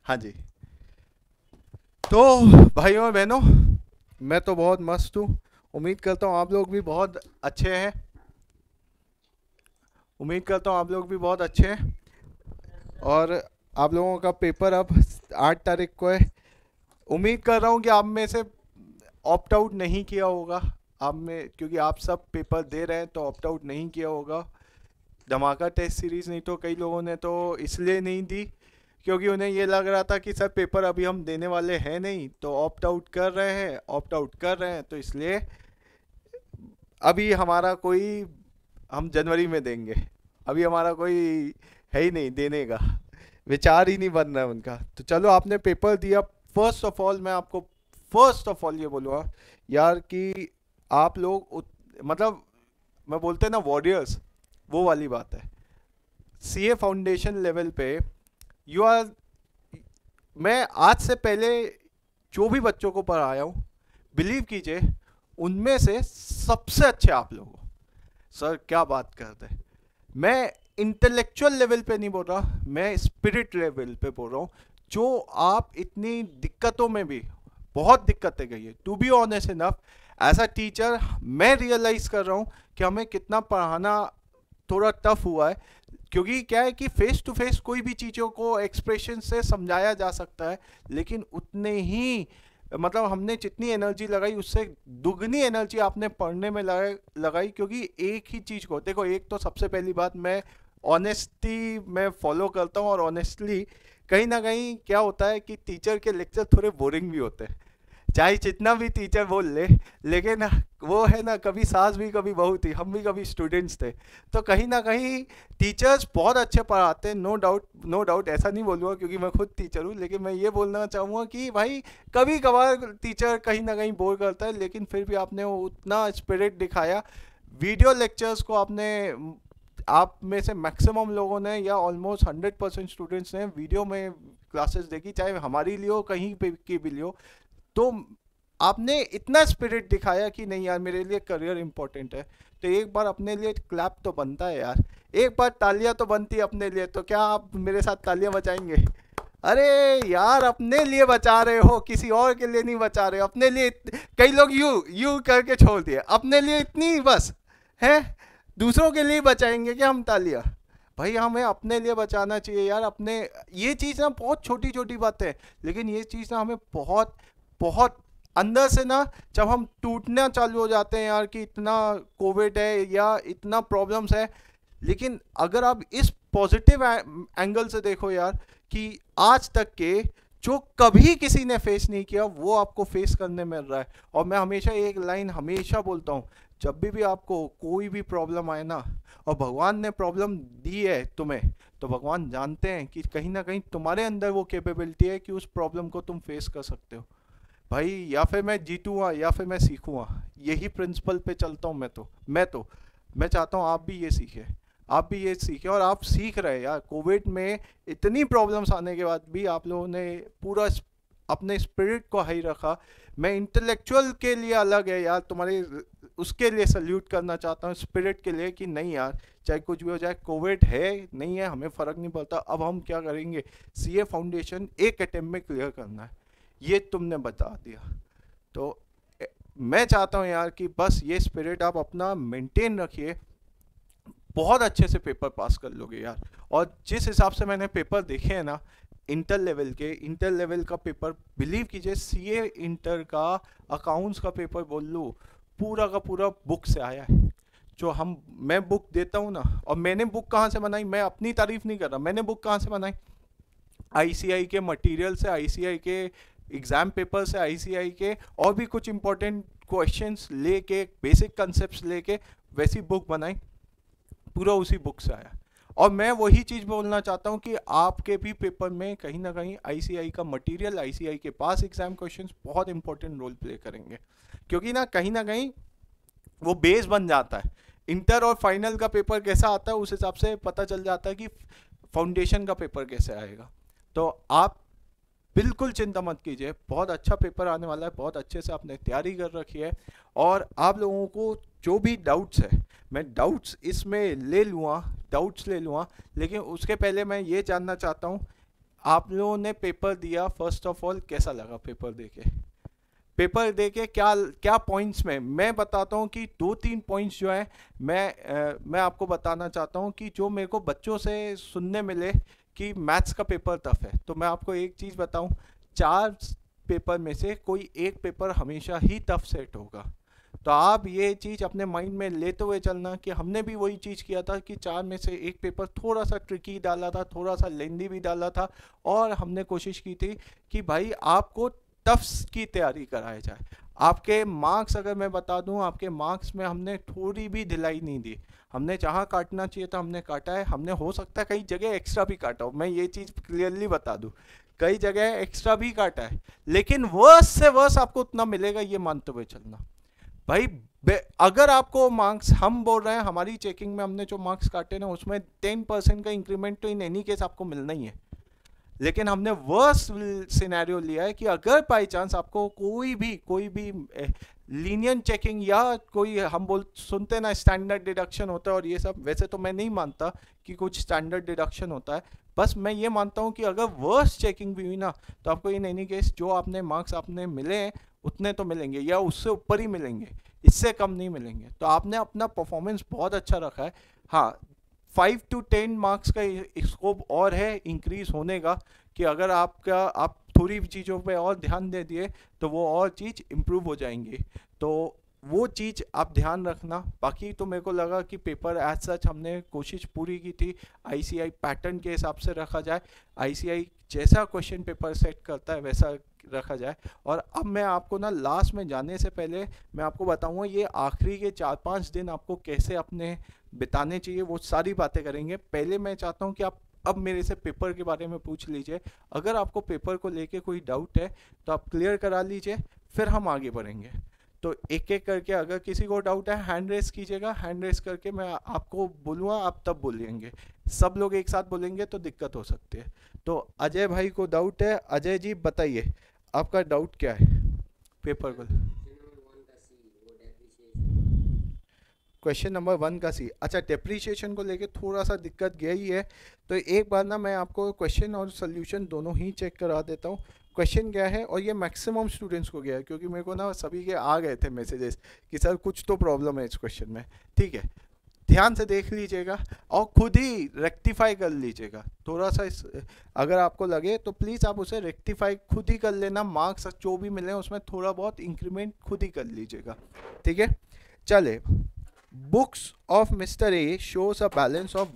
हाँ जी। तो भाइयों और बहनों, मैं तो बहुत मस्त हूँ। उम्मीद करता हूँ आप लोग भी बहुत अच्छे हैं। उम्मीद करता हूँ आप लोग भी बहुत अच्छे हैं। और आप लोगों का पेपर अब 8 तारीख को है। उम्मीद कर रहा हूँ कि आप में से ऑप्ट आउट नहीं किया होगा। आप में, क्योंकि आप सब पेपर दे रहे हैं तो ऑप्ट आउट नहीं किया होगा। धमाका टेस्ट सीरीज नहीं तो कई लोगों ने तो इसलिए नहीं दी क्योंकि उन्हें ये लग रहा था कि सर पेपर अभी हम देने वाले हैं नहीं, तो ऑप्ट आउट कर रहे हैं, ऑप्ट आउट कर रहे हैं, तो इसलिए अभी हमारा कोई, हम जनवरी में देंगे। अभी हमारा कोई है ही नहीं देने का, विचार ही नहीं बन रहा है उनका। तो चलो, आपने पेपर दिया। फर्स्ट ऑफ ऑल मैं आपको फर्स्ट ऑफ ऑल ये बोलूँगा यार कि आप लोग मतलब, मैं बोलते हैं ना वॉरियर्स, वो वाली बात है। सीए फाउंडेशन लेवल पे यू आर, मैं आज से पहले जो भी बच्चों को पढ़ाया हूँ, बिलीव कीजिए उनमें से सबसे अच्छे आप लोग हो। सर क्या बात करते हैं। मैं इंटेलेक्चुअल लेवल पे नहीं बोल रहा, मैं स्पिरिट लेवल पे बोल रहा हूँ। जो आप इतनी दिक्कतों में भी, बहुत दिक्कतें गई है to be honest enough, as a teacher मैं रियलाइज कर रहा हूँ कि हमें कितना पढ़ाना थोड़ा टफ हुआ है। क्योंकि क्या है कि फेस टू फेस कोई भी चीज़ों को एक्सप्रेशन से समझाया जा सकता है, लेकिन उतने ही, मतलब हमने जितनी एनर्जी लगाई उससे दुगनी एनर्जी आपने पढ़ने में लगाई। क्योंकि एक ही चीज़ को देखो, एक तो सबसे पहली बात, मैं ऑनेस्टी मैं फॉलो करता हूँ, और ऑनेस्टली कहीं ना कहीं क्या होता है कि टीचर के लेक्चर थोड़े बोरिंग भी होते हैं, चाहे जितना भी टीचर बोल ले। लेकिन वो है ना, कभी सास भी कभी बहू थी, हम भी कभी स्टूडेंट्स थे। तो कहीं ना कहीं टीचर्स बहुत अच्छे पढ़ाते हैं, नो डाउट, नो डाउट, ऐसा नहीं बोलूँगा क्योंकि मैं खुद टीचर हूँ। लेकिन मैं ये बोलना चाहूँगा कि भाई कभी कभार टीचर कहीं ना कहीं बोर करता है, लेकिन फिर भी आपने वो उतना स्पिरिट दिखाया। वीडियो लेक्चर्स को आपने, आप में से मैक्सिमम लोगों ने या ऑलमोस्ट 100% स्टूडेंट्स ने वीडियो में क्लासेस देखी, चाहे हमारी लिए हो कहीं पे की भी लिए हो। तो आपने इतना स्पिरिट दिखाया कि नहीं यार, मेरे लिए करियर इंपॉर्टेंट है। तो एक बार अपने लिए क्लैप तो बनता है यार, एक बार तालियां तो बनती है अपने लिए। तो क्या आप मेरे साथ तालियां बजाएंगे? अरे यार, अपने लिए बचा रहे हो, किसी और के लिए नहीं बचा रहे हो, अपने लिए। कई लोग यू यू करके छोड़ दिए, अपने लिए इतनी बस है। दूसरों के लिए बचाएंगे क्या हम तालियां? भाई हमें अपने लिए बचाना चाहिए यार। अपने, ये चीज़ ना बहुत छोटी छोटी बातें हैं, लेकिन ये चीज़ ना हमें बहुत बहुत अंदर से ना, जब हम टूटना चालू हो जाते हैं यार कि इतना कोविड है या इतना प्रॉब्लम्स है। लेकिन अगर आप इस पॉजिटिव एंगल से देखो यार, कि आज तक के जो कभी किसी ने फेस नहीं किया वो आपको फेस करने मिल रहा है। और मैं हमेशा एक लाइन हमेशा बोलता हूँ, जब भी आपको कोई भी प्रॉब्लम आए ना, और भगवान ने प्रॉब्लम दी है तुम्हें, तो भगवान जानते हैं कि कहीं ना कहीं तुम्हारे अंदर वो कैपेबिलिटी है कि उस प्रॉब्लम को तुम फेस कर सकते हो। भाई या फिर मैं जीतूंगा या फिर मैं सीखूंगा, यही प्रिंसिपल पे चलता हूँ मैं तो मैं चाहता हूँ आप भी ये सीखें, आप भी ये सीखें। और आप सीख रहे हैं यार, कोविड में इतनी प्रॉब्लम्स आने के बाद भी आप लोगों ने पूरा अपने स्पिरिट को हाई रखा। मैं इंटेलेक्चुअल के लिए अलग है यार तुम्हारे, उसके लिए सल्यूट करना चाहता हूँ, स्पिरिट के लिए कि नहीं यार, चाहे कुछ भी हो जाए, कोविड है नहीं है हमें फ़र्क नहीं पड़ता। अब हम क्या करेंगे, सीए फाउंडेशन एक अटेम्प्ट में क्लियर करना है, ये तुमने बता दिया। तो मैं चाहता हूँ यार कि बस ये स्पिरिट आप अपना मेंटेन रखिए, बहुत अच्छे से पेपर पास कर लोगे यार। और जिस हिसाब से मैंने पेपर देखे हैं ना, इंटर लेवल का पेपर, बिलीव कीजिए सीए इंटर का अकाउंट्स का पेपर बोल लूँ, पूरा का पूरा बुक से आया है। जो हम, मैं बुक देता हूँ ना, और मैंने बुक कहाँ से बनाई, मैं अपनी तारीफ नहीं कर रहा, मैंने बुक कहाँ से बनाई, आईसीआई के मटेरियल से, आईसीआई के एग्जाम पेपर से, आईसीआई के और भी कुछ इंपॉर्टेंट क्वेश्चंस लेके, बेसिक कंसेप्ट लेके वैसी बुक बनाई, पूरा उसी बुक से आया। और मैं वही चीज़ बोलना चाहता हूँ कि आपके भी पेपर में कहीं ना कहीं आईसीआई का मटेरियल, आईसीआई के पास एग्जाम क्वेश्चंस बहुत इंपॉर्टेंट रोल प्ले करेंगे। क्योंकि ना कहीं ना कहीं वो बेस बन जाता है। इंटर और फाइनल का पेपर कैसा आता है उस हिसाब से पता चल जाता है कि फाउंडेशन का पेपर कैसे आएगा। तो आप बिल्कुल चिंता मत कीजिए, बहुत अच्छा पेपर आने वाला है, बहुत अच्छे से आपने तैयारी कर रखी है। और आप लोगों को जो भी डाउट्स है, मैं डाउट्स इसमें ले लूँगा, डाउट्स ले लूँगा। लेकिन उसके पहले मैं ये जानना चाहता हूँ, आप लोगों ने पेपर दिया, फर्स्ट ऑफ ऑल कैसा लगा पेपर देके? पेपर देके क्या क्या पॉइंट्स में मैं बताता हूँ कि दो तीन पॉइंट्स जो है मैं आपको बताना चाहता हूँ कि जो मेरे को बच्चों से सुनने मिले कि मैथ्स का पेपर टफ है। तो मैं आपको एक चीज़ बताऊँ, चार पेपर में से कोई एक पेपर हमेशा ही टफ सेट होगा। तो आप ये चीज़ अपने माइंड में लेते हुए चलना कि हमने भी वही चीज़ किया था कि चार में से एक पेपर थोड़ा सा ट्रिकी डाला था, थोड़ा सा लेंदी भी डाला था, और हमने कोशिश की थी कि भाई आपको टफ्स की तैयारी कराया जाए। आपके मार्क्स अगर मैं बता दूं, आपके मार्क्स में हमने थोड़ी भी ढिलाई नहीं दी। हमने जहाँ काटना चाहिए था हमने काटा है। हमने हो सकता है कई जगह एक्स्ट्रा भी काटा हो, मैं ये चीज़ क्लियरली बता दूं, कई जगह एक्स्ट्रा भी काटा है, लेकिन वर्स से वर्स आपको उतना मिलेगा ये मानते हुए चलना। भाई अगर आपको मार्क्स, हम बोल रहे हैं हमारी चेकिंग में हमने जो मार्क्स काटे ना उसमें 10% का इंक्रीमेंट तो इन एनी केस आपको मिलना ही है, लेकिन हमने वर्स सिनेरियो लिया है कि अगर बाई चांस आपको कोई भी लीनियंट चेकिंग या कोई हम बोल सुनते ना स्टैंडर्ड डिडक्शन होता है और ये सब, वैसे तो मैं नहीं मानता कि कुछ स्टैंडर्ड डिडक्शन होता है, बस मैं ये मानता हूँ कि अगर वर्स चेकिंग भी हुई ना तो आपको इन एनी केस जो आपने मार्क्स आपने मिले हैं उतने तो मिलेंगे या उससे ऊपर ही मिलेंगे, इससे कम नहीं मिलेंगे। तो आपने अपना परफॉर्मेंस बहुत अच्छा रखा है। हाँ, 5 to 10 मार्क्स का स्कोप और है इंक्रीज होने का, कि अगर आप थोड़ी चीज़ों पे और ध्यान दे दिए तो वो और चीज़ इम्प्रूव हो जाएंगी। तो वो चीज़ आप ध्यान रखना। बाकी तो मेरे को लगा कि पेपर एज सच हमने कोशिश पूरी की थी, आईसीआई पैटर्न के हिसाब से रखा जाए, आईसीआई जैसा क्वेश्चन पेपर सेट करता है वैसा रखा जाए। और अब मैं आपको ना लास्ट में जाने से पहले मैं आपको बताऊंगा ये आखिरी के 4-5 दिन आपको कैसे अपने बिताने चाहिए, वो सारी बातें करेंगे। पहले मैं चाहता हूँ कि आप अब मेरे से पेपर के बारे में पूछ लीजिए। अगर आपको पेपर को लेके कोई डाउट है तो आप क्लियर करा लीजिए, फिर हम आगे बढ़ेंगे। तो एक एक करके अगर किसी को डाउट है हैंड रेस कीजिएगा, हैंड रेस करके मैं आपको बोलूँगा, आप तब बोलेंगे। सब लोग एक साथ बोलेंगे तो दिक्कत हो सकती है। तो अजय भाई को डाउट है, अजय जी बताइए आपका डाउट क्या है पेपर को। क्वेश्चन नंबर 1 का सी, अच्छा डेप्रीशिएशन को लेके थोड़ा सा दिक्कत यही है। तो एक बार ना मैं आपको क्वेश्चन और सोल्यूशन दोनों ही चेक करा देता हूँ। क्वेश्चन क्या है, और ये मैक्सिमम स्टूडेंट्स को गया है क्योंकि मेरे को ना सभी के आ गए थे मैसेजेस कि सर कुछ तो प्रॉब्लम है इस क्वेश्चन में। ठीक है, ध्यान से देख लीजिएगा और खुद ही रेक्टिफाई कर लीजिएगा। थोड़ा सा अगर आपको लगे तो प्लीज़ आप उसे रेक्टिफाई खुद ही कर लेना, मार्क्स जो भी मिले उसमें थोड़ा बहुत इंक्रीमेंट खुद ही कर लीजिएगा। ठीक है, चले। Books of Mr. A shows a balance of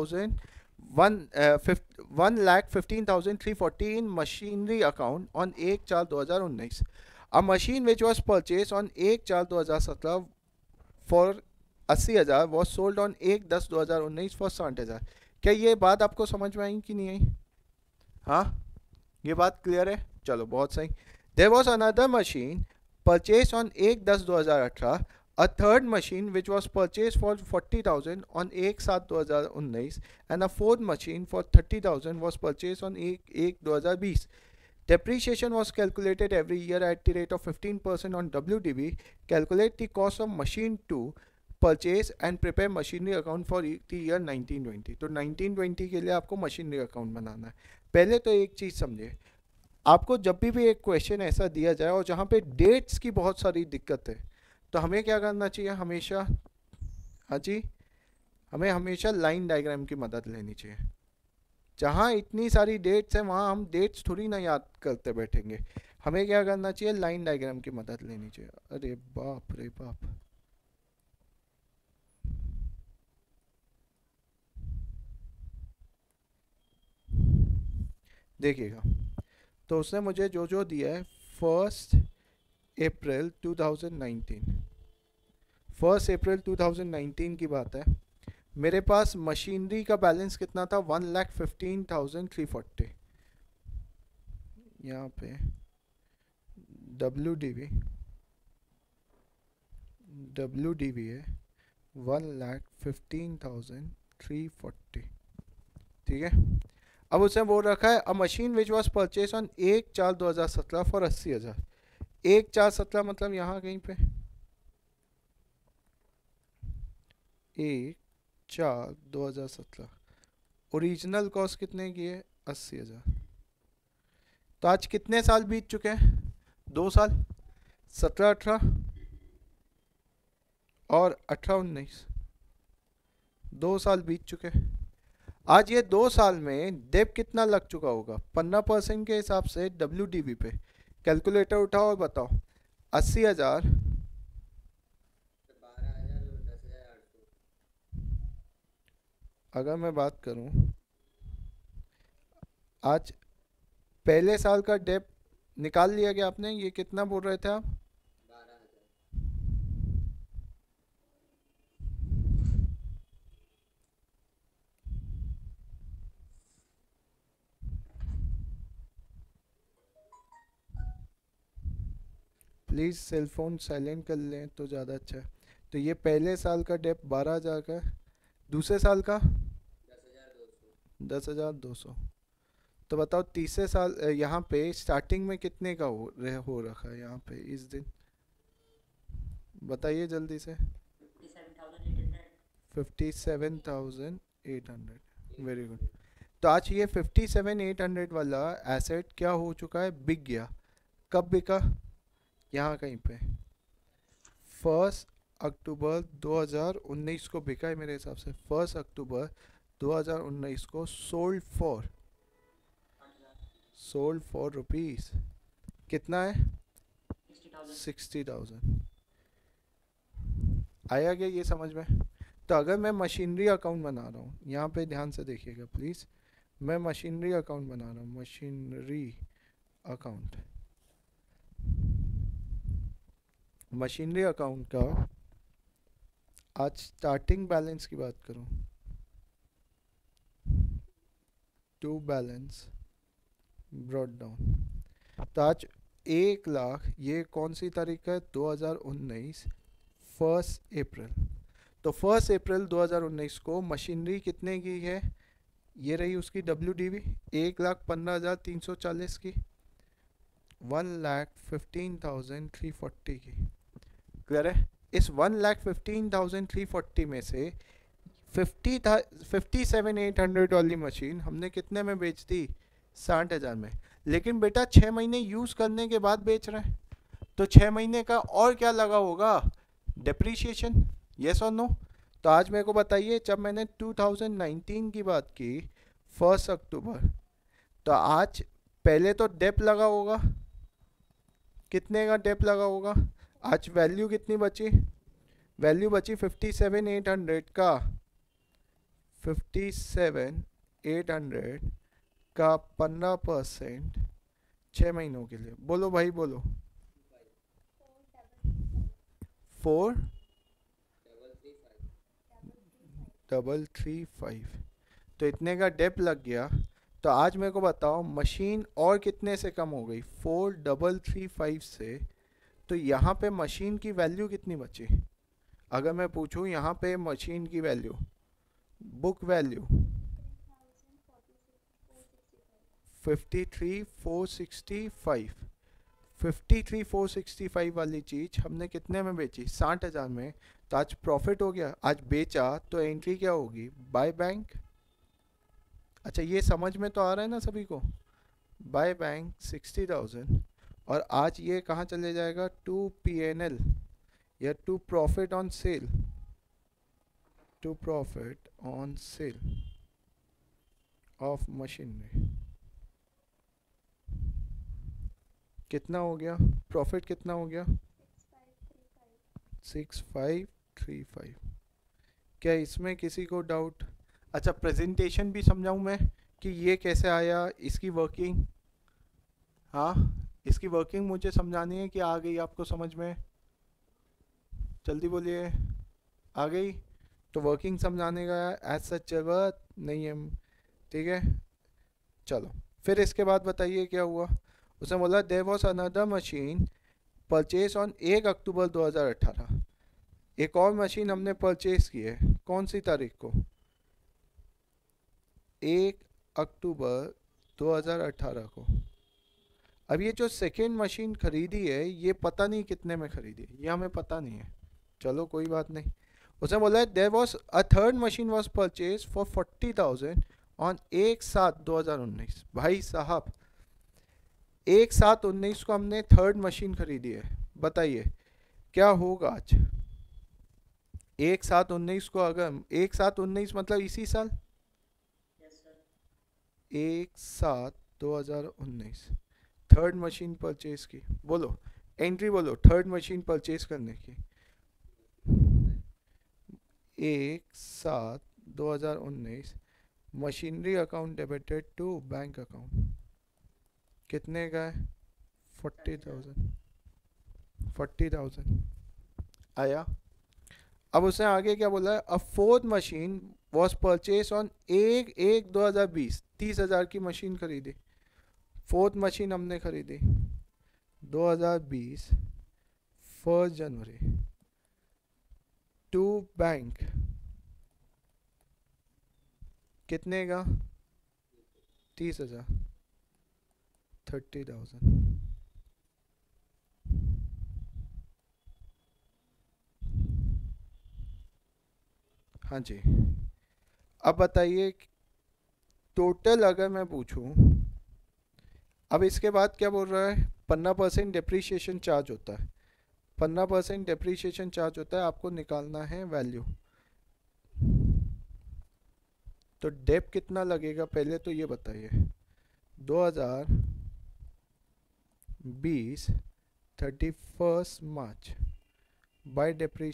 1,15,340 in machinery account on 1/4/2019. A machine which was purchased on 1/4/2017 for 80,000 was sold on 1/10/2019 for 60,000. क्या ये बात आपको समझ में आई कि नहीं आई? हाँ, ये बात क्लियर है, चलो बहुत सही। There was another machine purchased on 1/10/2018, a third machine which was purchased for 40,000 on 1/7/2019 and a fourth machine for 30,000 was purchased on 1/1/2020. Depreciation was calculated every year at the rate of 15% on WDV. Calculate the cost of machine to purchase and prepare machinery account for the year 1920. तो 1920 के लिए आपको machinery account बनाना है। पहले तो एक चीज़ समझे, आपको जब भी एक क्वेश्चन ऐसा दिया जाए और जहाँ पे डेट्स की बहुत सारी दिक्कत है तो हमें क्या करना चाहिए हमेशा? हाँ जी, हमें हमेशा लाइन डायग्राम की मदद लेनी चाहिए। जहाँ इतनी सारी डेट्स हैं वहाँ हम डेट्स थोड़ी ना याद करते बैठेंगे, हमें क्या करना चाहिए? लाइन डायग्राम की मदद लेनी चाहिए। अरे बाप रे बाप, देखिएगा। तो उसने मुझे जो जो दिया है, 1 अप्रैल 2019 की बात है। मेरे पास मशीनरी का बैलेंस कितना था? 1,15,340। यहाँ पे डब्ल्यू डी वी है 1,15,340। ठीक है, अब उसने बोल रखा है a machine which was purchase on 1/4/2017 for 80,000। 1/4/17 मतलब यहाँ कहीं पे 1/4/2017। ओरिजिनल कॉस्ट कितने की है? 80,000। तो आज कितने साल बीत चुके हैं? 2 साल, 17-18 और 18-19, 2 साल बीत चुके हैं। आज ये 2 साल में डेप कितना लग चुका होगा? 15% के हिसाब से WDV पे कैलकुलेटर उठाओ और बताओ। 80,000, 12,000 अगर मैं बात करूं, आज पहले साल का डेप निकाल लिया गया आपने, ये कितना बोल रहे थे आप? प्लीज़ सेल फोन साइलेंट कर लें तो ज़्यादा अच्छा है। तो ये पहले साल का डेप 12,000 का है, दूसरे साल का 10,200। तो बताओ तीसरे साल यहाँ पे स्टार्टिंग में कितने का हो रखा है यहाँ पे इस दिन? बताइए जल्दी से। 57,800। Very good. तो आज ये 57,800 वाला एसेट क्या हो चुका है? बिक गया। कब बिका? यहाँ कहीं पे 1 अक्टूबर 2019 को बिका है मेरे हिसाब से। 1 अक्टूबर 2019 को सोल्ड फॉर रुपीज कितना है? 60,000। आया क्या ये समझ में? तो अगर मैं मशीनरी अकाउंट बना रहा हूँ, यहाँ पे ध्यान से देखिएगा प्लीज़, मैं मशीनरी अकाउंट बना रहा हूँ, मशीनरी अकाउंट, मशीनरी अकाउंट का आज स्टार्टिंग बैलेंस की बात करूँ, टू बैलेंस ब्रॉट डाउन, तो आज 1 लाख, ये कौन सी तारीख है? 2019, 1 अप्रैल। तो 1 अप्रैल 2019 को मशीनरी कितने की है? ये रही उसकी WDV 1,15,340 की, 1,15,340 की। क्लियर है? इस 1,15,340 में से 57,800 वाली मशीन हमने कितने में बेच दी? 60,000 में। लेकिन बेटा 6 महीने यूज़ करने के बाद बेच रहे हैं, तो 6 महीने का और क्या लगा होगा? डिप्रिसिएशन। यस और नो? तो आज मेरे को बताइए, जब मैंने 2019 की बात की 1 अक्टूबर, तो आज पहले तो डेप लगा होगा, कितने का डेप लगा होगा? आज वैल्यू कितनी बची? वैल्यू बची 57,800 का, 57,800 का 15% 6 महीनों के लिए। बोलो भाई बोलो। 4,335। तो इतने का डेप लग गया। तो आज मेरे को बताओ मशीन और कितने से कम हो गई? 4,335 से। तो यहाँ पे मशीन की वैल्यू कितनी बची? अगर मैं पूछूँ यहाँ पे मशीन की वैल्यू, बुक वैल्यू 53,465, 53,465 वाली चीज़ हमने कितने में बेची? 60,000 में। तो आज प्रॉफिट हो गया, आज बेचा, तो एंट्री क्या होगी? By bank. अच्छा ये समझ में तो आ रहा है ना सभी को? बाय बैंक 60,000, और आज ये कहाँ चले जाएगा? टू PNL या to profit on sale, to profit on sale of machinery. कितना हो गया प्रॉफिट? कितना हो गया? 6,535। क्या इसमें किसी को डाउट? अच्छा प्रेजेंटेशन भी समझाऊं मैं कि ये कैसे आया, इसकी वर्किंग? हाँ, इसकी वर्किंग मुझे समझानी है कि आ गई आपको समझ में? जल्दी बोलिए, आ गई? तो वर्किंग समझाने का एज सच जरूरत नहीं है, ठीक है? चलो फिर इसके बाद बताइए क्या हुआ। उसने बोला there was another machine purchase on 1 October 2018। एक और मशीन हमने परचेज की है, कौन सी तारीख को? 1 अक्टूबर 2018 को। अब ये जो सेकेंड मशीन खरीदी है, ये पता नहीं कितने में खरीदी है, ये हमें पता नहीं है। चलो कोई बात नहीं। उसने बोला there was a third machine was purchase for 40,000 on 1/7/2019। भाई साहब 1/7/19 को हमने थर्ड मशीन खरीदी है, बताइए क्या होगा आज? 1/7/19 को, अगर 1/7/19 मतलब इसी साल, 1/7/2019 थर्ड मशीन परचेज की, बोलो एंट्री बोलो थर्ड मशीन परचेज करने की। 1/7/2019 machinery account debited to bank account, कितने का है? 40,000 आया। अब उसने आगे क्या बोला है? A fourth machine was purchase on 1/1/2020, 30,000 की मशीन खरीदी, फोर्थ मशीन हमने खरीदी 2020 1 जनवरी टू बैंक, कितने का? 30,000, 30,000। हाँ जी, अब बताइए टोटल अगर मैं पूछूं, अब इसके बाद क्या बोल रहा है? 15% डिप्रीशिएशन चार्ज होता है, 15% डिप्रीशिएशन चार्ज होता है, आपको निकालना है वैल्यू। तो डेप कितना लगेगा पहले तो ये बताइए। 2020 31 मार्च बाय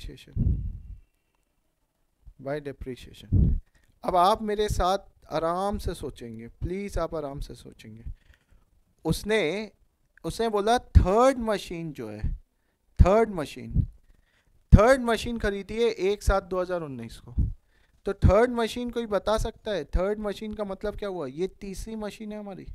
डिप्रीशिएशन। अब आप मेरे साथ आराम से सोचेंगे, प्लीज़ आप आराम से सोचेंगे। उसने उसने बोला थर्ड मशीन जो है, थर्ड मशीन खरीदी है 1/7/2019 को। तो थर्ड मशीन कोई बता सकता है? थर्ड मशीन का मतलब क्या हुआ? ये तीसरी मशीन है हमारी,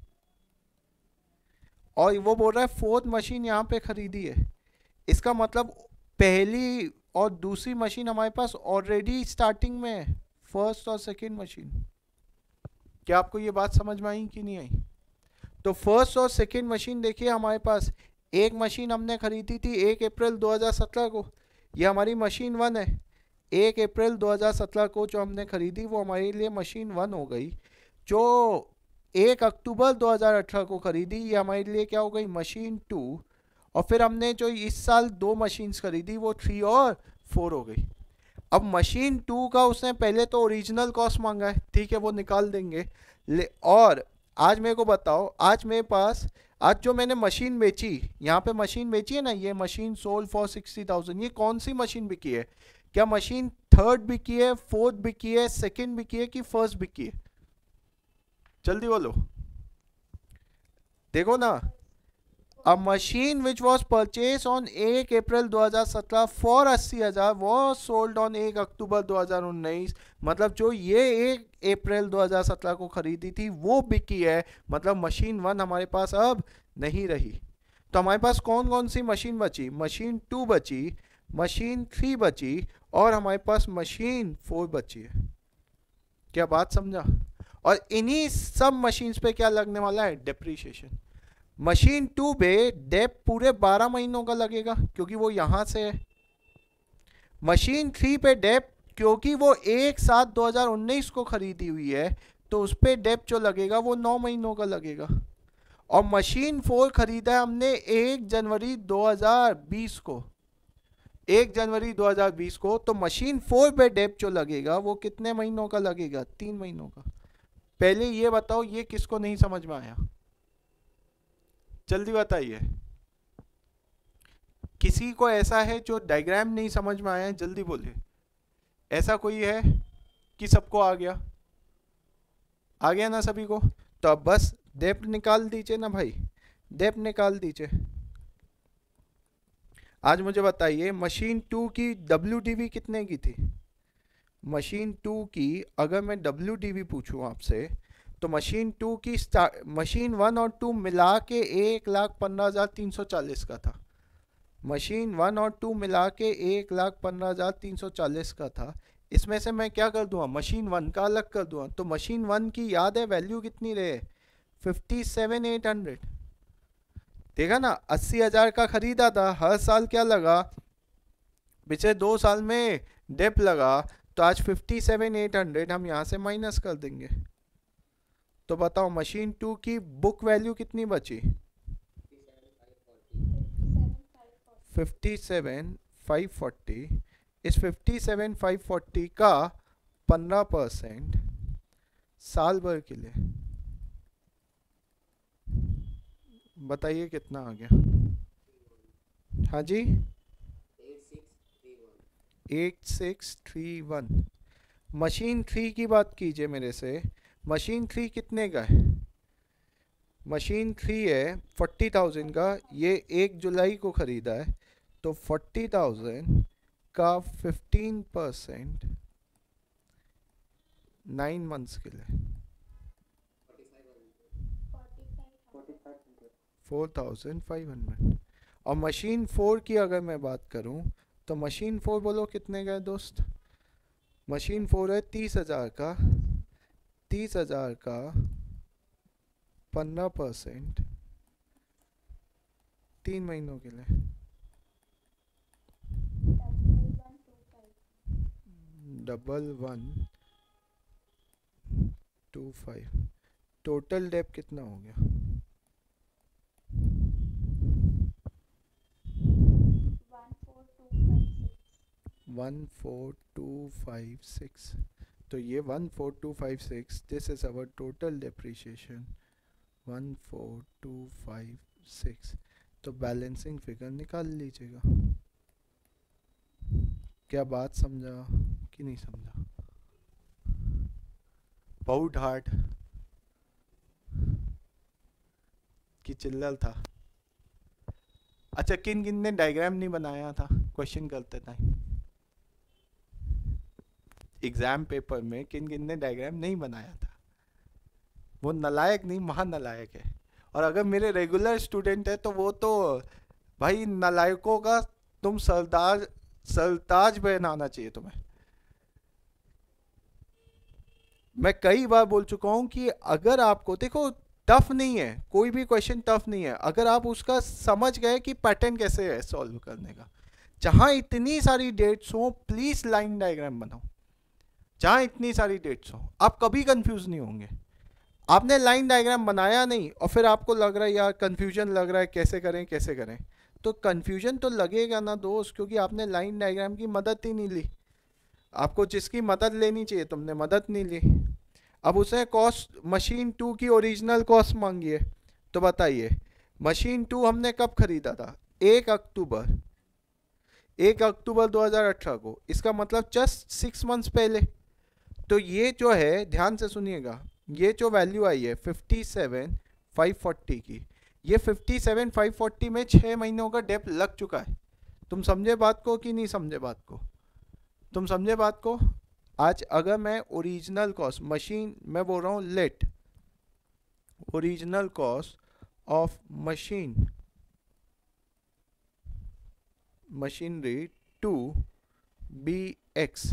और वो बोल रहा है फोर्थ मशीन यहाँ पे खरीदी है। इसका मतलब पहली और दूसरी मशीन हमारे पास ऑलरेडी स्टार्टिंग में है, फर्स्ट और सेकंड मशीन। क्या आपको ये बात समझ में आई कि नहीं आई? तो फर्स्ट और सेकंड मशीन देखिए हमारे पास, एक मशीन हमने खरीदी थी 1 अप्रैल 2017 को, ये हमारी मशीन 1 है। 1 अप्रैल 2017 को जो हमने खरीदी वो हमारे लिए मशीन 1 हो गई। जो 1 अक्टूबर 2018 को खरीदी ये हमारे लिए क्या हो गई? मशीन 2। और फिर हमने जो इस साल 2 मशीन्स खरीदी वो 3 और 4 हो गई। अब मशीन 2 का उसने पहले तो ओरिजिनल कॉस्ट मांगा है, ठीक है वो निकाल देंगे। और आज मेरे को बताओ, आज मेरे पास, आज जो मैंने मशीन बेची, यहाँ पे मशीन बेची है ना, ये मशीन सोल्ड फॉर 60,000, ये कौन सी मशीन बिकी है? क्या मशीन थर्ड बिकी है, फोर्थ बिकी है, सेकंड बिकी है कि फर्स्ट बिकी है? जल्दी बोलो, देखो ना। A machine which was purchased on 1 April 2017 for 80,000 was sold on 1 October 2019, मतलब जो ये 1 अप्रैल 2017 को खरीदी थी वो बिकी है, मतलब मशीन 1 हमारे पास अब नहीं रही। तो हमारे पास कौन कौन सी मशीन बची? मशीन 2 बची, मशीन 3 बची, और हमारे पास मशीन 4 बची है। क्या बात समझा? और इन्हीं सब मशीन्स पे क्या लगने वाला है? डिप्रीशिएशन। मशीन 2 पे डेप पूरे 12 महीनों का लगेगा क्योंकि वो यहां से है। मशीन 3 पे डेप, क्योंकि वो 1/7/2019 को खरीदी हुई है, तो उस पे डेप जो लगेगा वो 9 महीनों का लगेगा। और मशीन 4 खरीदा है हमने 1 जनवरी 2020 को, 1 जनवरी 2020 को, तो मशीन 4 पे डेप जो लगेगा वो कितने महीनों का लगेगा? 3 महीनों का। पहले ये बताओ, ये किसको नहीं समझ में आया? जल्दी बताइए, किसी को ऐसा है जो डायग्राम नहीं समझ में आया है? जल्दी बोलिए, ऐसा कोई है कि सबको आ गया? आ गया ना सभी को? तो अब बस डेप्थ निकाल दीजिए ना भाई, डेप्थ निकाल दीजिए। आज मुझे बताइए मशीन 2 की WDV कितने की थी? मशीन 2 की अगर मैं WDV पूछूं आपसे, तो मशीन 2 की मशीन 1 और 2 मिला के 1,15,340 का था। मशीन 1 और 2 मिला के 1,15,340 का था। इसमें से मैं क्या कर दूंगा? मशीन 1 का अलग कर दूंगा। तो मशीन 1 की याद है वैल्यू कितनी रहे? 57,800। देखा ना, 80,000 का खरीदा था, हर साल क्या लगा? पिछले 2 साल में डेप लगा, तो आज 57,800 हम यहाँ से माइनस कर देंगे। तो बताओ मशीन 2 की बुक वैल्यू कितनी बची? 57,540, इस 57,540 का 15% साल भर के लिए, बताइए कितना आ गया? हाँ जी, 8631। मशीन 3 की बात कीजिए मेरे से। मशीन 3 कितने का है? मशीन 3 है 40,000 का, ये 1 जुलाई को ख़रीदा है, तो 40,000 का 15% 9 मंथ्स के लिए 4,500। और मशीन 4 की अगर मैं बात करूं, तो मशीन 4 बोलो कितने का है दोस्त? मशीन 4 है 30,000 का, 30,000 का 15% 3 महीनों के लिए 1125। टोटल डेप कितना हो गया? 14256। तो ये 14256, this is our total depreciation 14256। तो बैलेंसिंग फिगर निकाल लीजिएगा। क्या बात समझा कि नहीं समझा? बहुत हार्ड कि चिल्लल था? अच्छा, किन किन ने डायग्राम नहीं बनाया था क्वेश्चन करते टाइम? एग्जाम पेपर में किन किन ने डायग्राम नहीं बनाया था? वो नलायक नहीं, महानलायक है। और अगर मेरे रेगुलर स्टूडेंट है तो वो तो भाई नलायकों का तुम सरदार, सरताज पहनाना चाहिए तुम्हें। मैं कई बार बोल चुका हूं कि अगर आपको देखो, टफ नहीं है, कोई भी क्वेश्चन टफ नहीं है अगर आप उसका समझ गए कि पैटर्न कैसे है सॉल्व करने का। जहां इतनी सारी डेट्स हो, प्लीज लाइन डायग्राम बनाओ। जहां इतनी सारी डेट्स हो, आप कभी कंफ्यूज नहीं होंगे। आपने लाइन डायग्राम बनाया नहीं और फिर आपको लग रहा है यार कंफ्यूजन लग रहा है, कैसे करें कैसे करें, तो कंफ्यूजन तो लगेगा ना दोस्त, क्योंकि आपने लाइन डायग्राम की मदद ही नहीं ली। आपको जिसकी मदद लेनी चाहिए तुमने मदद नहीं ली। अब उसने कॉस्ट मशीन 2 की ओरिजिनल कॉस्ट मांगी है, तो बताइए मशीन 2 हमने कब खरीदा था? 1 अक्टूबर, 1 अक्टूबर 2018 को, इसका मतलब जस्ट 6 मंथ्स पहले। तो ये जो है ध्यान से सुनिएगा, ये जो वैल्यू आई है 57,540 की, ये 57,540 में 6 महीनों का डेप लग चुका है। तुम समझे बात को कि नहीं समझे बात को? तुम समझे बात को? आज अगर मैं ओरिजिनल कॉस्ट मशीन, मैं बोल रहा हूँ let original cost of machinery to be X,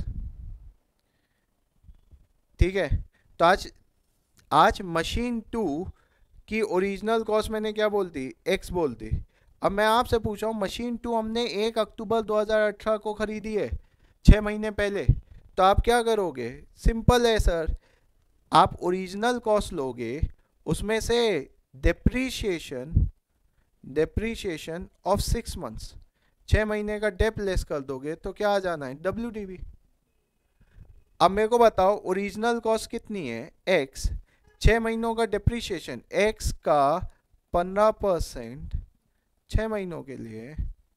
ठीक है? तो आज मशीन 2 की ओरिजिनल कॉस्ट मैंने क्या बोल दी? एक्स बोल दी। अब मैं आपसे पूछ रहा हूँ मशीन 2 हमने 1 अक्टूबर 2018 को खरीदी है, 6 महीने पहले। तो आप क्या करोगे? सिंपल है सर, आप ओरिजिनल कॉस्ट लोगे, उसमें से डेप्रीशिएशन डेप्रीशिएशन ऑफ 6 मंथ्स, 6 महीने का डेप लेस कर दोगे, तो क्या आ जाना है? WDV। अब मेरे को बताओ ओरिजिनल कॉस्ट कितनी है? एक्स, 6 महीनों का डिप्रिशिएशन एक्स का 15% 6 महीनों के लिए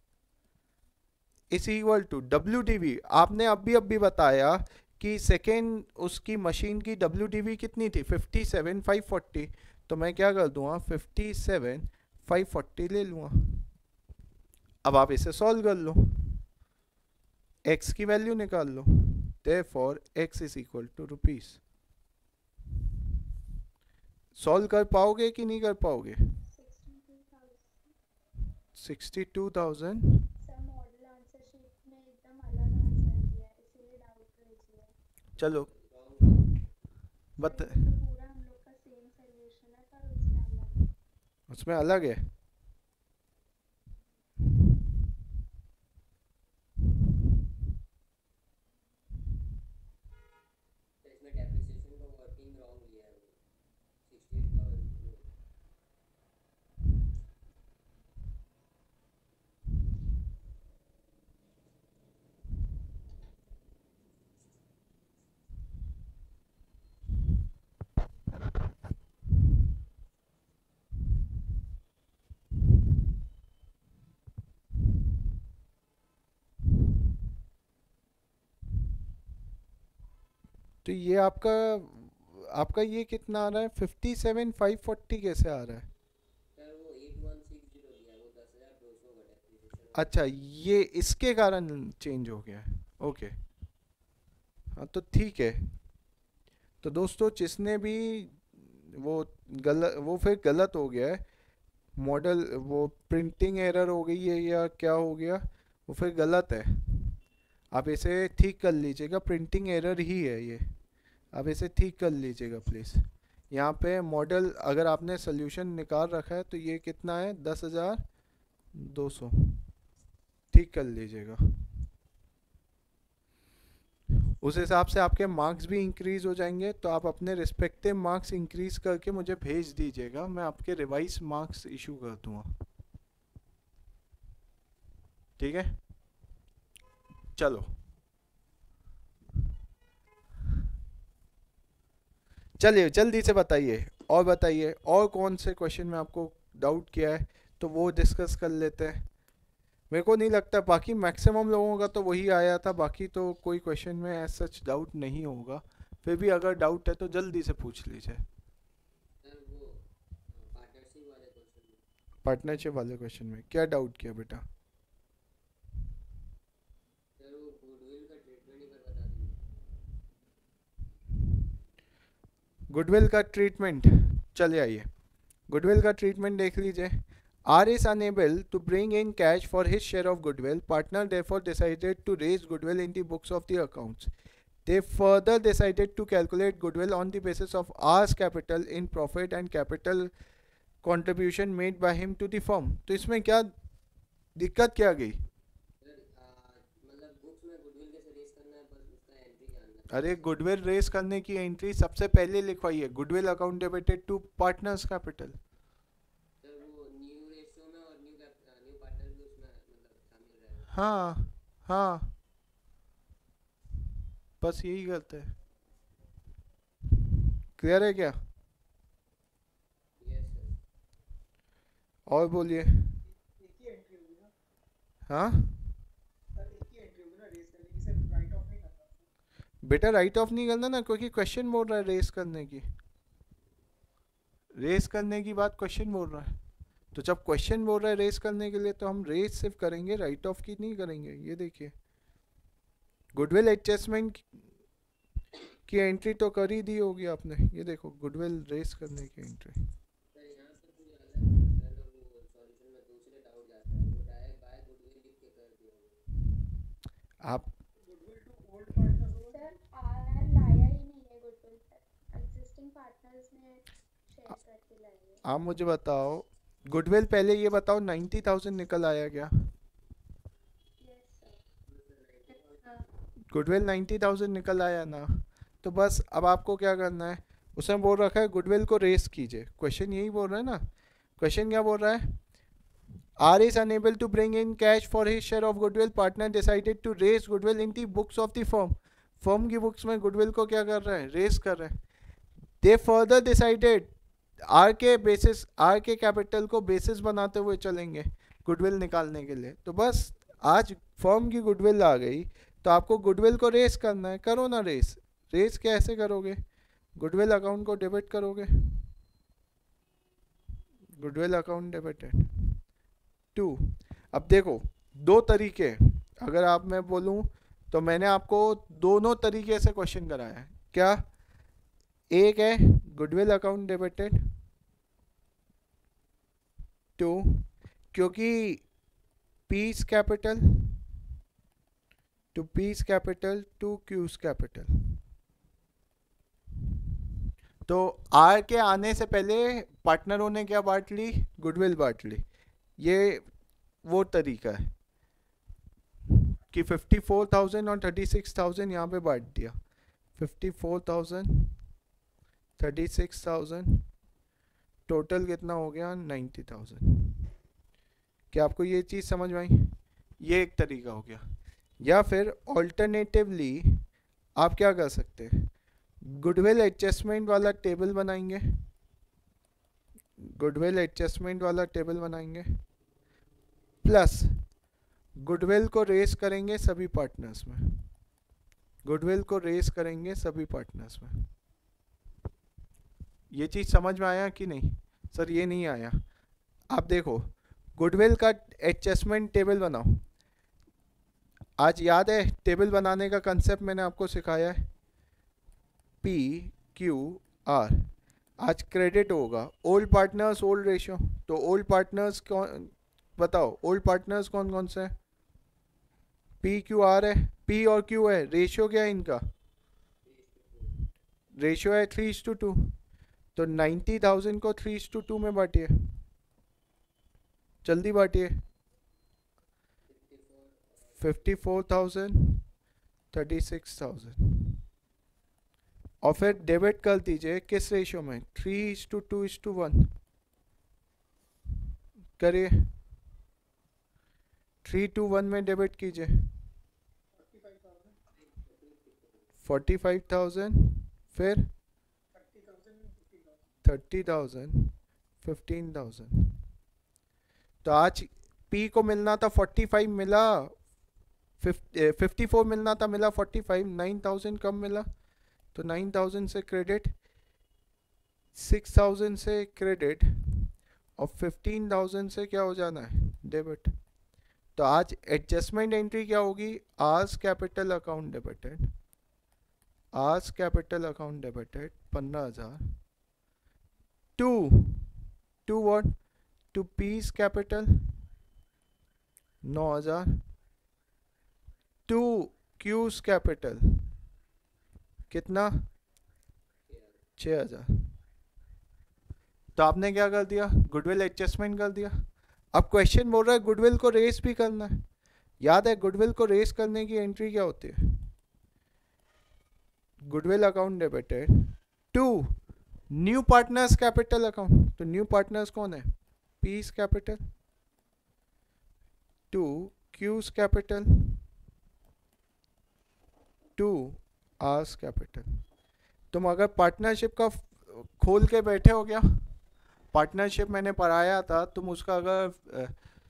इज इक्वल टू WDV। आपने अभी बताया कि सेकेंड उसकी मशीन की WDV कितनी थी? 57,540। तो मैं क्या कर दूंगा? 57,540 ले लूंगा। अब आप इसे सॉल्व कर लो, एक्स की वैल्यू निकाल लो। Therefore x is equal to rupees. Solve कर पाओगे कि नहीं कर पाओगे? 62,000। चलो बत उसमें अलग है। तो ये आपका आपका ये कितना आ रहा है, 57,540 कैसे आ रहा है? सर वो 8160 दिया, वो 10,200 का डेप्रिसिएशन हो अच्छा, गया। ये इसके कारण चेंज हो गया है। ओके, हाँ तो ठीक है। तो दोस्तों जिसने भी वो वो फिर गलत हो गया है मॉडल, वो प्रिंटिंग एरर हो गई है या क्या हो गया, वो फिर गलत है। आप इसे ठीक कर लीजिएगा, प्रिंटिंग एरर ही है ये। आप इसे ठीक कर लीजिएगा प्लीज़। यहाँ पे मॉडल अगर आपने सोल्यूशन निकाल रखा है तो ये कितना है, 10,200। ठीक कर लीजिएगा। उस हिसाब से आपके मार्क्स भी इंक्रीज हो जाएंगे, तो आप अपने रिस्पेक्टिव मार्क्स इंक्रीज करके मुझे भेज दीजिएगा, मैं आपके रिवाइज मार्क्स इशू कर दूंगा। ठीक है, चलो चलिए जल्दी से बताइए, और बताइए और कौन से क्वेश्चन में आपको डाउट किया है, तो वो डिस्कस कर लेते हैं। मेरे को नहीं लगता, बाकी मैक्सिमम लोगों का तो वही आया था, बाकी तो कोई क्वेश्चन में एज सच डाउट नहीं होगा। फिर भी अगर डाउट है तो जल्दी से पूछ लीजिए। सर वो पार्टनरशिप वाले क्वेश्चन में। पार्टनरशिप वाले क्वेश्चन में क्या डाउट किया बेटा? सर वो गुडविल का ट्रीटमेंट एक बार बता दीजिए। गुडविल का ट्रीटमेंट, चलिए आइए गुडविल का ट्रीटमेंट देख लीजिए। R is unable to bring in cash for his share of goodwill, partner therefore decided to raise goodwill in the books of the accounts. They further decided to calculate goodwill on the basis of R's capital in profit and capital contribution made by him to the firm। तो इसमें क्या दिक्कत क्या गई? Sir मतलब books में goodwill कैसे race करना है, बस उसका एंट्री जानना था अरे बस। गुडविल रेस करने की एंट्री सबसे पहले लिखवाई है, goodwill account debited to partners capital. Sir वो न्यू रेशियो में और न्यू पार्टनर भी उसमें मतलब शामिल रहेगा। हाँ हाँ, बस यही करते हैं। क्लियर है क्या? Yes sir. और बोलिए। एक ही एंट्री होगी ना हाँ सर, एक ही एंट्री होगी ना रेस करने की, सिर्फ राइट ऑफ नहीं करना। बेटा, राइट ऑफ नहीं करना ना, क्योंकि क्वेश्चन बोल रहा है रेस करने की। रेस करने की बात क्वेश्चन बोल रहा है, तो जब क्वेश्चन बोल रहा है रेस करने के लिए तो हम रेस सिर्फ करेंगे, राइट ऑफ की नहीं करेंगे। ये देखिए, गुडविल एडजस्टमेंट की एंट्री तो कर ही दी होगी आपने, ये देखो गुडविल रेस करने की एंट्री। सर यहाँ से कोई अलग नहीं करता है ना, वो सॉल्यूशन में दूसरे डाउट जाता है, वो डायरेक्ट बाय गुडविल लिख के कर दिया वो। आप गुडविल टू ओल्ड पार्टनर्स होगा। सर आर लाया ही नहीं है गुडविल, एग्जिस्टिंग पार्टनर्स ने शेयर करके लाई है। आप मुझे बताओ, गुडविल पहले ये बताओ 90,000 निकल आया क्या? Yes sir. हाँ। गुडविल 90,000 निकल आया ना, तो बस अब आपको क्या करना है, उसने बोल रखा है गुडविल को रेस कीजिए, क्वेश्चन यही बोल रहा है ना। क्वेश्चन क्या बोल रहा है? R is unable to bring in cash for his share of goodwill, partner decided to raise goodwill in the books of the firm. Firm की बुक्स में गुडविल को क्या कर रहा है, रेस कर रहा है। दे फर्दर डिसाइडेड, आर के बेसिस, आर के कैपिटल को बेसिस बनाते हुए चलेंगे गुडविल निकालने के लिए। तो बस आज फर्म की गुडविल आ गई, तो आपको गुडविल को रेस करना है, करो ना रेस। रेस कैसे करोगे? गुडविल अकाउंट को डेबिट करोगे, गुडविल अकाउंट डेबिटेड टू। अब देखो दो तरीके हैं। अगर आप, मैं बोलूं तो मैंने आपको दोनों तरीके से क्वेश्चन कराया है। क्या? एक है गुडविल अकाउंट डेबिटेड टू, क्योंकि P's capital to P's capital to Q's capital, तो आर के आने से पहले पार्टनरों ने क्या बांट ली, गुडविल बांट ली। ये वो तरीका है कि 54,000 और 36,000 यहाँ पे बांट दिया। 54,000 36,000, टोटल कितना हो गया, 90,000। क्या आपको ये चीज़ समझ में आई? ये एक तरीका हो गया। या फिर ऑल्टरनेटिवली आप क्या कर सकते हैं, गुडविल एडजस्टमेंट वाला टेबल बनाएंगे, गुडविल एडजस्टमेंट वाला टेबल बनाएंगे, प्लस गुडविल को रेस करेंगे सभी पार्टनर्स में। गुडविल को रेस करेंगे सभी पार्टनर्स में। ये चीज़ समझ में आया कि नहीं? सर ये नहीं आया। आप देखो गुडविल का एडजस्टमेंट टेबल बनाओ। आज याद है टेबल बनाने का कंसेप्ट मैंने आपको सिखाया है, पी क्यू आर। आज क्रेडिट होगा ओल्ड पार्टनर्स ओल्ड रेशियो। तो ओल्ड पार्टनर्स कौन बताओ, ओल्ड पार्टनर्स कौन कौन से हैं? पी क्यू आर है, पी और क्यू है, रेशियो क्या है इनका? रेशियो है 3:2। तो 90,000 को 3:2 में बांटिए, जल्दी बांटिए। 54,000 36,000 और फिर डेबिट कर दीजिए किस रेशियो में? 3:2:1 करिए। 3:1 में डेबिट कीजिए। 45,000 फिर 30,000 15,000। तो आज P को मिलना था 45 मिला, 54 मिलना था मिला 45, 9,000 कम मिला। तो 9,000 से क्रेडिट, 6,000 से क्रेडिट और 15,000 से क्या हो जाना है? डेबिट। तो आज एडजस्टमेंट एंट्री क्या होगी? आज कैपिटल अकाउंट डेबिटेड, आज capital account debited 15,000 to what? To P's capital 9,000 to Q's capital कितना? 6,000। तो आपने क्या कर दिया? गुडविल एडजस्टमेंट कर दिया। अब क्वेश्चन बोल रहा है गुडविल को रेस भी करना है। याद है गुडविल को रेस करने की एंट्री क्या होती है? Goodwill account debited to new partners capital account. तो न्यू पार्टनर्स कौन है? P's capital to Q's capital to R's capital. तुम अगर पार्टनरशिप का खोल के बैठे हो, क्या पार्टनरशिप मैंने पढ़ाया था, तुम उसका अगर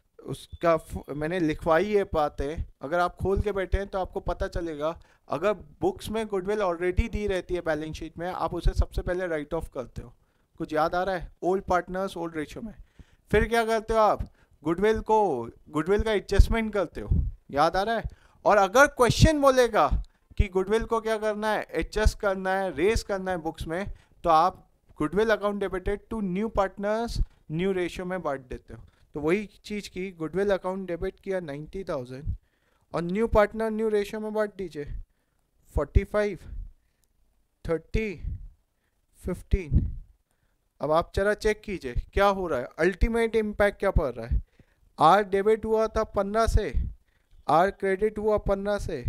मैंने लिखवाई ये बातें, अगर आप खोल के बैठे हैं तो आपको पता चलेगा। अगर बुक्स में गुडविल ऑलरेडी दी रहती है बैलेंस शीट में, आप उसे सबसे पहले राइट ऑफ करते हो। कुछ याद आ रहा है? ओल्ड पार्टनर्स ओल्ड रेशियो में। फिर क्या करते हो आप? गुडविल का एडजस्टमेंट करते हो। याद आ रहा है? और अगर क्वेश्चन बोलेगा कि गुडविल को क्या करना है? एडजस्ट करना है, रेस करना है बुक्स में, तो आप goodwill account debited to new partners new ratio में बांट देते हो। तो वही चीज़ की गुडविल अकाउंट डेबिट किया 90,000 और न्यू पार्टनर न्यू रेशियो में बांट दीजिए 45 30 15। अब आप जरा चेक कीजिए क्या हो रहा है। अल्टीमेट इम्पैक्ट क्या पड़ रहा है? आर डेबिट हुआ था 15 से, आर क्रेडिट हुआ 15 से,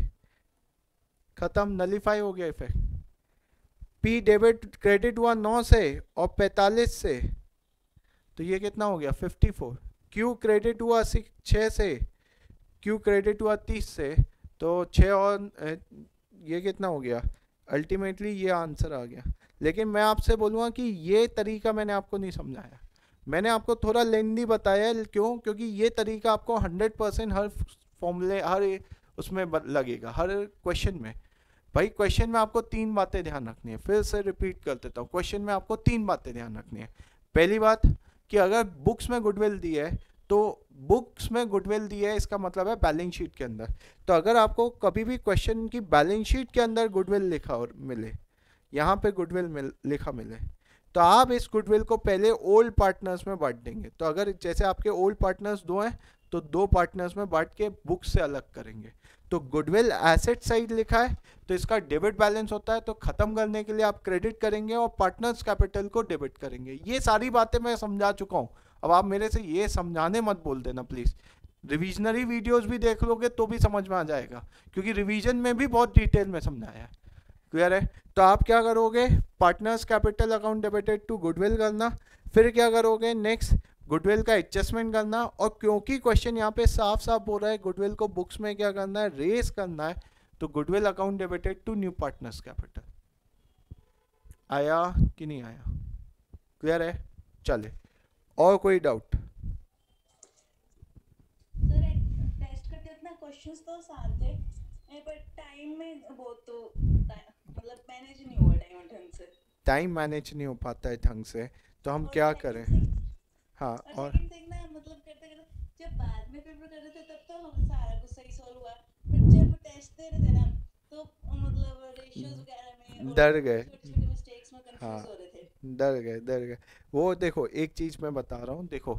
खत्म, नलीफाई हो गया इफेक्ट। पी डेबिट क्रेडिट हुआ 9 से और 45 से, तो ये कितना हो गया? 54। क्यू क्रेडिट हुआ 6 से, क्यू क्रेडिट हुआ 30 से, तो 6 और ये कितना हो गया? अल्टीमेटली ये आंसर आ गया। लेकिन मैं आपसे बोलूँगा कि ये तरीका मैंने आपको नहीं समझाया, मैंने आपको थोड़ा लेंदी बताया। क्यों? क्योंकि ये तरीका आपको 100% हर फॉर्मूले हर उसमें लगेगा, हर क्वेश्चन में। भाई क्वेश्चन में आपको 3 बातें ध्यान रखनी है। फिर से रिपीट कर देता हूँ, क्वेश्चन में आपको 3 बातें ध्यान रखनी है। पहली बात कि अगर बुक्स में गुडविल दी है तो बुक्स में गुडविल दी है इसका मतलब है बैलेंस शीट के अंदर। तो अगर आपको कभी भी क्वेश्चन की बैलेंस शीट के अंदर गुडविल लिखा और मिले, यहाँ पे गुडविल लिखा मिले, तो आप इस गुडविल को पहले ओल्ड पार्टनर्स में बांट देंगे। तो अगर जैसे आपके ओल्ड पार्टनर्स 2 हैं तो 2 पार्टनर्स में बांट के बुक से अलग करेंगे। तो गुडविल एसेट साइड लिखा है तो इसका डेबिट बैलेंस होता है, तो खत्म करने के लिए आप क्रेडिट करेंगे और पार्टनर्स कैपिटल को डेबिट करेंगे। ये सारी बातें मैं समझा चुका हूँ। अब आप मेरे से ये समझाने मत बोल देना प्लीज़। रिविजनरी वीडियोस भी देख लोगे तो भी समझ में आ जाएगा, क्योंकि रिवीजन में भी बहुत डिटेल में समझाया है। क्लियर है? तो आप क्या करोगे? Partners capital account debited to goodwill करना। फिर क्या करोगे? नेक्स्ट गुडविल का एडजस्टमेंट करना। और क्योंकि क्वेश्चन यहाँ पे साफ साफ बोल रहा है गुडविल को बुक्स में क्या करना है? रेस करना है। तो goodwill account debited to new partners capital. आया कि नहीं आया? क्लियर है? चले, और कोई डाउट? सर टेस्ट करते इतना क्वेश्चंस तो आसान थे, नहीं पर टाइम में बहुत तो मतलब मैनेज नहीं हुआ टाइम ढंग से। टाइम मैनेज नहीं हो पाता है ढंग से, तो हम और क्या सेकंड करें? थिंग हाँ, और और सेकंड थिंग ना मतलब करते करते जब बाद में पेपर कर रहे थे तब तो हम सारा कुछ सही सॉल्व हुआ, बट जब टेस्ट दे रहे थे ना तो मतलब रेशियोज वगैरह में और डर गए। छोटे छोटे मिस्टेक्स में हाँ, कंफ्यूज हो रहे थे। डर गए। वो देखो, एक चीज़ मैं बता रहा हूँ, देखो,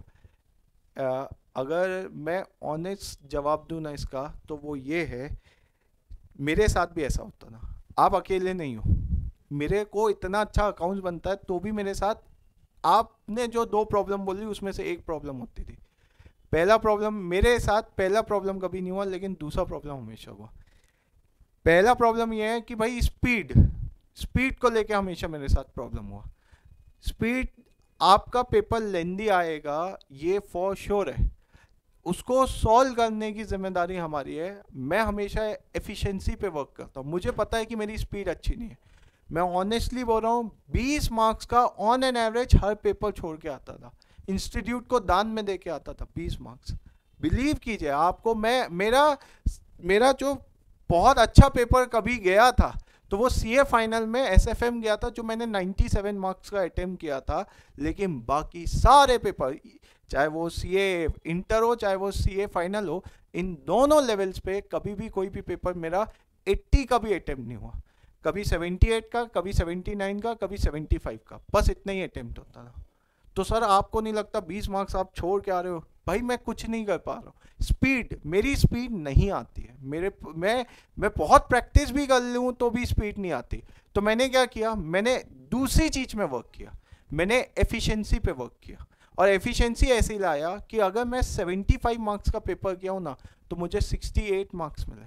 अगर मैं ऑनेस्ट जवाब दूँ ना इसका, तो वो ये है, मेरे साथ भी ऐसा होता ना, आप अकेले नहीं हो। मेरे को इतना अच्छा अकाउंट्स बनता है तो भी मेरे साथ आपने जो दो प्रॉब्लम बोली उसमें से एक प्रॉब्लम होती थी। पहला प्रॉब्लम मेरे साथ, पहला प्रॉब्लम कभी नहीं हुआ, लेकिन दूसरा प्रॉब्लम हमेशा हुआ। पहला प्रॉब्लम ये है कि भाई स्पीड, स्पीड को लेके हमेशा मेरे साथ प्रॉब्लम हुआ। स्पीड, आपका पेपर लेंदी आएगा ये फॉर श्योर है, उसको सॉल्व करने की जिम्मेदारी हमारी है। मैं हमेशा एफिशिएंसी पे वर्क करता हूँ, मुझे पता है कि मेरी स्पीड अच्छी नहीं है, मैं ऑनेस्टली बोल रहा हूँ। 20 मार्क्स का ऑन एन एवरेज हर पेपर छोड़ के आता था, इंस्टीट्यूट को दान में दे के आता था 20 मार्क्स। बिलीव कीजिए आपको, मैं मेरा मेरा जो बहुत अच्छा पेपर कभी गया था तो वो सीए फाइनल में एसएफएम गया था, जो मैंने 97 मार्क्स का अटेम्प्ट किया था। लेकिन बाकी सारे पेपर, चाहे वो सीए इंटर हो चाहे वो सीए फाइनल हो, इन दोनों लेवल्स पे कभी भी कोई भी पेपर मेरा 80 का भी अटेम्प्ट नहीं हुआ। कभी 78 का, कभी 79 का, कभी 75 का, बस इतना ही अटेम्प्ट होता था। तो सर आपको नहीं लगता 20 मार्क्स आप छोड़ के आ रहे हो? भाई मैं कुछ नहीं कर पा रहा हूँ, स्पीड, मेरी स्पीड नहीं आती है। मैं बहुत प्रैक्टिस भी कर लूँ तो भी स्पीड नहीं आती। तो मैंने क्या किया, मैंने दूसरी चीज़ में वर्क किया, मैंने एफिशिएंसी पे वर्क किया। और एफिशिएंसी ऐसे ही लाया कि अगर मैं 75 मार्क्स का पेपर किया हूँ ना, तो मुझे 68 मार्क्स मिले।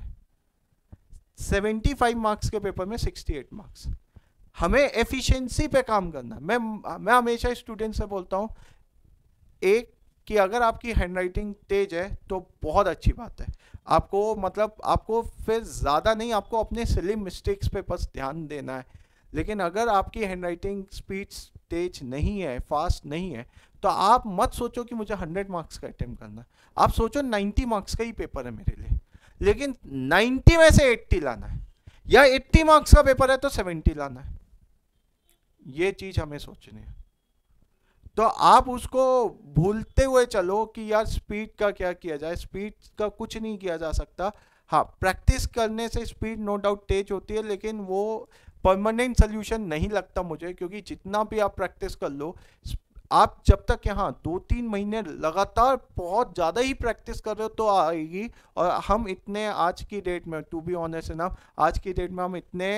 75 मार्क्स के पेपर में 68 मार्क्स। हमें एफिशिएंसी पे काम करना। मैं हमेशा स्टूडेंट से बोलता हूँ, एक, कि अगर आपकी हैंडराइटिंग तेज है तो बहुत अच्छी बात है, आपको मतलब आपको फिर ज़्यादा नहीं, आपको अपने सिली मिस्टेक्स पे बस ध्यान देना है। लेकिन अगर आपकी हैंडराइटिंग स्पीड तेज नहीं है, फास्ट नहीं है, तो आप मत सोचो कि मुझे 100 मार्क्स का अटेम्प्ट करना है। आप सोचो 90 मार्क्स का ही पेपर है मेरे लिए, लेकिन 90 में से 80 लाना है, या 80 मार्क्स का पेपर है तो 70 लाना है। ये चीज़ हमें सोचनी है। तो आप उसको भूलते हुए चलो कि यार स्पीड का क्या किया जाए, स्पीड का कुछ नहीं किया जा सकता। हाँ, प्रैक्टिस करने से स्पीड नो डाउट तेज होती है, लेकिन वो परमानेंट सोल्यूशन नहीं लगता मुझे, क्योंकि जितना भी आप प्रैक्टिस कर लो, आप जब तक यहाँ 2-3 महीने लगातार बहुत ज़्यादा ही प्रैक्टिस कर रहे हो तो आएगी। और हम इतने आज की डेट में, टू बी ऑनेस्ट इनफ, आज की डेट में हम इतने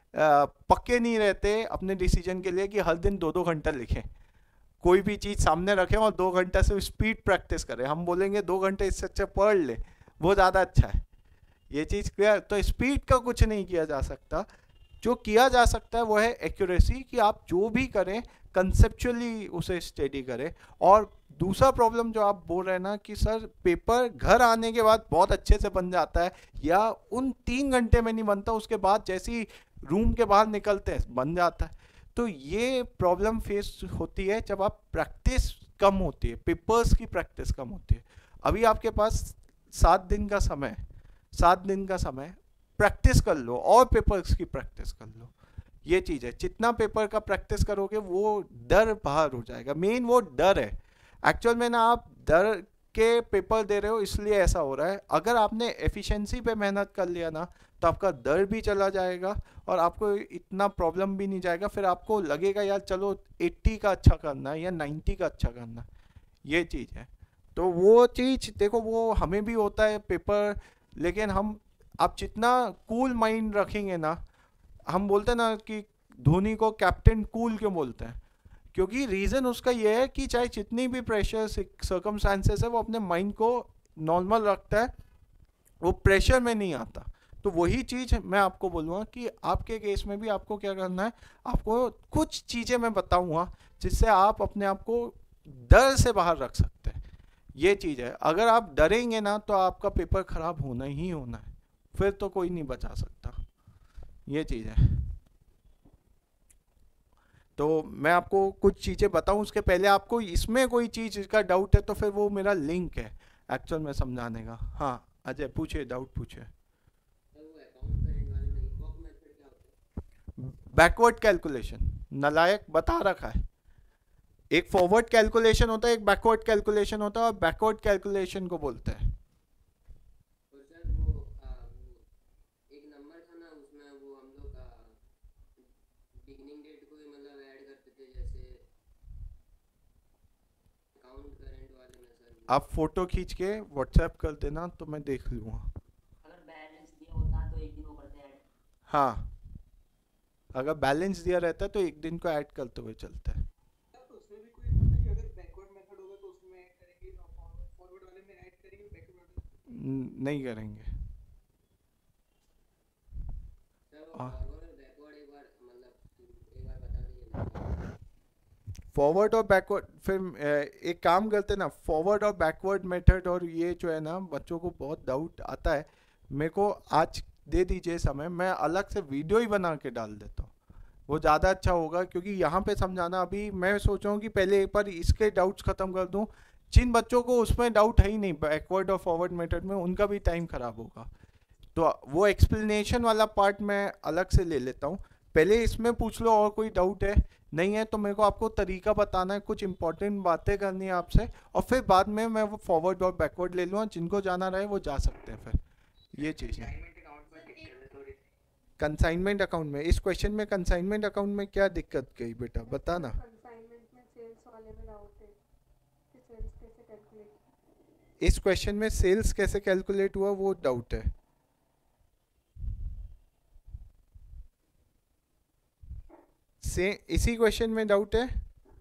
पक्के नहीं रहते अपने डिसीजन के लिए कि हर दिन 2-2 घंटा लिखें, कोई भी चीज़ सामने रखें और 2 घंटा से स्पीड प्रैक्टिस करें। हम बोलेंगे 2 घंटे इससे अच्छा पढ़ ले, वो ज़्यादा अच्छा है। ये चीज़ क्लियर? तो स्पीड का कुछ नहीं किया जा सकता। जो किया जा सकता है वो है एक्यूरेसी, कि आप जो भी करें कंसेप्चुअली उसे स्टडी करें। और दूसरा प्रॉब्लम जो आप बोल रहे हैं ना कि सर पेपर घर आने के बाद बहुत अच्छे से बन जाता है, या उन 3 घंटे में नहीं बनता, उसके बाद जैसी रूम के बाहर निकलते हैं बन जाता है। तो ये प्रॉब्लम फेस होती है जब आप प्रैक्टिस कम होती है, पेपर्स की प्रैक्टिस कम होती है। अभी आपके पास 7 दिन का समय, 7 दिन का समय, प्रैक्टिस कर लो और पेपर्स की प्रैक्टिस कर लो। ये चीज़ है, जितना पेपर का प्रैक्टिस करोगे वो डर बाहर हो जाएगा। मेन वो डर है एक्चुअल में ना, आप डर के पेपर दे रहे हो इसलिए ऐसा हो रहा है। अगर आपने एफिशिएंसी पे मेहनत कर लिया ना, तो आपका डर भी चला जाएगा और आपको इतना प्रॉब्लम भी नहीं जाएगा। फिर आपको लगेगा यार चलो 80 का अच्छा करना है या 90 का अच्छा करना है, ये चीज़ है। तो वो चीज़ देखो, वो हमें भी होता है पेपर, लेकिन हम, आप जितना कूल माइंड रखेंगे ना, हम बोलते हैं ना कि धोनी को कैप्टन कूल क्यों बोलते हैं, क्योंकि रीज़न उसका ये है कि चाहे जितनी भी प्रेशर सर्कमस्टांसेस है, वो अपने माइंड को नॉर्मल रखता है, वो प्रेशर में नहीं आता। तो वही चीज़ मैं आपको बोलूँगा कि आपके केस में भी आपको क्या करना है, आपको कुछ चीज़ें मैं बताऊँगा जिससे आप अपने आप को डर से बाहर रख सकते हैं। ये चीज़ है, अगर आप डरेंगे ना तो आपका पेपर ख़राब होना ही होना है, फिर तो कोई नहीं बचा सकता। ये चीज़ है। तो मैं आपको कुछ चीज़ें बताऊं, उसके पहले आपको इसमें कोई चीज़ का डाउट है तो फिर वो मेरा लिंक है एक्चुअल में समझाने का। हाँ अजय पूछिए, डाउट पूछिए। तो वो बैकवर्ड कैलकुलेशन, नालायक बता रखा है। एक फॉरवर्ड कैलकुलेशन होता है, एक बैकवर्ड कैलकुलेशन होता है, और बैकवर्ड कैलकुलेशन को बोलते हैं। और सर वो एक नंबर था ना, उसमें वो हम लोग बिगिनिंग डेट को ही मतलब ऐड करते थे, जैसे अकाउंट करंट वाले में सर वो। आप फोटो खींच के व्हाट्सएप कर देना तो मैं देख लूँगा। अगर बैलेंस दिया होता तो एक दिन वो करते ऐड। हाँ, अगर बैलेंस दिया रहता है तो एक दिन को ऐड करते हुए चलता है। तो उसमें भी कोई था ना कि अगर बैकवर्ड मेथड होगा तो उसमें ऐड करेंगे, फॉरवर्ड वाले में ऐड करेंगे, बैकवर्ड नहीं करेंगे। सर वो फॉरवर्ड और बैकवर्ड एक बार मतलब एक बार बता दीजिए ना। फॉरवर्ड और बैकवर्ड, फिर एक काम करते ना, फॉरवर्ड और बैकवर्ड मेथड, और ये जो है ना बच्चों को बहुत डाउट आता है, मेरे को आज दे दीजिए समय, मैं अलग से वीडियो ही बना के डाल देता हूँ, वो ज़्यादा अच्छा होगा। क्योंकि यहाँ पे समझाना, अभी मैं सोच रहा हूँ कि पहले एक बार इसके डाउट्स ख़त्म कर दूँ। जिन बच्चों को उसमें डाउट है ही नहीं बैकवर्ड और फॉरवर्ड मेथड में, उनका भी टाइम ख़राब होगा, तो वो एक्सप्लेनेशन वाला पार्ट मैं अलग से ले लेता हूँ। पहले इसमें पूछ लो और कोई डाउट है, नहीं है तो मेरे को आपको तरीका बताना है, कुछ इंपॉर्टेंट बातें करनी है आपसे, और फिर बाद में मैं वो फॉरवर्ड और बैकवर्ड ले लूँगा। जिनको जाना रहे वो जा सकते हैं। फिर ये चीज़ है। कंसाइनमेंट अकाउंट में, इस क्वेश्चन में कंसाइनमेंट अकाउंट में क्या दिक्कत गई बेटा, बताना। कंसाइनमेंट में सेल्स वाले में डाउट है कि सेल्स कैसे कैलकुलेट। इस क्वेश्चन में सेल्स कैसे कैलकुलेट हुआ वो डाउट है। से इसी क्वेश्चन में डाउट है।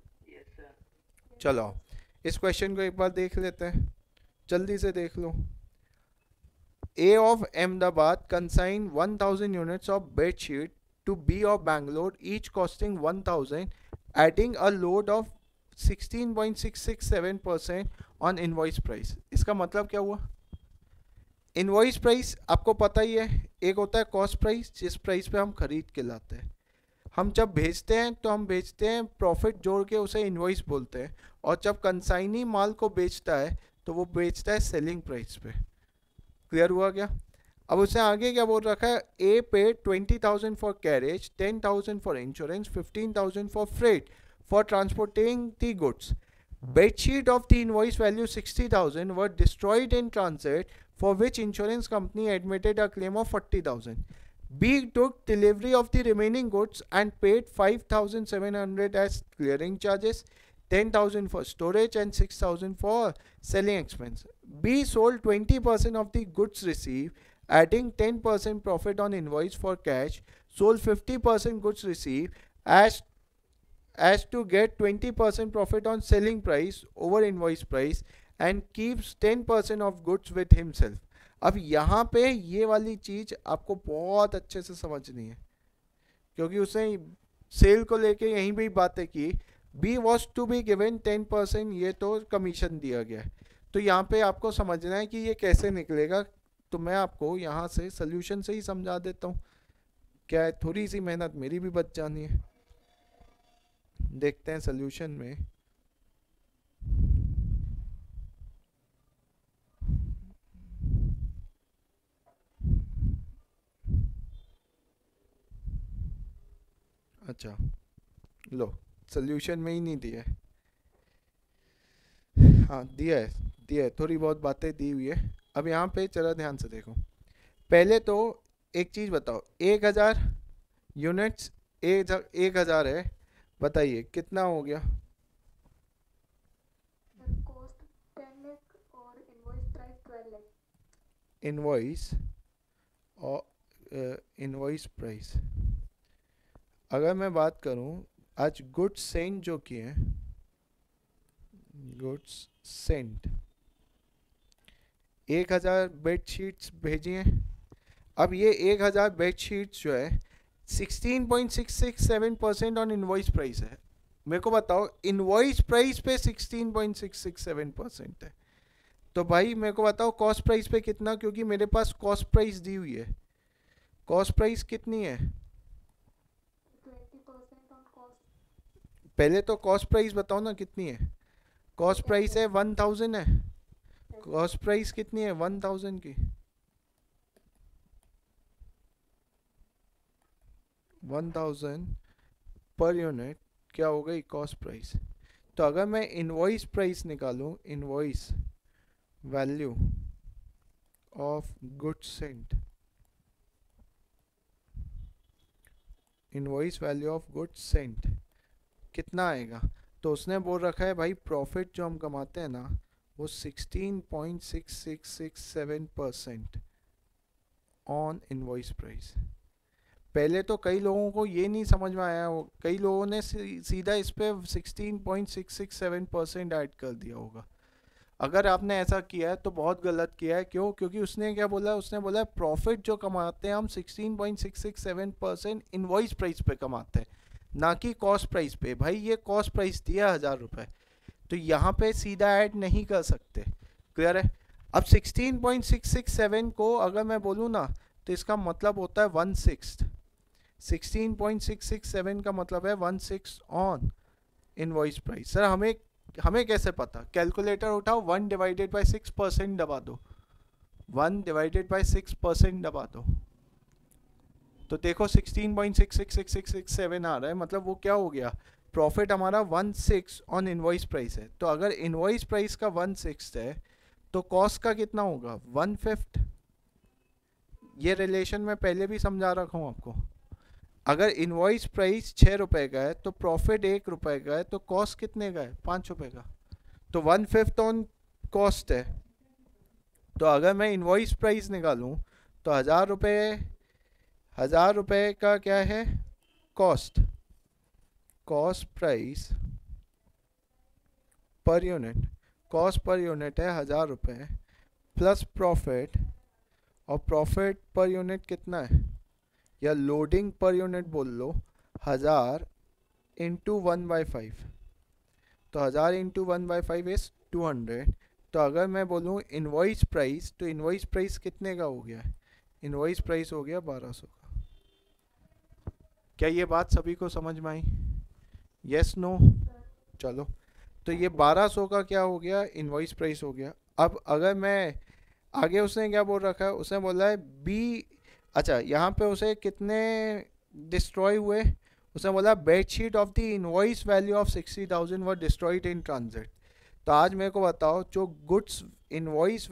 चलो इस क्वेश्चन को एक बार देख लेते हैं, जल्दी से देख लो। A of Ahmedabad consigned 1000 units of bed sheet to B of Bangalore, each costing 1000, adding a load of 16.667% on invoice price। इसका मतलब क्या हुआ? इनवॉइस प्राइस आपको पता ही है, एक होता है कॉस्ट प्राइस जिस प्राइस पे हम खरीद के लाते हैं। हम जब भेजते हैं तो हम बेचते हैं प्रॉफिट जोड़ के, उसे इनवॉइस बोलते हैं। और जब कंसाइनी माल को बेचता है तो वो बेचता है सेलिंग प्राइस पे। क्लियर हुआ क्या? अब उसे आगे क्या बोल रखा है? A pay 20,000 for carriage, 10,000 for insurance, 15,000 for freight for transporting the goods. Bedsheet of the invoice value 60,000 were destroyed in transit, for which insurance company admitted a claim of 40,000. B took delivery of the remaining goods and paid 5,700 as clearing charges, 10,000 for storage and 6,000 for selling expense. B sold 20% of the goods received, adding 10% profit on invoice for cash, sold 50% goods received as to get 20% profit on selling price over invoice price, and keeps 10% of goods with himself. अब यहाँ पे ये वाली चीज़ आपको बहुत अच्छे से समझनी है, क्योंकि उसने सेल को लेके यहीं भी बातें की। B was to be given 10%, ये तो कमीशन दिया गया है। तो यहाँ पे आपको समझना है कि ये कैसे निकलेगा। तो मैं आपको यहाँ से सोल्यूशन से ही समझा देता हूँ, क्या है, थोड़ी सी मेहनत मेरी भी बच जानी है। देखते हैं सोल्यूशन में। अच्छा लो, सोल्यूशन में ही नहीं दिया है। हाँ दिया है, थोड़ी बहुत बातें दी हुई है। अब यहाँ पे चलो ध्यान से देखो। पहले तो एक चीज़ बताओ, 1000 यूनिट्स 1000 है, बताइए कितना हो गया? कॉस्ट 10 लाख और invoice price 12 lakh. Invoice price अगर मैं बात करूं, आज गुड्स सेंट जो किए हैं, गुड्स सेंट 1000 बेडशीट्स भेजी हैं। अब ये 1000 बेडशीट्स जो है 16.667% ऑन इनवॉइस प्राइस है। मेरे को बताओ, इनवॉइस प्राइस पे 16.667% है, तो भाई मेरे को बताओ कॉस्ट प्राइस पे कितना, क्योंकि मेरे पास कॉस्ट प्राइस दी हुई है। कॉस्ट प्राइस कितनी है? 20% ऑन कॉस्ट। पहले तो कॉस्ट प्राइस बताओ ना कितनी है। कॉस्ट प्राइस है 1000 है। कॉस्ट प्राइस कितनी है? 1000 की। 1000 पर यूनिट क्या हो गई कॉस्ट प्राइस। तो अगर मैं इनवॉइस प्राइस निकालूं, invoice value of goods sent, invoice value of goods sent कितना आएगा, तो उसने बोल रखा है भाई प्रॉफिट जो हम कमाते हैं ना वो 16.6667% ऑन इनवॉइस प्राइस। पहले तो कई लोगों को ये नहीं समझ में आया हो, कई लोगों ने सीधा इस पे 16.667% ऐड कर दिया होगा। अगर आपने ऐसा किया है तो बहुत गलत किया है। क्यों? क्योंकि उसने क्या बोला, उसने बोला प्रॉफिट जो कमाते हैं हम 16.667% इनवॉइस प्राइस पे कमाते हैं, ना कि कॉस्ट प्राइस पे। भाई ये कॉस्ट प्राइस दिया 1000 रुपये, तो यहाँ पे सीधा ऐड नहीं कर सकते। क्लियर है? अब 16.667 को अगर मैं बोलूँ ना तो इसका मतलब होता है 1/6। 16.667 का मतलब है 1/6 ऑन इनवॉइस प्राइस। सर हमें कैसे पता? कैलकुलेटर उठाओ, 1/6% दबा दो, 1/6% दबा दो, तो देखो 16.666667 आ रहा है। मतलब वो क्या हो गया, प्रॉफिट हमारा 1/6 ऑन इनवॉइस प्राइस है। तो अगर इनवॉइस प्राइस का 1/6 है तो कॉस्ट का कितना होगा, 1/5। ये रिलेशन मैं पहले भी समझा रखा हूँ आपको। अगर इनवॉइस प्राइस 6 रुपए का है तो प्रॉफिट 1 रुपए का है, तो कॉस्ट कितने का है, 5 रुपए का, तो 1/5 ऑन कॉस्ट है। तो अगर मैं इनवॉइस प्राइस निकालूं तो 1000 रुपए का क्या है cost, cost price per unit, cost per unit है 1000 रुपये प्लस प्रॉफिट, और प्रॉफिट पर यूनिट कितना है, या लोडिंग पर यूनिट बोल लो, 1000 इंटू 1/5। तो 1000 इंटू 1/5 इज 200। तो अगर मैं बोलूँ इनवॉइस प्राइस, तो इनवॉइस प्राइस कितने का हो गया, इनवॉइस प्राइस हो गया 1200 का। क्या ये बात सभी को समझ में आई? Yes no? चलो, तो ये 1200 का क्या हो गया, इनवॉइस प्राइस हो गया। अब अगर मैं आगे, उसने क्या बोल रखा है, उसने बोला है बी, अच्छा यहाँ पे उसे कितने डिस्ट्रॉय हुए, उसने बोला bedsheet of the invoice value of 60,000 were destroyed in transit. तो आज मेरे को बताओ, जो goods invoice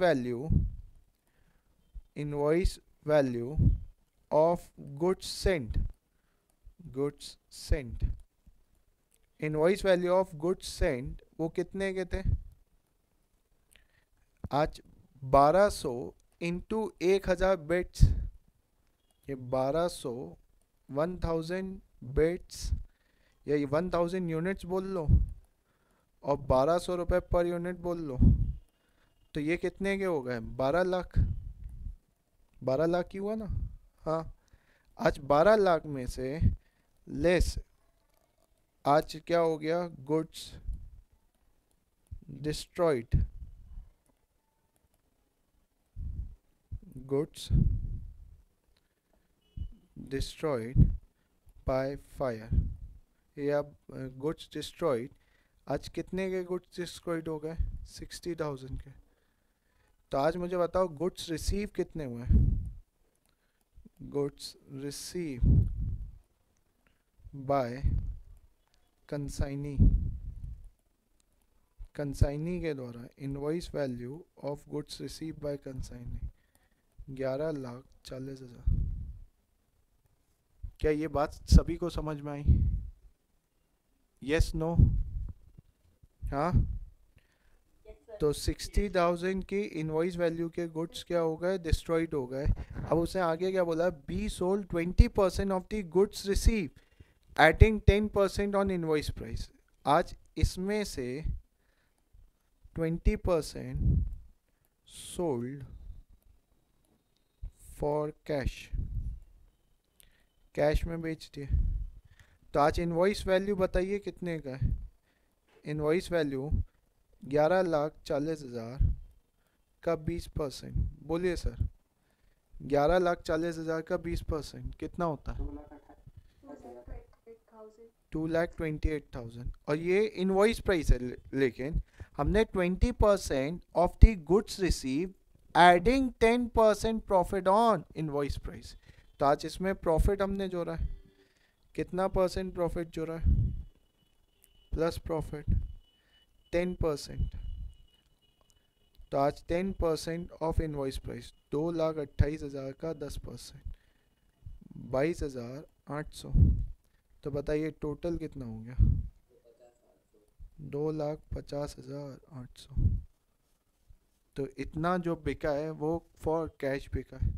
value of goods sent, invoice value of goods sent वो कितने के थे आज, 1200 इंटू 1000 बिट्स, ये 1200 1000 बिट्स या 1000 यूनिट्स बोल लो, और 1200 रुपये पर यूनिट बोल लो, तो ये कितने के हो गए, 12 लाख। 12 लाख की हुआ ना? हाँ, आज 12 लाख में से लेस आज क्या हो गया, goods destroyed, goods destroyed by fire, या गुड्स डिस्ट्रॉयड, आज कितने के गुड्स डिस्ट्रॉयड हो गए, 60,000 के। तो आज मुझे बताओ गुड्स रिसीव कितने हुए, goods receive by consignee, consignee के द्वारा, invoice value of goods receive by consignee 11,40,000। क्या ये बात सभी को समझ में आई? Yes no? हाँ, तो 60,000 की इनवॉइस वैल्यू के गुड्स क्या हो गए, डिस्ट्रॉयड हो गए। अब उसने आगे क्या बोला, B sold 20% of the goods receive adding 10% on invoice price. आज इसमें से 20% सोल्ड फॉर कैश, कैश में बेच दिए। तो आज इनवॉइस वैल्यू बताइए कितने का है, इनवॉइस वैल्यू 11,40,000 का 20%, बोलिए सर, 11,40,000 का 20% कितना होता है, 2,28,000। और ये इनवॉइस प्राइस है, लेकिन हमने 20% of the goods receive adding 10% profit on invoice price. तो आज इसमें प्रॉफिट हमने जोड़ा है, कितना परसेंट प्रॉफिट जुड़ा है प्लस प्रॉफिट 10%। तो आज 10% ऑफ इनवॉइस प्राइस 2,28,000 का 10% 22,800। तो बताइए टोटल कितना हो गया 2,50,800। तो इतना जो बिका है वो फॉर कैश बिका है।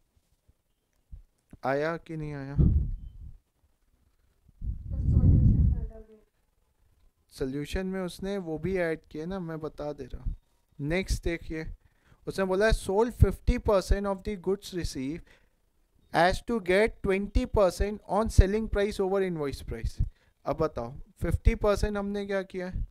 आया कि नहीं आया? सोल्यूशन में उसने वो भी ऐड किया ना, मैं बता दे रहा। नेक्स्ट देखिए, उसने बोला है sold 50% of the goods receive as to get 20% on selling price over invoice price. अब बताओ 50% हमने क्या किया है,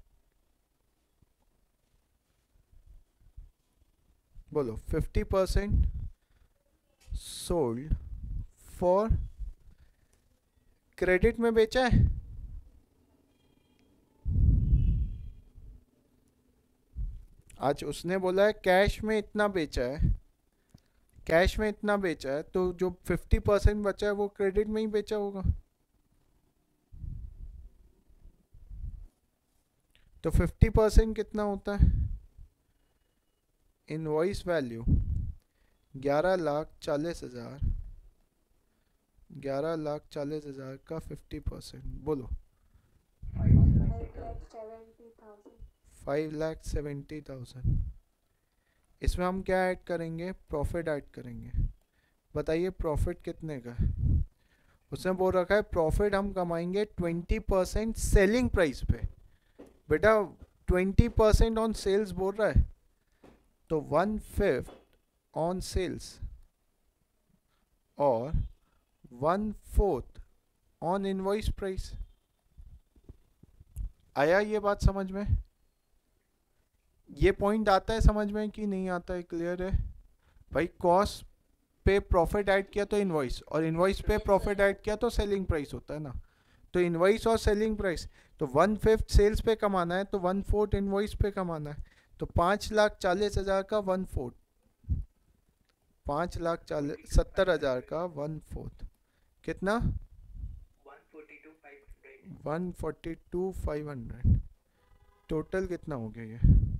बोलो 50% सोल्ड फॉर क्रेडिट में बेचा है, आज उसने बोला है कैश में इतना बेचा है, कैश में इतना बेचा है, तो जो 50% बचा है वो क्रेडिट में ही बेचा होगा। तो 50% कितना होता है, इनवॉइस वैल्यू 11,40,000, 11,40,000 का 50%, बोलो 5,70,000। इसमें हम क्या ऐड करेंगे, प्रॉफिट ऐड करेंगे। बताइए प्रॉफिट कितने का है? उसने बोल रखा है प्रॉफिट हम कमाएंगे 20% सेलिंग प्राइस पे। बेटा 20% ऑन सेल्स बोल रहा है, तो 1/5 ऑन सेल्स और 1/4 ऑन इनवॉइस प्राइस। आया ये बात समझ में? ये पॉइंट आता है समझ में कि नहीं आता है? क्लियर है भाई? कॉस्ट पे प्रॉफिट ऐड किया तो इनवॉइस, और इनवॉइस पे प्रॉफिट ऐड किया तो सेलिंग प्राइस होता है ना। तो इनवॉइस और सेलिंग प्राइस, तो 1/5 सेल्स पे कमाना है तो 1/4 इनवॉइस पे कमाना है। तो 5,40,000 का 1/4, 5,70,000 का 1/4 कितना, 142,500। टोटल कितना हो गया ये,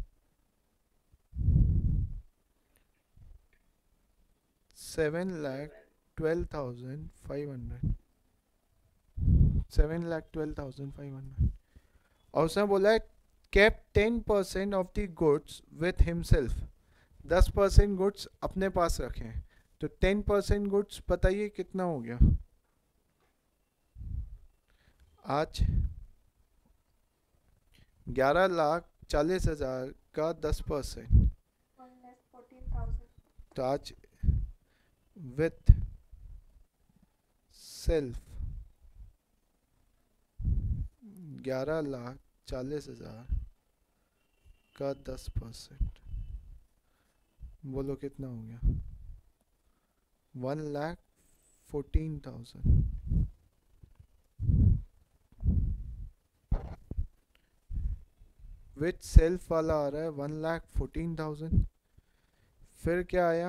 7,12,500, 7,12,500। और उसने बोला है kept 10% of the goods with himself, 10% goods अपने पास रखे हैं। तो 10% गुड्स बताइए कितना हो गया आज, 11,40,000 का 10%, तो आज विथ सेल्फ 11,40,000 का 10%, बोलो कितना हो गया, 1,14,000। विथ सेल्फ वाला आ रहा है 1,14,000। फिर क्या आया,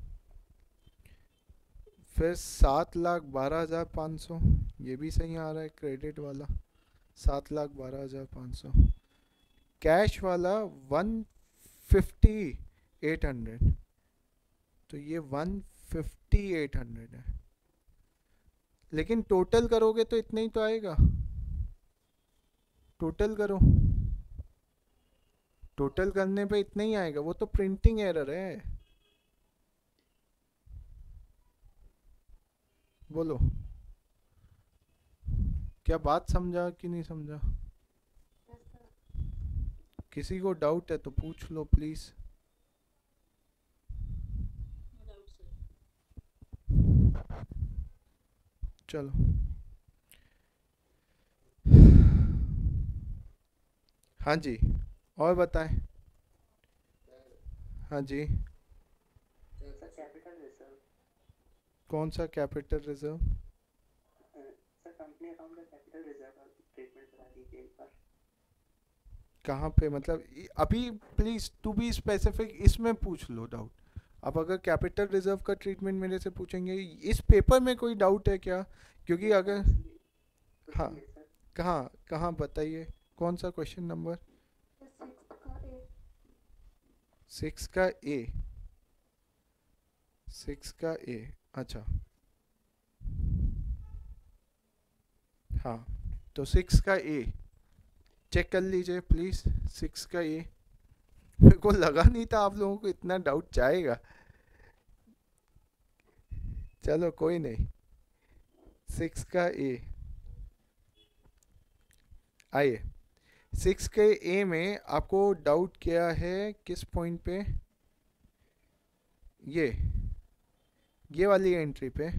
फिर 7,12,500, ये भी सही आ रहा है क्रेडिट वाला 7,12,500। कैश वाला 150,800, तो ये 150,800 है। लेकिन टोटल करोगे तो इतना ही तो आएगा, टोटल करो, टोटल करने पे इतना ही आएगा, वो तो प्रिंटिंग एरर है। बोलो क्या बात समझा कि नहीं समझा? किसी को डाउट है तो पूछ लो प्लीज। चलो हाँ जी, और बताएं। हाँ जी, कैपिटल रिजर्व, कौन सा capital reserve? Sir company account का कैपिटल रिजर्व का ट्रीटमेंट करा दीजिए एक बार। कहाँ पे, मतलब अभी प्लीज टू बी स्पेसिफिक इसमें पूछ लो डाउट। अब अगर कैपिटल रिजर्व का ट्रीटमेंट मेरे से पूछेंगे, इस पेपर में कोई डाउट है क्या? क्योंकि अगर हाँ कहाँ कहाँ बताइए, कौन सा क्वेश्चन नंबर? 6 का ए। 6 का ए, अच्छा हाँ, तो 6 का ए चेक कर लीजिए प्लीज। 6 का ए, मेरे को लगा नहीं था आप लोगों को इतना डाउट जाएगा। चलो कोई नहीं। 6 का ए, आइए 6 के ए में आपको डाउट क्या है, किस पॉइंट पे? ये वाली एंट्री पे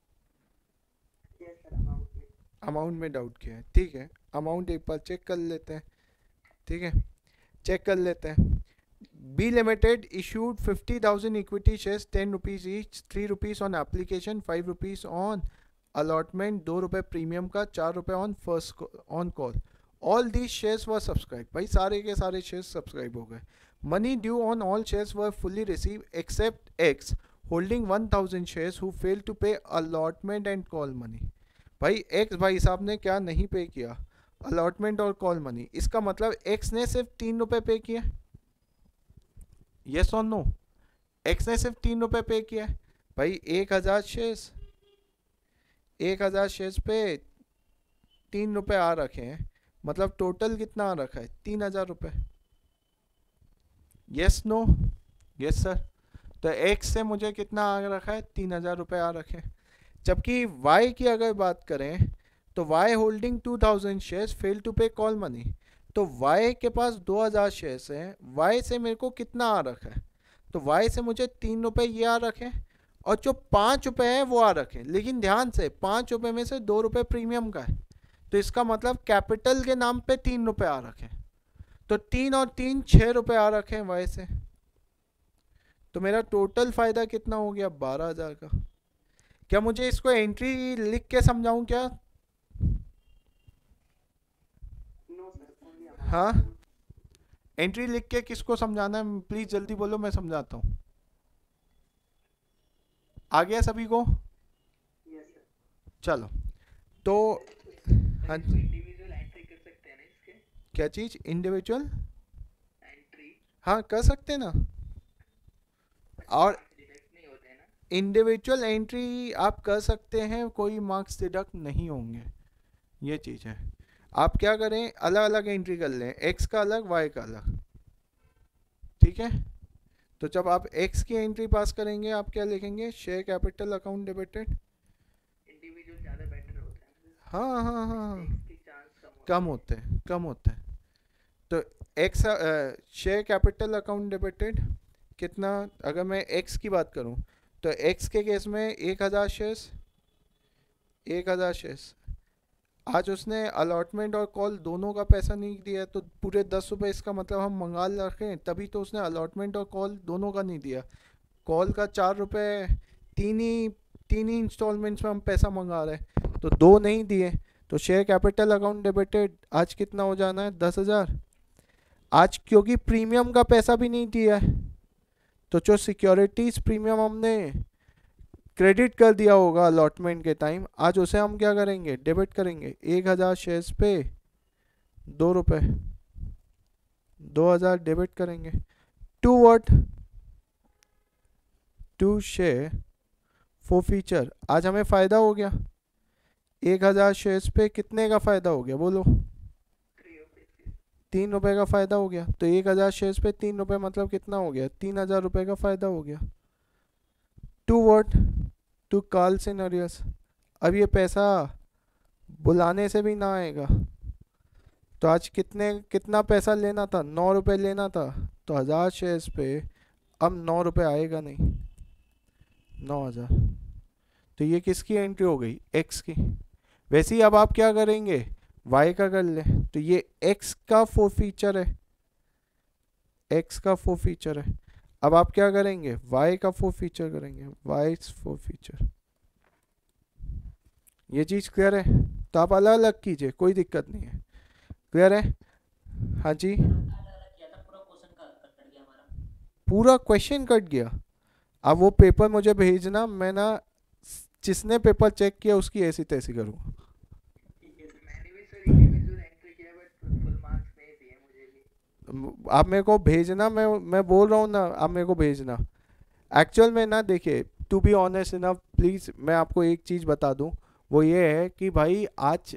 अमाउंट में डाउट किया है। ठीक है, अमाउंट एक बार चेक कर लेते हैं। ठीक है, चेक कर लेते हैं। B limited issued 50,000 equity shares 10 rupees each, 3 rupees on application, 5 rupees on allotment, 2 रुपये प्रीमियम का, 4 रुपये on first on call. All these shares were subscribe. भाई सारे के सारे शेयर्स सब्सक्राइब हो गए। Money due on all shares were fully receive except X holding 1000 shares who fail to pay allotment and call money. भाई X भाई साहब ने क्या नहीं पे किया? अलॉटमेंट और कॉल मनी। इसका मतलब एक्स ने सिर्फ 3 रुपये पे किया। यस और नो? एक्स ने सिर्फ 3 रुपये पे किया है। भाई 1000 शेयर्स, 1000 शेयर्स पे 3 रुपये आ रखे हैं, मतलब टोटल कितना आ रखा है? 3000 रुपये। Yes no? Yes sir. तो एक्स से मुझे कितना आ रखा है? 3000 रुपये आ रखे हैं। जबकि वाई की अगर बात करें तो Y holding 2000 shares fail to pay call money. तो वाई के पास 2000 शेयर्स हैं, वाई से मेरे को कितना आ रखा है? तो वाई से मुझे 3 रुपये ये आ रखे हैं, और जो 5 रुपये हैं वो आ रखे हैं। लेकिन ध्यान से 5 रुपये में से 2 रुपये प्रीमियम का है, तो इसका मतलब कैपिटल के नाम पे 3 रुपये आ रखे हैं। तो 3 और 3 6 रुपये आ रखे हैं वाई से। तो मेरा टोटल फायदा कितना हो गया? 12,000 का। क्या मुझे इसको एंट्री लिख के समझाऊं क्या? हाँ, एंट्री लिख के किसको समझाना है? प्लीज जल्दी बोलो, मैं समझाता हूँ। आ गया सभी को? चलो तो हाँ, इंडिविजुअल एंट्री कर सकते हैं ना इसके? क्या चीज? इंडिविजुअल एंट्री हाँ कर सकते हैं ना। और डिडक्ट नहीं होते हैं ना? इंडिविजुअल एंट्री आप कर सकते हैं, कोई मार्क्स डिडक्ट नहीं होंगे। ये चीज़ है। आप क्या करें, अलग अलग एंट्री कर लें, एक्स का अलग वाई का अलग। ठीक है, तो जब आप एक्स की एंट्री पास करेंगे आप क्या लिखेंगे? Share capital account debited. Individual ज़्यादा बेटर होता है। हाँ हाँ हाँ, मिस्टेक्स के चांस कम होते हैं, कम होते हैं। तो X share capital account debited कितना? अगर मैं एक्स की बात करूं तो एक्स के केस में 1000 शेयर्स, 1000 शेयर्स। आज उसने अलॉटमेंट और कॉल दोनों का पैसा नहीं दिया, तो पूरे 10 रुपये, इसका मतलब हम मंगा रखें, तभी तो उसने अलॉटमेंट और कॉल दोनों का नहीं दिया। कॉल का 4 रुपये, तीन ही इंस्टॉलमेंट्स में हम पैसा मंगा रहे हैं, तो 2 नहीं दिए। तो शेयर कैपिटल अकाउंट डेबिटेड आज कितना हो जाना है? 10,000। आज क्योंकि प्रीमियम का पैसा भी नहीं दिया है, तो जो सिक्योरिटीज प्रीमियम हमने क्रेडिट कर दिया होगा अलॉटमेंट के टाइम, आज उसे हम क्या करेंगे? डेबिट करेंगे। 1000 शेयर्स पे 2 रुपये, 2000 डेबिट करेंगे। To what? To share forfeiture. आज हमें फ़ायदा हो गया 1000 शेयर्स पे। कितने का फ़ायदा हो गया बोलो? 3 रुपये का फ़ायदा हो गया। तो 1000 शेयर्स पे 3 रुपये मतलब कितना हो गया? 3000 रुपये का फ़ायदा हो गया। To what? To call scenarios. अब ये पैसा बुलाने से भी ना आएगा, तो आज कितना पैसा लेना था? 9 रुपये लेना था, तो 1000 शेयर्स पे अब 9 रुपये आएगा नहीं, 9000। तो ये किसकी एंट्री हो गई? एक्स की। वैसे ही अब आप क्या करेंगे? वाई का कर ले। तो ये एक्स का फोर फीचर है, एक्स का फोर फीचर है। अब आप क्या करेंगे? वाई का फोर फीचर करेंगे, वाई फोर फीचर। ये चीज़ क्लियर है? तो आप अलग अलग कीजिए, कोई दिक्कत नहीं है। क्लियर है? हाँ जी, पूरा क्वेश्चन कट गया। अब वो पेपर मुझे भेजना, मैं ना जिसने पेपर चेक किया उसकी ऐसी तैसी करूँगा। आप मेरे को भेजना, मैं बोल रहा हूँ ना, आप मेरे को भेजना। एक्चुअल में ना देखिए, to be honest enough, please मैं आपको एक चीज़ बता दूँ, वो ये है कि भाई आज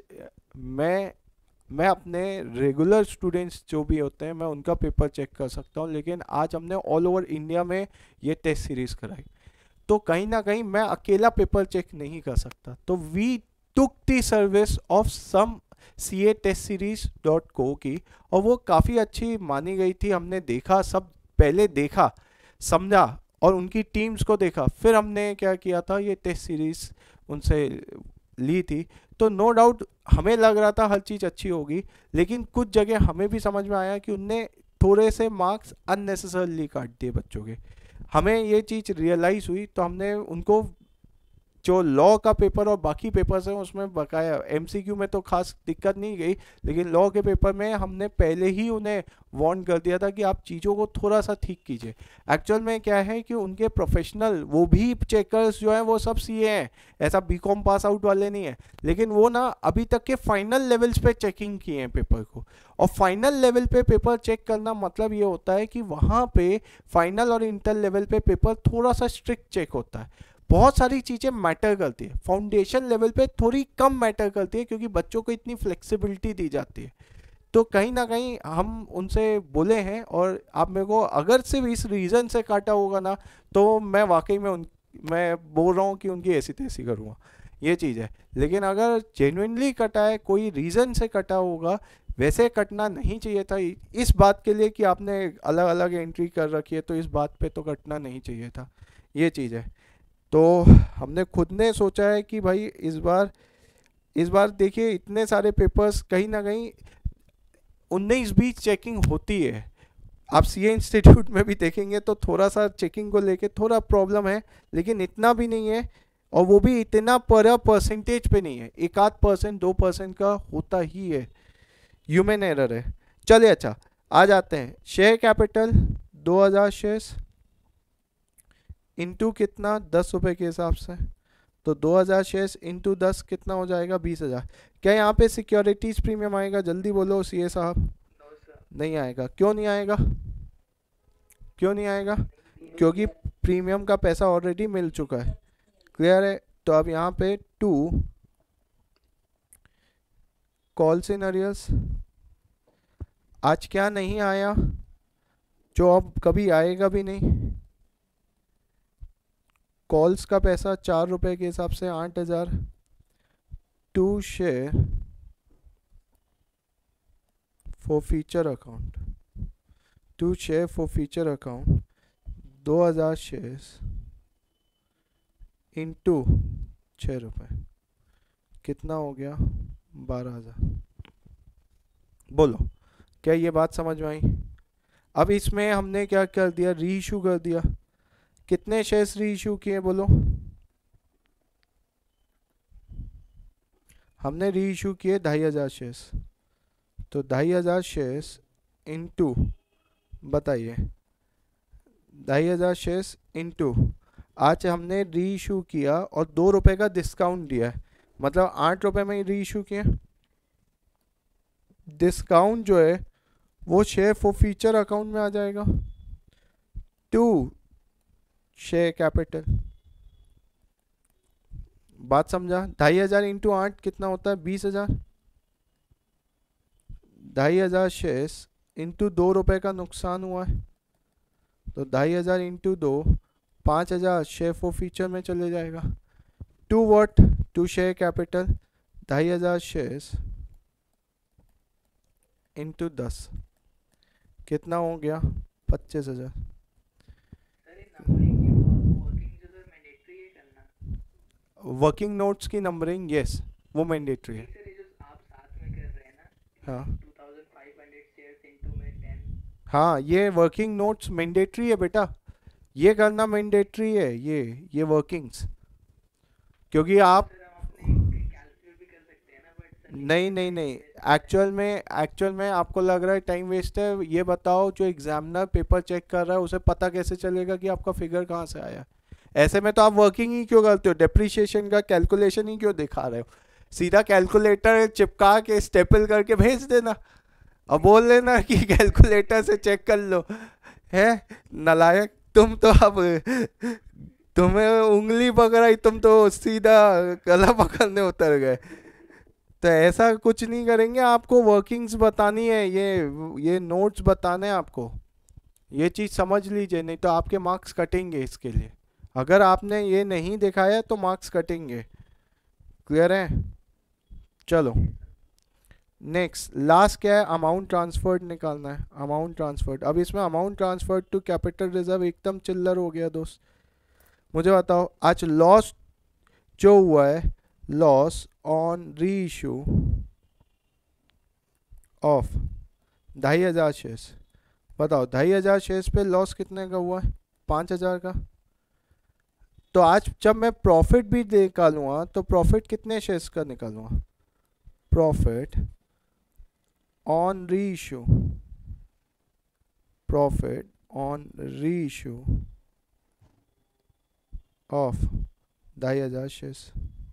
मैं अपने रेगुलर स्टूडेंट्स जो भी होते हैं मैं उनका पेपर चेक कर सकता हूँ, लेकिन आज हमने ऑल ओवर इंडिया में ये टेस्ट सीरीज़ कराई, तो कहीं ना कहीं मैं अकेला पेपर चेक नहीं कर सकता। तो we took the service of some CA-testseries.co की, और वो काफ़ी अच्छी मानी गई थी। हमने देखा, सब पहले देखा, समझा, और उनकी टीम्स को देखा, फिर हमने क्या किया था, ये टेस्ट सीरीज़ उनसे ली थी। तो नो डाउट हमें लग रहा था हर चीज़ अच्छी होगी, लेकिन कुछ जगह हमें भी समझ में आया कि उनने थोड़े से मार्क्स अननेसेसरली काट दिए बच्चों के। हमें ये चीज़ रियलाइज़ हुई, तो हमने उनको जो लॉ का पेपर और बाकी पेपर्स हैं उसमें बकाया, MCQ में तो खास दिक्कत नहीं गई, लेकिन लॉ के पेपर में हमने पहले ही उन्हें वार्न कर दिया था कि आप चीज़ों को थोड़ा सा ठीक कीजिए। एक्चुअल में क्या है कि उनके प्रोफेशनल वो भी चेकर्स जो हैं वो सब CA हैं, ऐसा BCom पास आउट वाले नहीं है, लेकिन वो ना अभी तक के फाइनल लेवल्स पे चेकिंग किए हैं पेपर को। और फाइनल लेवल पे पेपर चेक करना मतलब ये होता है कि वहाँ पे फाइनल और इंटर लेवल पे पेपर थोड़ा सा स्ट्रिक्ट चेक होता है। बहुत सारी चीज़ें मैटर करती है, फाउंडेशन लेवल पे थोड़ी कम मैटर करती है, क्योंकि बच्चों को इतनी फ्लेक्सिबिलिटी दी जाती है। तो कहीं ना कहीं हम उनसे बोले हैं, और आप मेरे को अगर सिर्फ इस रीज़न से काटा होगा ना, तो मैं वाकई में मैं बोल रहा हूँ कि उनकी ऐसी तैसी करूँगा, ये चीज़ है। लेकिन अगर जेन्युइनली कटा है, कोई रीज़न से कटा होगा, वैसे कटना नहीं चाहिए था। इस बात के लिए कि आपने अलग अलग एंट्री कर रखी है, तो इस बात पे तो कटना नहीं चाहिए था, ये चीज़ है। तो हमने खुद ने सोचा है कि भाई इस बार देखिए इतने सारे पेपर्स, कहीं ना कहीं 19-20 चेकिंग होती है। आप CA इंस्टीट्यूट में भी देखेंगे तो थोड़ा सा चेकिंग को लेके थोड़ा प्रॉब्लम है, लेकिन इतना भी नहीं है, और वो भी इतना पर परसेंटेज पे नहीं है, 1-2% 2% का होता ही है, ह्यूमन एरर है। चलिए अच्छा, आ जाते हैं। शेयर कैपिटल 2000 शेयर्स इंटू कितना, 10 रुपये के हिसाब से, तो 2000 शेयर्स इंटू 10 कितना हो जाएगा, 20,000। क्या यहाँ पे सिक्योरिटीज प्रीमियम आएगा? जल्दी बोलो CA साहब। नहीं आएगा। क्यों नहीं आएगा? क्यों नहीं आएगा? क्योंकि प्रीमियम का पैसा ऑलरेडी मिल चुका है। क्लियर है? तो अब यहाँ पे 2 कॉल्स इन अरियर्स, आज क्या नहीं आया, जो अब कभी आएगा भी नहीं। कॉल्स का पैसा 4 रुपये के हिसाब से 8,000। 2 share for future account, 2 share for future account, 2000 shares into 6 रुपये, कितना हो गया, 12,000। बोलो, क्या ये बात समझ में आई? अब इसमें हमने क्या कर दिया, री इशू कर दिया। कितने शेयर्स री इशू किए बोलो? हमने री इशू किए 2,500 शेयर्स, तो 2,500 शेयर्स इंटू, बताइए, 2,500 शेयर्स इंटू, आज हमने री इशू किया और 2 रुपये का डिस्काउंट दिया है, मतलब 8 रुपये में री इशू किया। डिस्काउंट जो है वो शेयर फॉर फ्यूचर अकाउंट में आ जाएगा। 2 शेयर कैपिटल, बात समझा? 2,500 इंटू 8 कितना होता है, 20,000। 2,500 शेयर्स इंटू 2 रुपये का नुकसान हुआ है, तो 2,500 इंटू 2, 5,000 शेयर फॉर फ्यूचर में चले जाएगा। 2 what? 2 share capital, 2,500 shares into 10 कितना हो गया, 25,000। वर्किंग नोट्स की नंबरिंग, यस, वो मैंडेटरी है। हाँ हाँ, ये वर्किंग नोट्स मैंडेटरी है बेटा, ये करना मैंडेटरी है, ये वर्किंग्स, क्योंकि आप नहीं, एक्चुअल में आपको लग रहा है टाइम वेस्ट है। ये बताओ, जो एग्जामिनर पेपर चेक कर रहा है उसे पता कैसे चलेगा कि आपका फिगर कहाँ से आया? ऐसे में तो आप वर्किंग ही क्यों करते हो, डेप्रिसिएशन का कैलकुलेशन ही क्यों दिखा रहे हो? सीधा कैलकुलेटर चिपका के स्टेपल करके भेज देना, अब बोल लेना कि कैलकुलेटर से चेक कर लो, है नालायक तुम तो। अब तुम्हें उंगली पकड़ाई, तुम तो सीधा गला पकड़ने उतर गए। तो ऐसा कुछ नहीं करेंगे, आपको वर्किंग्स बतानी है, ये नोट्स बताने हैं आपको, ये चीज़ समझ लीजिए, नहीं तो आपके मार्क्स कटेंगे इसके लिए। अगर आपने ये नहीं दिखाया तो मार्क्स कटेंगे। क्लियर है? चलो नेक्स्ट, लास्ट क्या है, अमाउंट ट्रांसफर्ड निकालना है। अमाउंट ट्रांसफर्ड, अब इसमें amount transferred to capital reserve एकदम चिल्लर हो गया दोस्त। मुझे बताओ आज लॉस जो हुआ है, loss on reissue of 2500 shares, बताओ 2500 शेयर्स पे लॉस कितने का हुआ है? 5000 का। तो आज जब मैं प्रॉफिट भी निकालूंगा तो प्रॉफिट कितने शेयर्स का निकालूंगा? Profit on reissue, profit on reissue of 2500 shares.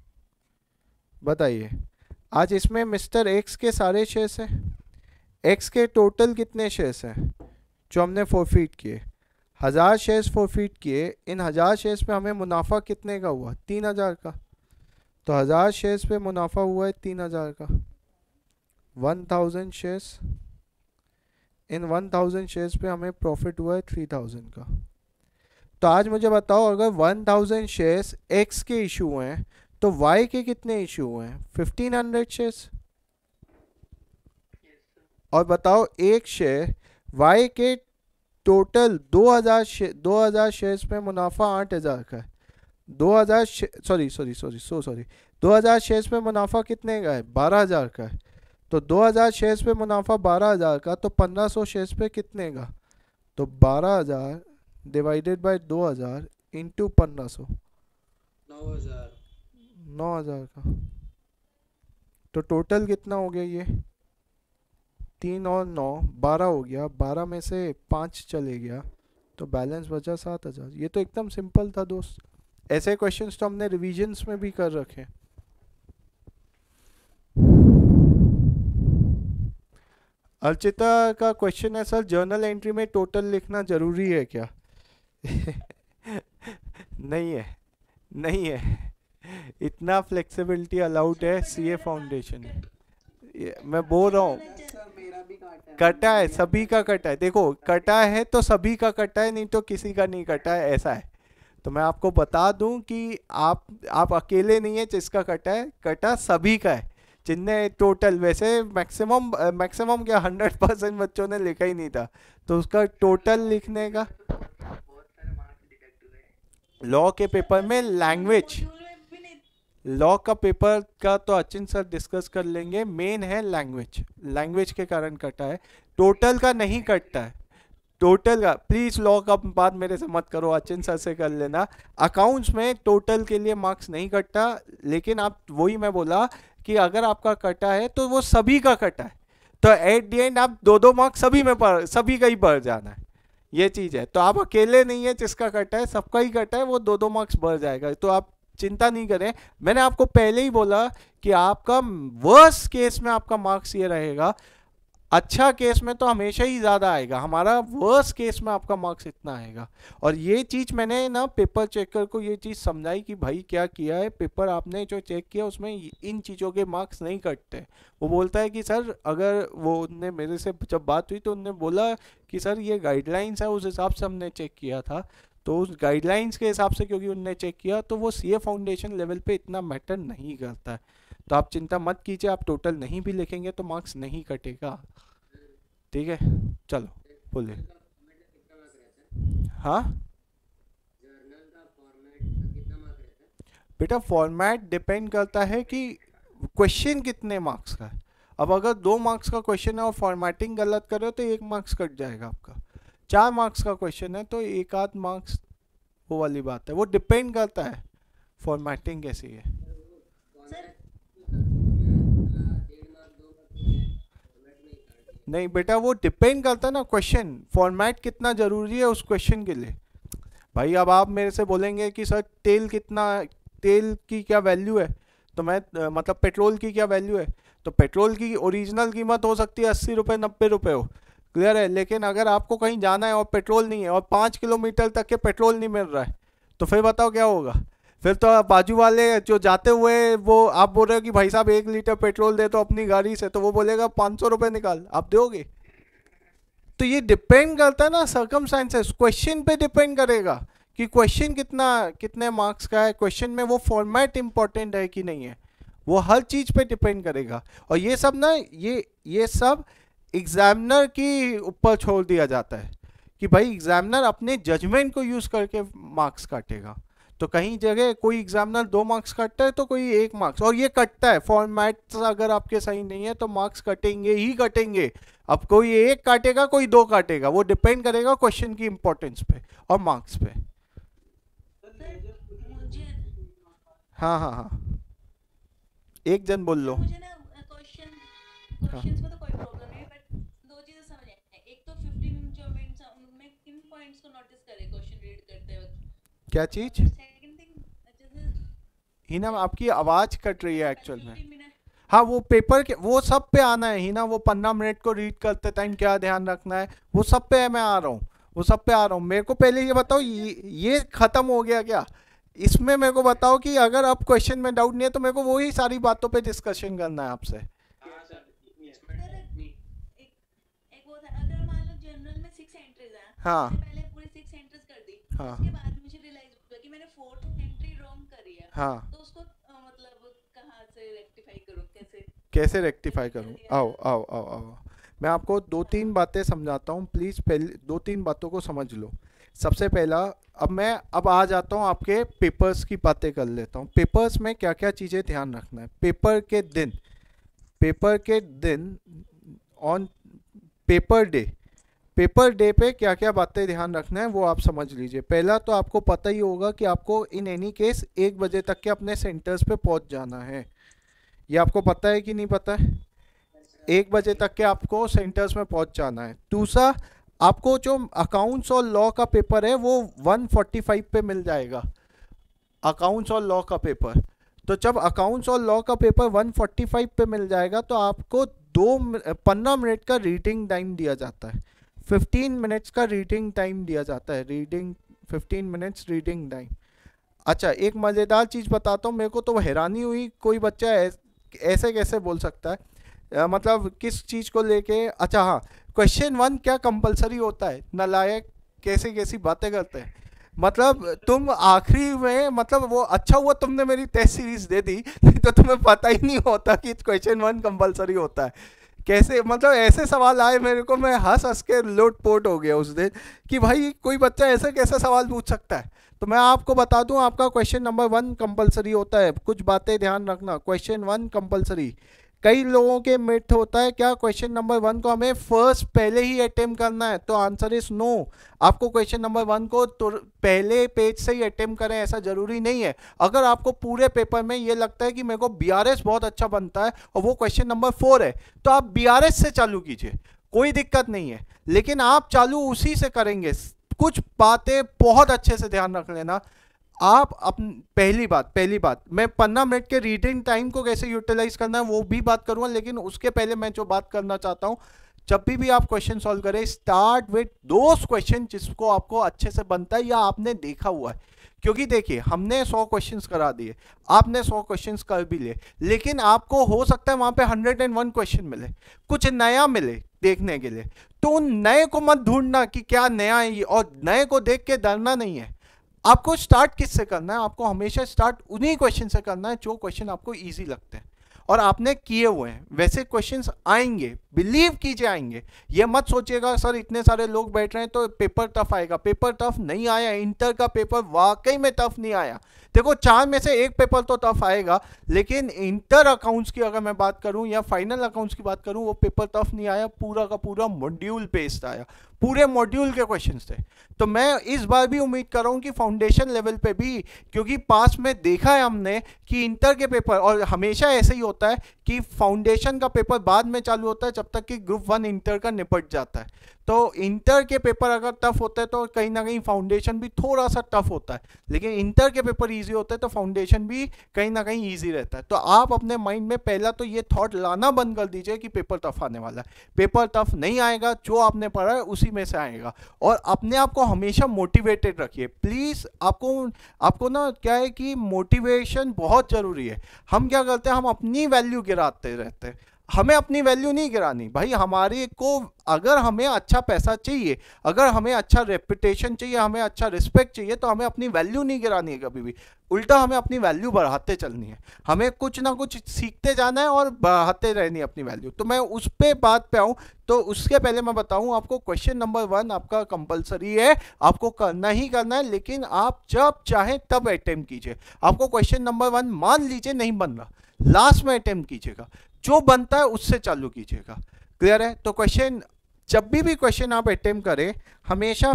बताइए आज इसमें मिस्टर एक्स के सारे शेयर्स हैं, एक्स के टोटल कितने शेयर्स हैं जो हमने फॉरफीट किए? 1000 शेयर्स फॉरफीट किए। इन 1000 शेयर्स पे हमें मुनाफा कितने का हुआ? 3000 का। तो 1000 शेयर्स पे मुनाफा हुआ है 3000 का। 1000 शेयर्स, इन 1000 शेयर्स पे हमें प्रॉफिट हुआ है 3000 का। तो आज मुझे बताओ अगर 1000 शेयर्स एक्स के इशू हुए हैं तो वाई के कितने इशू हुए हैं? 1500 शेयर्स। और बताओ एक शेयर वाई के टोटल 2000 शेयर्स पे मुनाफा 8000 का है। 2000 शेयर्स पे मुनाफा कितने का है? 12000 का है। तो 2000 शेयर्स पे मुनाफा 12000 का, तो 1500 शेयर्स पे कितने का? तो 12000 डिवाइडेड बाय 2000 इंटू 1500, 9000 का। तो टोटल कितना हो गया? ये 3 और 9 12 हो गया। 12 में से 5 चले गया तो बैलेंस बचा 7000। ये तो एकदम सिंपल था दोस्त। ऐसे क्वेश्चंस तो हमने रिविजन्स में भी कर रखे। अर्चिता का क्वेश्चन है सर जर्नल एंट्री में टोटल लिखना जरूरी है क्या? नहीं है, नहीं है, इतना फ्लेक्सिबिलिटी अलाउड है सीए फाउंडेशन में। मैं बोल रहा हूँ कटा है, सभी का कटा है। देखो कटा है तो सभी का कटा है, नहीं तो किसी का नहीं कटा है, ऐसा है। तो मैं आपको बता दूं कि आप अकेले नहीं है जिसका कटा है, कटा सभी का है। जिनने टोटल, वैसे मैक्सिमम क्या 100% बच्चों ने लिखा ही नहीं था, तो उसका टोटल लिखने का। लॉ के पेपर में लैंग्वेज, लॉ का पेपर का तो अचिन सर डिस्कस कर लेंगे। मेन है लैंग्वेज, लैंग्वेज के कारण कटा है, टोटल का नहीं कटता है। टोटल का प्लीज लॉ का बात मेरे से मत करो, अचिन सर से कर लेना। अकाउंट्स में टोटल के लिए मार्क्स नहीं कटता, लेकिन आप वही मैं बोला कि अगर आपका कटा है तो वो सभी का कटा है, तो एट द एंड आप 2-2 मार्क्स सभी का ही बढ़ जाना है, ये चीज़ है। तो आप अकेले नहीं है जिसका कटा है, सबका ही कटा है, वो 2-2 मार्क्स बढ़ जाएगा। तो आप चिंता नहीं करें। मैंने आपको पहले ही बोला कि आपका वर्स्ट केस में आपका मार्क्स ये रहेगा, अच्छा केस में तो हमेशा ही ज़्यादा आएगा, हमारा वर्स्ट केस में आपका मार्क्स इतना आएगा। और ये चीज़ मैंने ना पेपर चेकर को ये चीज़ समझाई कि भाई क्या किया है, पेपर आपने जो चेक किया उसमें इन चीज़ों के मार्क्स नहीं कटते। वो बोलता है कि सर, अगर वो उनने मेरे से जब बात हुई तो उनने बोला कि सर ये गाइडलाइंस है, उस हिसाब से हमने चेक किया था, तो उस गाइडलाइंस के हिसाब से क्योंकि उनने चेक किया तो वो सीए फाउंडेशन लेवल पे इतना मैटर नहीं करता है। तो आप चिंता मत कीजिए, आप टोटल नहीं भी लिखेंगे तो मार्क्स नहीं कटेगा, ठीक है। चलो बोलिए। हाँ बेटा, फॉर्मेट डिपेंड करता है कि क्वेश्चन कितने मार्क्स का है। अब अगर 2 मार्क्स का क्वेश्चन है और फॉर्मेटिंग गलत कर रहे हो तो 1 मार्क्स कट जाएगा आपका। 4 मार्क्स का क्वेश्चन है तो 1-8 मार्क्स, वो वाली बात है, वो डिपेंड करता है फॉर्मेटिंग कैसी है। नहीं बेटा, वो डिपेंड करता है ना क्वेश्चन, फॉर्मेट कितना ज़रूरी है उस क्वेश्चन के लिए। भाई अब आप मेरे से बोलेंगे कि सर तेल की क्या वैल्यू है, तो मैं मतलब पेट्रोल की क्या वैल्यू है, तो पेट्रोल की ओरिजिनल कीमत हो सकती है 80 रुपये 90 रुपये हो, क्लियर है। लेकिन अगर आपको कहीं जाना है और पेट्रोल नहीं है और 5 किलोमीटर तक के पेट्रोल नहीं मिल रहा है, तो फिर बताओ क्या होगा। फिर तो बाजू वाले जो जाते हुए वो आप बोल रहे हो कि भाई साहब 1 लीटर पेट्रोल दे तो अपनी गाड़ी से, तो वो बोलेगा 500 रुपये निकाल, आप दोगे। तो ये डिपेंड करता है ना सर्कमस्टेंसेस, क्वेश्चन पे डिपेंड करेगा कि क्वेश्चन कितने मार्क्स का है, क्वेश्चन में वो फॉर्मेट इंपॉर्टेंट है कि नहीं है, वो हर चीज़ पे डिपेंड करेगा। और ये सब ना ये सब एग्जामिनर के ऊपर छोड़ दिया जाता है कि भाई एग्जामिनर अपने जजमेंट को यूज़ करके मार्क्स काटेगा। तो कहीं जगह कोई एग्जामिनर 2 मार्क्स काटता है तो कोई 1 मार्क्स, और ये कटता है फॉर्मेट अगर आपके सही नहीं है तो मार्क्स कटेंगे ही कटेंगे। अब कोई 1 काटेगा कोई 2 काटेगा, वो डिपेंड करेगा क्वेश्चन की इंपॉर्टेंस पे और मार्क्स पे। मुझे हाँ एक जन बोल लो। मुझे ना क्वेश्चंस में तो कोई प्रॉब्लम नहीं है, बट 2 चीजें समझ आई हैं। एक तो 15 जो मिनट्स उनमें किन पॉइंट्स को नोटिस करें क्वेश्चन रीड करते वक्त। क्या चीज़? सेकंड थिंग जैसे हिना आपकी आवाज़ कट रही है एक्चुअल में। 15 मिनट हाँ वो पेपर के वो सब पे आना है हिना, वो 15 मिनट को रीड करते टाइम क्या ध्यान रखना है वो सब पे मैं आ रहा हूँ, वो सब पे आ रहा हूँ। मेरे को पहले ये बताओ ये ख़त्म हो गया क्या? इसमें मेरे को बताओ कि अगर आप क्वेश्चन में डाउट नहीं है तो मेरे को वही सारी बातों पे डिस्कशन करना है आपसे। एक वो था, अगर मान लो जनरल में 6 एंट्रीज हैं, हाँ। मैंने पहले पूरी 6 एंट्रीज कर दी, हाँ। उसके बाद मुझे रियलाइज हुआ कि मैंने 4th एंट्री रॉन्ग करी है। हाँ तो उसको मतलब कहाँ से रेक्टिफाई करूँ, कैसे रेक्टिफाई करूँ? आओ मैं आपको 2-3 बातें समझाता हूँ, प्लीज़ पहले 2-3 बातों को समझ लो। सबसे पहला, अब आ जाता हूँ आपके पेपर्स की बातें कर लेता हूँ। पेपर्स में क्या क्या चीज़ें ध्यान रखना है पेपर के दिन ऑन पेपर डे पे क्या क्या बातें ध्यान रखना है वो आप समझ लीजिए। पहला तो आपको पता ही होगा कि आपको इन एनी केस 1 बजे तक के अपने सेंटर्स पे पहुंच जाना है। ये आपको पता है कि नहीं पता है? 1 बजे तक के आपको सेंटर्स में पहुंच जाना है। दूसरा, आपको जो अकाउंट्स और लॉ का पेपर है वो 1:45 पे मिल जाएगा, अकाउंट्स और लॉ का पेपर। तो जब अकाउंट्स और लॉ का पेपर 1:45 पे मिल जाएगा तो आपको 15 मिनट का रीडिंग टाइम दिया जाता है, 15 मिनट्स का रीडिंग टाइम दिया जाता है, 15 मिनट्स रीडिंग टाइम। अच्छा, एक मज़ेदार चीज़ बताता हूँ, मेरे को तो हैरानी हुई, कोई बच्चा ऐसे कैसे बोल सकता है, मतलब किस चीज़ को लेके। अच्छा हाँ, क्वेश्चन 1 क्या कंपलसरी होता है? नालायक कैसी बातें करते हैं। मतलब तुम आखिरी में, मतलब वो अच्छा हुआ तुमने मेरी टेस्ट सीरीज दे दी, नहीं तो तुम्हें पता ही नहीं होता कि क्वेश्चन 1 कंपलसरी होता है। कैसे, मतलब ऐसे सवाल आए मेरे को, मैं हंस के लोटपोट हो गया उस दिन कि भाई कोई बच्चा ऐसे कैसे सवाल पूछ सकता है। तो मैं आपको बता दूं, आपका क्वेश्चन नंबर 1 कंपलसरी होता है। कुछ बातें ध्यान रखना, क्वेश्चन 1 कंपलसरी। कई लोगों के मिथ होता है क्या क्वेश्चन नंबर 1 को हमें फर्स्ट पहले ही अटेम्प्ट करना है, तो आंसर इज नो। आपको क्वेश्चन नंबर 1 को तो पहले पेज से ही अटेम्प्ट करें ऐसा जरूरी नहीं है। अगर आपको पूरे पेपर में ये लगता है कि मेरे को BRS बहुत अच्छा बनता है और वो क्वेश्चन नंबर 4 है, तो आप BRS से चालू कीजिए, कोई दिक्कत नहीं है। लेकिन आप चालू उसी से करेंगे। कुछ बातें बहुत अच्छे से ध्यान रख लेना आप। पहली बात मैं 15 मिनट के रीडिंग टाइम को कैसे यूटिलाइज करना है वो भी बात करूंगा, लेकिन उसके पहले मैं जो बात करना चाहता हूं, जब भी आप क्वेश्चन सॉल्व करें, स्टार्ट विद दोस क्वेश्चन जिसको आपको अच्छे से बनता है या आपने देखा हुआ है। क्योंकि देखिए, हमने 100 क्वेश्चंस करा दिए, आपने 100 क्वेश्चंस कर भी लिए, लेकिन आपको हो सकता है वहां पे 101 क्वेश्चन मिले, कुछ नया मिले देखने के लिए। तो उन नए को मत ढूंढना कि क्या नया है ये, और नए को देख के डरना नहीं है। आपको स्टार्ट किससे करना है? आपको हमेशा स्टार्ट उन्हीं क्वेश्चन से करना है जो क्वेश्चन आपको इजी लगते हैं और आपने किए हुए हैं। वैसे क्वेश्चंस आएंगे, बिलीव कीजिए आएंगे। ये मत सोचिएगा सर इतने सारे लोग बैठ रहे हैं तो पेपर टफ आएगा। पेपर टफ नहीं आया, इंटर का पेपर वाकई में टफ नहीं आया। देखो 4 में से 1 पेपर तो टफ आएगा, लेकिन इंटर अकाउंट्स की अगर मैं बात करूं या फाइनल अकाउंट्स की बात करूं, वो पेपर टफ नहीं आया, पूरा का पूरा मॉड्यूल बेस्ड आया, पूरे मॉड्यूल के क्वेश्चंस थे। तो मैं इस बार भी उम्मीद कर रहा हूं कि फाउंडेशन लेवल पे भी, क्योंकि पास में देखा है हमने कि इंटर के पेपर, और हमेशा ऐसे ही होता है कि फाउंडेशन का पेपर बाद में चालू होता है जब तक कि ग्रुप 1 इंटर का निपट जाता है। तो इंटर के पेपर अगर टफ होते हैं तो कहीं ना कहीं फाउंडेशन भी थोड़ा सा टफ होता है, लेकिन इंटर के पेपर इजी होते हैं तो फाउंडेशन भी कहीं ना कहीं इजी रहता है। तो आप अपने माइंड में पहला तो ये थॉट लाना बंद कर दीजिए कि पेपर टफ आने वाला है। पेपर टफ नहीं आएगा, जो आपने पढ़ा है उसी में से आएगा। और अपने आप को हमेशा मोटिवेटेड रखिए प्लीज़। आपको ना क्या है कि मोटिवेशन बहुत ज़रूरी है। हम क्या करते हैं, हम अपनी वैल्यू गिराते रहते हैं। हमें अपनी वैल्यू नहीं गिरानी भाई। हमारे को अगर हमें अच्छा पैसा चाहिए, अगर हमें अच्छा रेपुटेशन चाहिए, हमें अच्छा रिस्पेक्ट चाहिए, तो हमें अपनी वैल्यू नहीं गिरानी है कभी भी। उल्टा हमें अपनी वैल्यू बढ़ाते चलनी है। हमें कुछ ना कुछ सीखते जाना है और बढ़ाते रहनी है अपनी वैल्यू। तो मैं उस पे बात पे आऊँ तो उसके पहले मैं बताऊँ आपको, क्वेश्चन नंबर 1 आपका कंपलसरी है, आपको करना ही करना है, लेकिन आप जब चाहें तब अटेम्प्ट कीजिए। आपको क्वेश्चन नंबर 1 मान लीजिए नहीं बन रहा, लास्ट में अटेम्प्ट कीजिएगा, जो बनता है उससे चालू कीजिएगा। क्लियर है? तो क्वेश्चन जब भी क्वेश्चन आप अटेम्प्ट करें हमेशा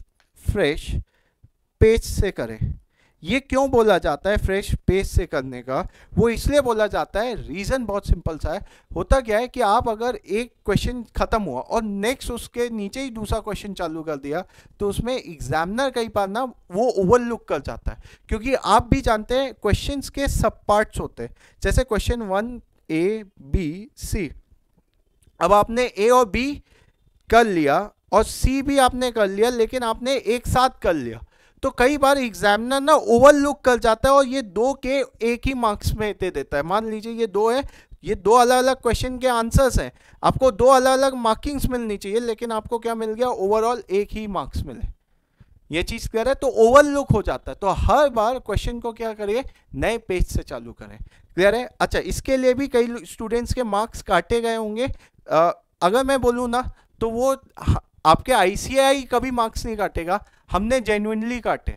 फ्रेश पेज से करें। ये क्यों बोला जाता है फ्रेश पेज से करने का? वो इसलिए बोला जाता है, रीज़न बहुत सिंपल सा है। होता क्या है कि आप अगर एक क्वेश्चन खत्म हुआ और नेक्स्ट उसके नीचे ही दूसरा क्वेश्चन चालू कर दिया तो उसमें एग्जामिनर कई बार ना वो ओवरलुक कर जाता है, क्योंकि आप भी जानते हैं क्वेश्चंस के सब पार्ट्स होते हैं। जैसे क्वेश्चन 1 A B C, अब आपने ए और बी कर लिया और सी भी आपने कर लिया, लेकिन आपने एक साथ कर लिया, तो कई बार एग्जामिनर ना ओवरलुक कर जाता है और ये दो के एक ही मार्क्स में दे देता है। मान लीजिए ये दो है, ये दो अलग अलग क्वेश्चन के आंसर्स हैं, आपको दो अलग अलग मार्किंग्स मिलनी चाहिए, लेकिन आपको क्या मिल गया, ओवरऑल एक ही मार्क्स मिले। ये चीज़ क्लियर है? तो ओवरलुक हो जाता है। तो हर बार क्वेश्चन को क्या करिए, नए पेज से चालू करें। क्लियर है? अच्छा, इसके लिए भी कई स्टूडेंट्स के मार्क्स काटे गए होंगे। अगर मैं बोलूँ ना तो वो आपके ICAI कभी मार्क्स नहीं काटेगा, हमने जेन्युइनली काटे,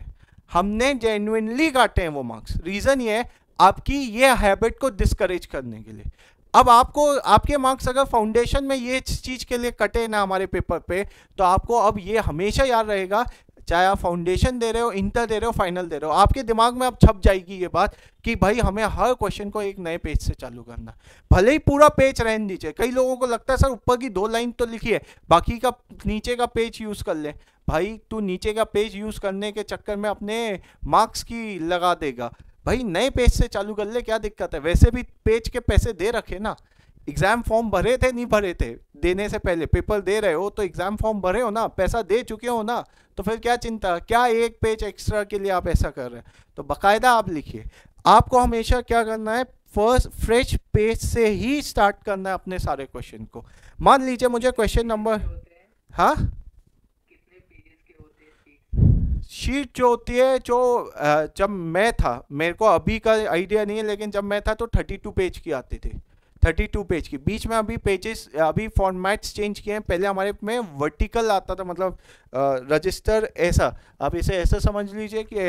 हैं वो मार्क्स। रीज़न ये है आपकी ये हैबिट को डिस्करेज करने के लिए। अब आपको आपके मार्क्स अगर फाउंडेशन में ये चीज़ के लिए कटे ना हमारे पेपर पे, तो आपको अब ये हमेशा याद रहेगा, चाहे आप फाउंडेशन दे रहे हो, इंटर दे रहे हो, फाइनल दे रहे हो, आपके दिमाग में अब छप जाएगी ये बात कि भाई हमें हर क्वेश्चन को एक नए पेज से चालू करना। भले ही पूरा पेज रहने दीजिए। कई लोगों को लगता है सर ऊपर की 2 लाइन तो लिखी है, बाकी का नीचे का पेज यूज़ कर ले। भाई तू नीचे का पेज यूज़ करने के चक्कर में अपने मार्क्स की लगा देगा। भाई नए पेज से चालू कर ले, क्या दिक्कत है? वैसे भी पेज के पैसे दे रखे ना, एग्जाम फॉर्म भरे थे नहीं भरे थे, देने से पहले पेपर दे रहे हो तो एग्जाम फॉर्म भरे हो ना, पैसा दे चुके हो ना, तो फिर क्या चिंता, क्या एक पेज एक्स्ट्रा के लिए आप ऐसा कर रहे हैं? तो बाकायदा आप लिखिए। आपको हमेशा क्या करना है, फर्स्ट फ्रेश पेज से ही स्टार्ट करना है अपने सारे क्वेश्चन को। मान लीजिए मुझे क्वेश्चन नंबर, हाँ कितने पेजेस के होते हैं शीट जो होती है, जो जब मैं था, मेरे को अभी का आइडिया नहीं है, लेकिन जब मैं था तो 32 पेज की आती थी, 32 पेज की। बीच में अभी पेजेस, अभी फॉर्मेट्स चेंज किए हैं। पहले हमारे में वर्टिकल आता था, मतलब रजिस्टर ऐसा, आप इसे ऐसा समझ लीजिए कि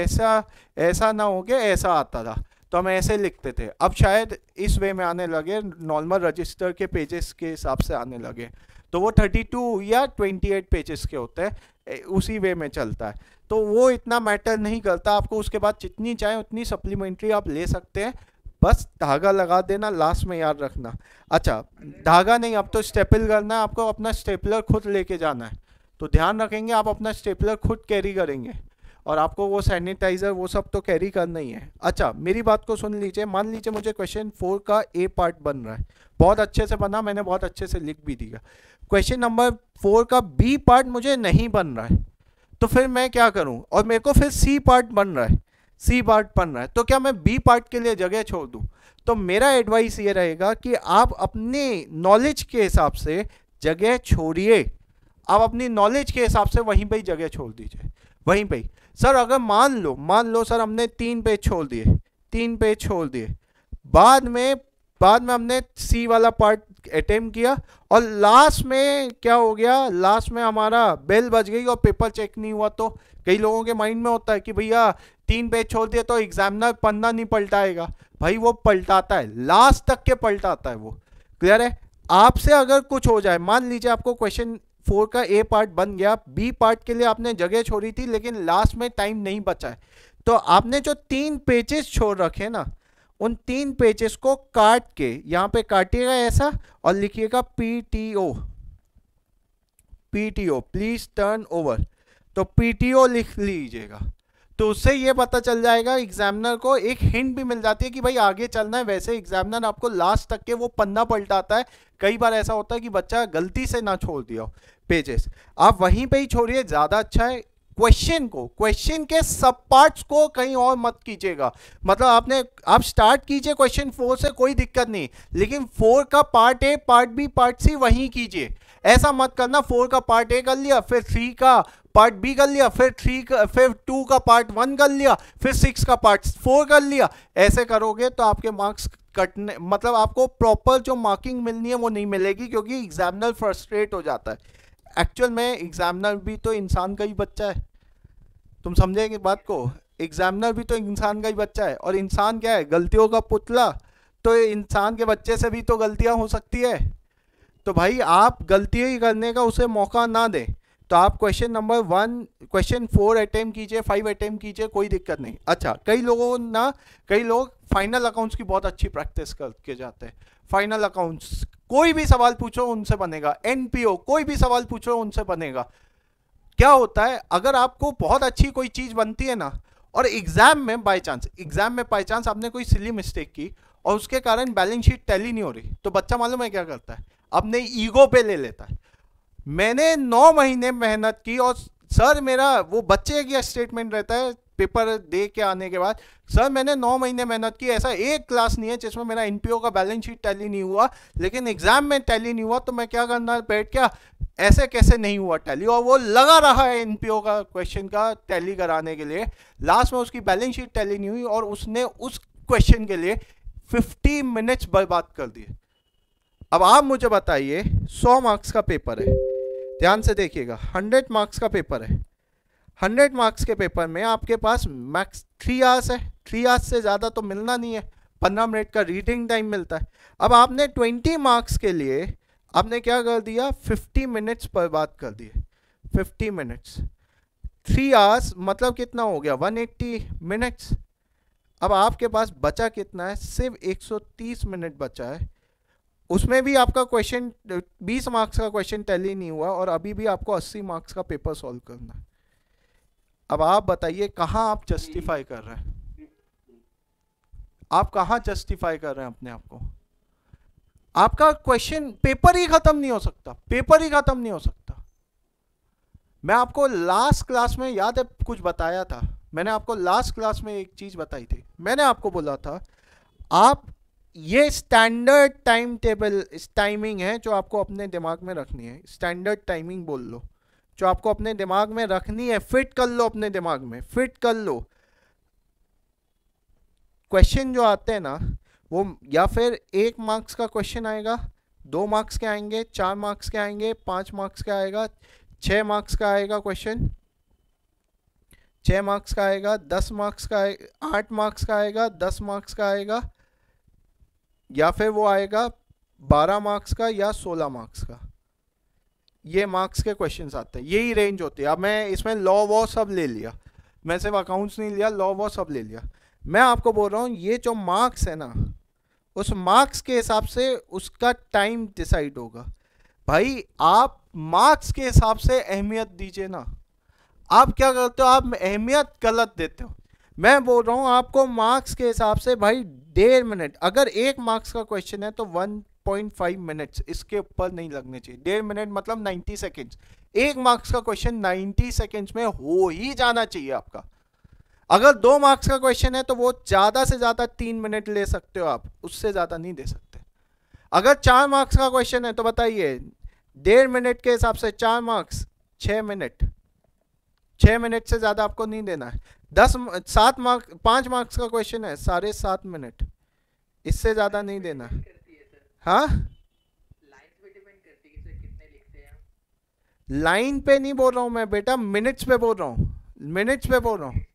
ऐसा ना हो के ऐसा आता था, तो हम ऐसे लिखते थे। अब शायद इस वे में आने लगे, नॉर्मल रजिस्टर के पेजेस के हिसाब से आने लगे, तो वो 32 या 28 पेजेस के होते हैं, उसी वे में चलता है। तो वो इतना मैटर नहीं करता, आपको उसके बाद जितनी चाहे उतनी सप्लीमेंट्री आप ले सकते हैं, बस धागा लगा देना, लास्ट में याद रखना। अच्छा, धागा नहीं, अब तो स्टेपल करना है आपको, अपना स्टेपलर खुद लेके जाना है, तो ध्यान रखेंगे आप अपना स्टेपलर खुद कैरी करेंगे, और आपको वो सैनिटाइजर वो सब तो कैरी करना ही है। अच्छा, मेरी बात को सुन लीजिए। मान लीजिए मुझे क्वेश्चन 4 का A पार्ट बन रहा है, बहुत अच्छे से बना, मैंने बहुत अच्छे से लिख भी दिया। क्वेश्चन नंबर 4 का B पार्ट मुझे नहीं बन रहा है, तो फिर मैं क्या करूं? और मेरे को फिर C पार्ट बन रहा है, तो क्या मैं B पार्ट के लिए जगह छोड़ दूं? तो मेरा एडवाइस ये रहेगा कि आप अपने नॉलेज के हिसाब से जगह छोड़िए, आप अपनी नॉलेज के हिसाब से वहीं पे ही जगह छोड़ दीजिए, वहीं पे ही। सर अगर मान लो सर हमने 3 पेज छोड़ दिए, बाद में हमने C वाला पार्ट अटेम्प्ट किया, और लास्ट में क्या हो गया, लास्ट में हमारा बेल बज गई और पेपर चेक नहीं हुआ। तो कई लोगों के माइंड में होता है कि भैया 3 पेज छोड़ दिया तो एग्जामिनर पन्ना नहीं पलटाएगा। भाई वो पलटाता है, लास्ट तक के पलटाता है वो। क्लियर है? आपसे अगर कुछ हो जाए, मान लीजिए आपको क्वेश्चन 4 का A पार्ट बन गया, B पार्ट के लिए आपने जगह छोड़ी थी, लेकिन लास्ट में टाइम नहीं बचा है, तो आपने जो 3 पेजेस छोड़ रखे ना, उन 3 पेजेस को काट के यहां पे काटिएगा ऐसा और लिखिएगा PTO, PTO please turn over. तो PTO लिख लीजिएगा, तो उससे ये पता चल जाएगा एग्जामिनर को, एक हिंट भी मिल जाती है कि भाई आगे चलना है। वैसे एग्जामिनर आपको लास्ट तक के वो पन्ना पलटाता है, कई बार ऐसा होता है कि बच्चा गलती से ना छोड़ दिया पेजेस, आप वहीं पे ही छोड़िए, ज़्यादा अच्छा है। क्वेश्चन को, क्वेश्चन के सब पार्ट्स को कहीं और मत कीजिएगा। मतलब आप स्टार्ट कीजिए क्वेश्चन 4 से, कोई दिक्कत नहीं, लेकिन 4 का part A, part B, part C वहीं कीजिए। ऐसा मत करना 4 का पार्ट ए कर लिया, फिर 3 का पार्ट बी कर लिया, फिर 2 का पार्ट 1 कर लिया, फिर 6 का पार्ट 4 कर लिया। ऐसे करोगे तो आपके मार्क्स कटने, मतलब आपको प्रॉपर जो मार्किंग मिलनी है वो नहीं मिलेगी, क्योंकि एग्जामिनर फ्रस्ट्रेट हो जाता है। एक्चुअल में एग्जामिनर भी तो इंसान का ही बच्चा है, तुम समझेंगे बात को, एग्जामिनर भी तो इंसान का ही बच्चा है, और इंसान क्या है, गलतियों का पुतला। तो इंसान के बच्चे से भी तो गलतियां हो सकती है, तो भाई आप गलतियां ही करने का उसे मौका ना दें। तो आप क्वेश्चन नंबर 1, क्वेश्चन 4 अटेम्प्ट कीजिए, 5 अटेम्प्ट कीजिए, कोई दिक्कत नहीं। अच्छा, कई लोग फाइनल अकाउंट्स की बहुत अच्छी प्रैक्टिस करके जाते हैं। फाइनल अकाउंट्स कोई भी सवाल पूछो उनसे बनेगा, NPO कोई भी सवाल पूछो उनसे बनेगा। क्या होता है, अगर आपको बहुत अच्छी कोई चीज बनती है ना, और एग्जाम में बाय चांस आपने कोई सिली मिस्टेक की और उसके कारण बैलेंस शीट टैली नहीं हो रही, तो बच्चा मालूम है क्या करता है, अपने ईगो पे ले लेता है। मैंने 9 महीने मेहनत की और सर मेरा, वो बच्चे का स्टेटमेंट रहता है पेपर दे के आने के बाद, सर मैंने 9 महीने मेहनत की, ऐसा एक क्लास नहीं है जिसमें मेरा NPO का बैलेंस शीट टैली नहीं हुआ, लेकिन एग्जाम में टैली नहीं हुआ, तो मैं क्या करना, बैठ क्या ऐसे कैसे नहीं हुआ टैली, और वो लगा रहा है NPO का क्वेश्चन का टैली कराने के लिए। लास्ट में उसकी बैलेंस शीट टैली नहीं हुई और उसने उस क्वेश्चन के लिए 50 मिनट्स बर्बाद कर दिए। अब आप मुझे बताइए, 100 मार्क्स का पेपर है, ध्यान से देखिएगा, 100 मार्क्स का पेपर है, 100 मार्क्स के पेपर में आपके पास मैक्स 3 आवर्स है, 3 आवर्स से ज़्यादा तो मिलना नहीं है, 15 मिनट का रीडिंग टाइम मिलता है। अब आपने 20 मार्क्स के लिए आपने क्या कर दिया, 50 मिनट्स बर्बाद कर दिए। 50 मिनट्स, 3 आवर्स मतलब कितना हो गया, 180 मिनट्स। अब आपके पास बचा कितना है, सिर्फ 130 मिनट बचा है, उसमें भी आपका क्वेश्चन 20 मार्क्स का क्वेश्चन टैली नहीं हुआ, और अभी भी आपको 80 मार्क्स का पेपर सॉल्व करना है। अब आप बताइए कहाँ आप जस्टिफाई कर रहे हैं, आप कहाँ जस्टिफाई कर रहे हैं अपने आप को। आपका क्वेश्चन पेपर ही खत्म नहीं हो सकता, पेपर ही खत्म नहीं हो सकता। मैं आपको लास्ट क्लास में याद है कुछ बताया था, मैंने आपको लास्ट क्लास में एक चीज बताई थी, मैंने आपको बोला था आप ये स्टैंडर्ड टाइम टेबल टाइमिंग है जो आपको अपने दिमाग में रखनी है, स्टैंडर्ड टाइमिंग बोल लो, जो आपको अपने दिमाग में रखनी है, फिट कर लो अपने दिमाग में, फिट कर लो। क्वेश्चन जो आते हैं ना, वो या फिर 1 मार्क्स का क्वेश्चन आएगा, 2 मार्क्स के आएंगे, 4 मार्क्स के आएंगे, 5 मार्क्स का आएगा, 6 मार्क्स का आएगा क्वेश्चन, 6 मार्क्स का आएगा, 10 मार्क्स का, 8 मार्क्स का आएगा, 10 मार्क्स का आएगा, या फिर वो आएगा 12 मार्क्स का या 16 मार्क्स का। ये मार्क्स के क्वेश्चंस आते हैं, यही रेंज होती है। अब मैं इसमें लॉ वॉ सब ले लिया, मैं सिर्फ अकाउंट्स नहीं लिया, लॉ वॉ सब ले लिया। मैं आपको बोल रहा हूँ ये जो मार्क्स है ना, उस मार्क्स के हिसाब से उसका टाइम डिसाइड होगा। भाई आप मार्क्स के हिसाब से अहमियत दीजिए ना, आप क्या करते हो, आप अहमियत गलत देते हो। मैं बोल रहा हूँ आपको मार्क्स के हिसाब से, भाई 1.5 मिनट, अगर 1 मार्क्स का क्वेश्चन है तो 1.5 मिनट्स, इसके ऊपर नहीं लगने चाहिए। 1.5 मिनट मतलब 90 सेकेंड्स, 1 मार्क्स का क्वेश्चन 90 सेकेंड्स में हो ही जाना चाहिए आपका। अगर 2 मार्क्स का क्वेश्चन है तो वो ज़्यादा से ज़्यादा 3 मिनट ले सकते हो आप, उससे ज़्यादा नहीं दे सकते। अगर 4 मार्क्स का क्वेश्चन है तो बताइए 1.5 मिनट के हिसाब से 4 मार्क्स 6 मिनट, 6 मिनट से ज़्यादा आपको नहीं देना है। 5 मार्क्स का क्वेश्चन है 7.5 मिनट, इससे ज़्यादा नहीं देना है। हाँ, लाइन पे नहीं बोल रहा हूँ मैं बेटा, मिनट्स पे बोल रहा हूँ, मिनट्स पे बोल रहा हूँ।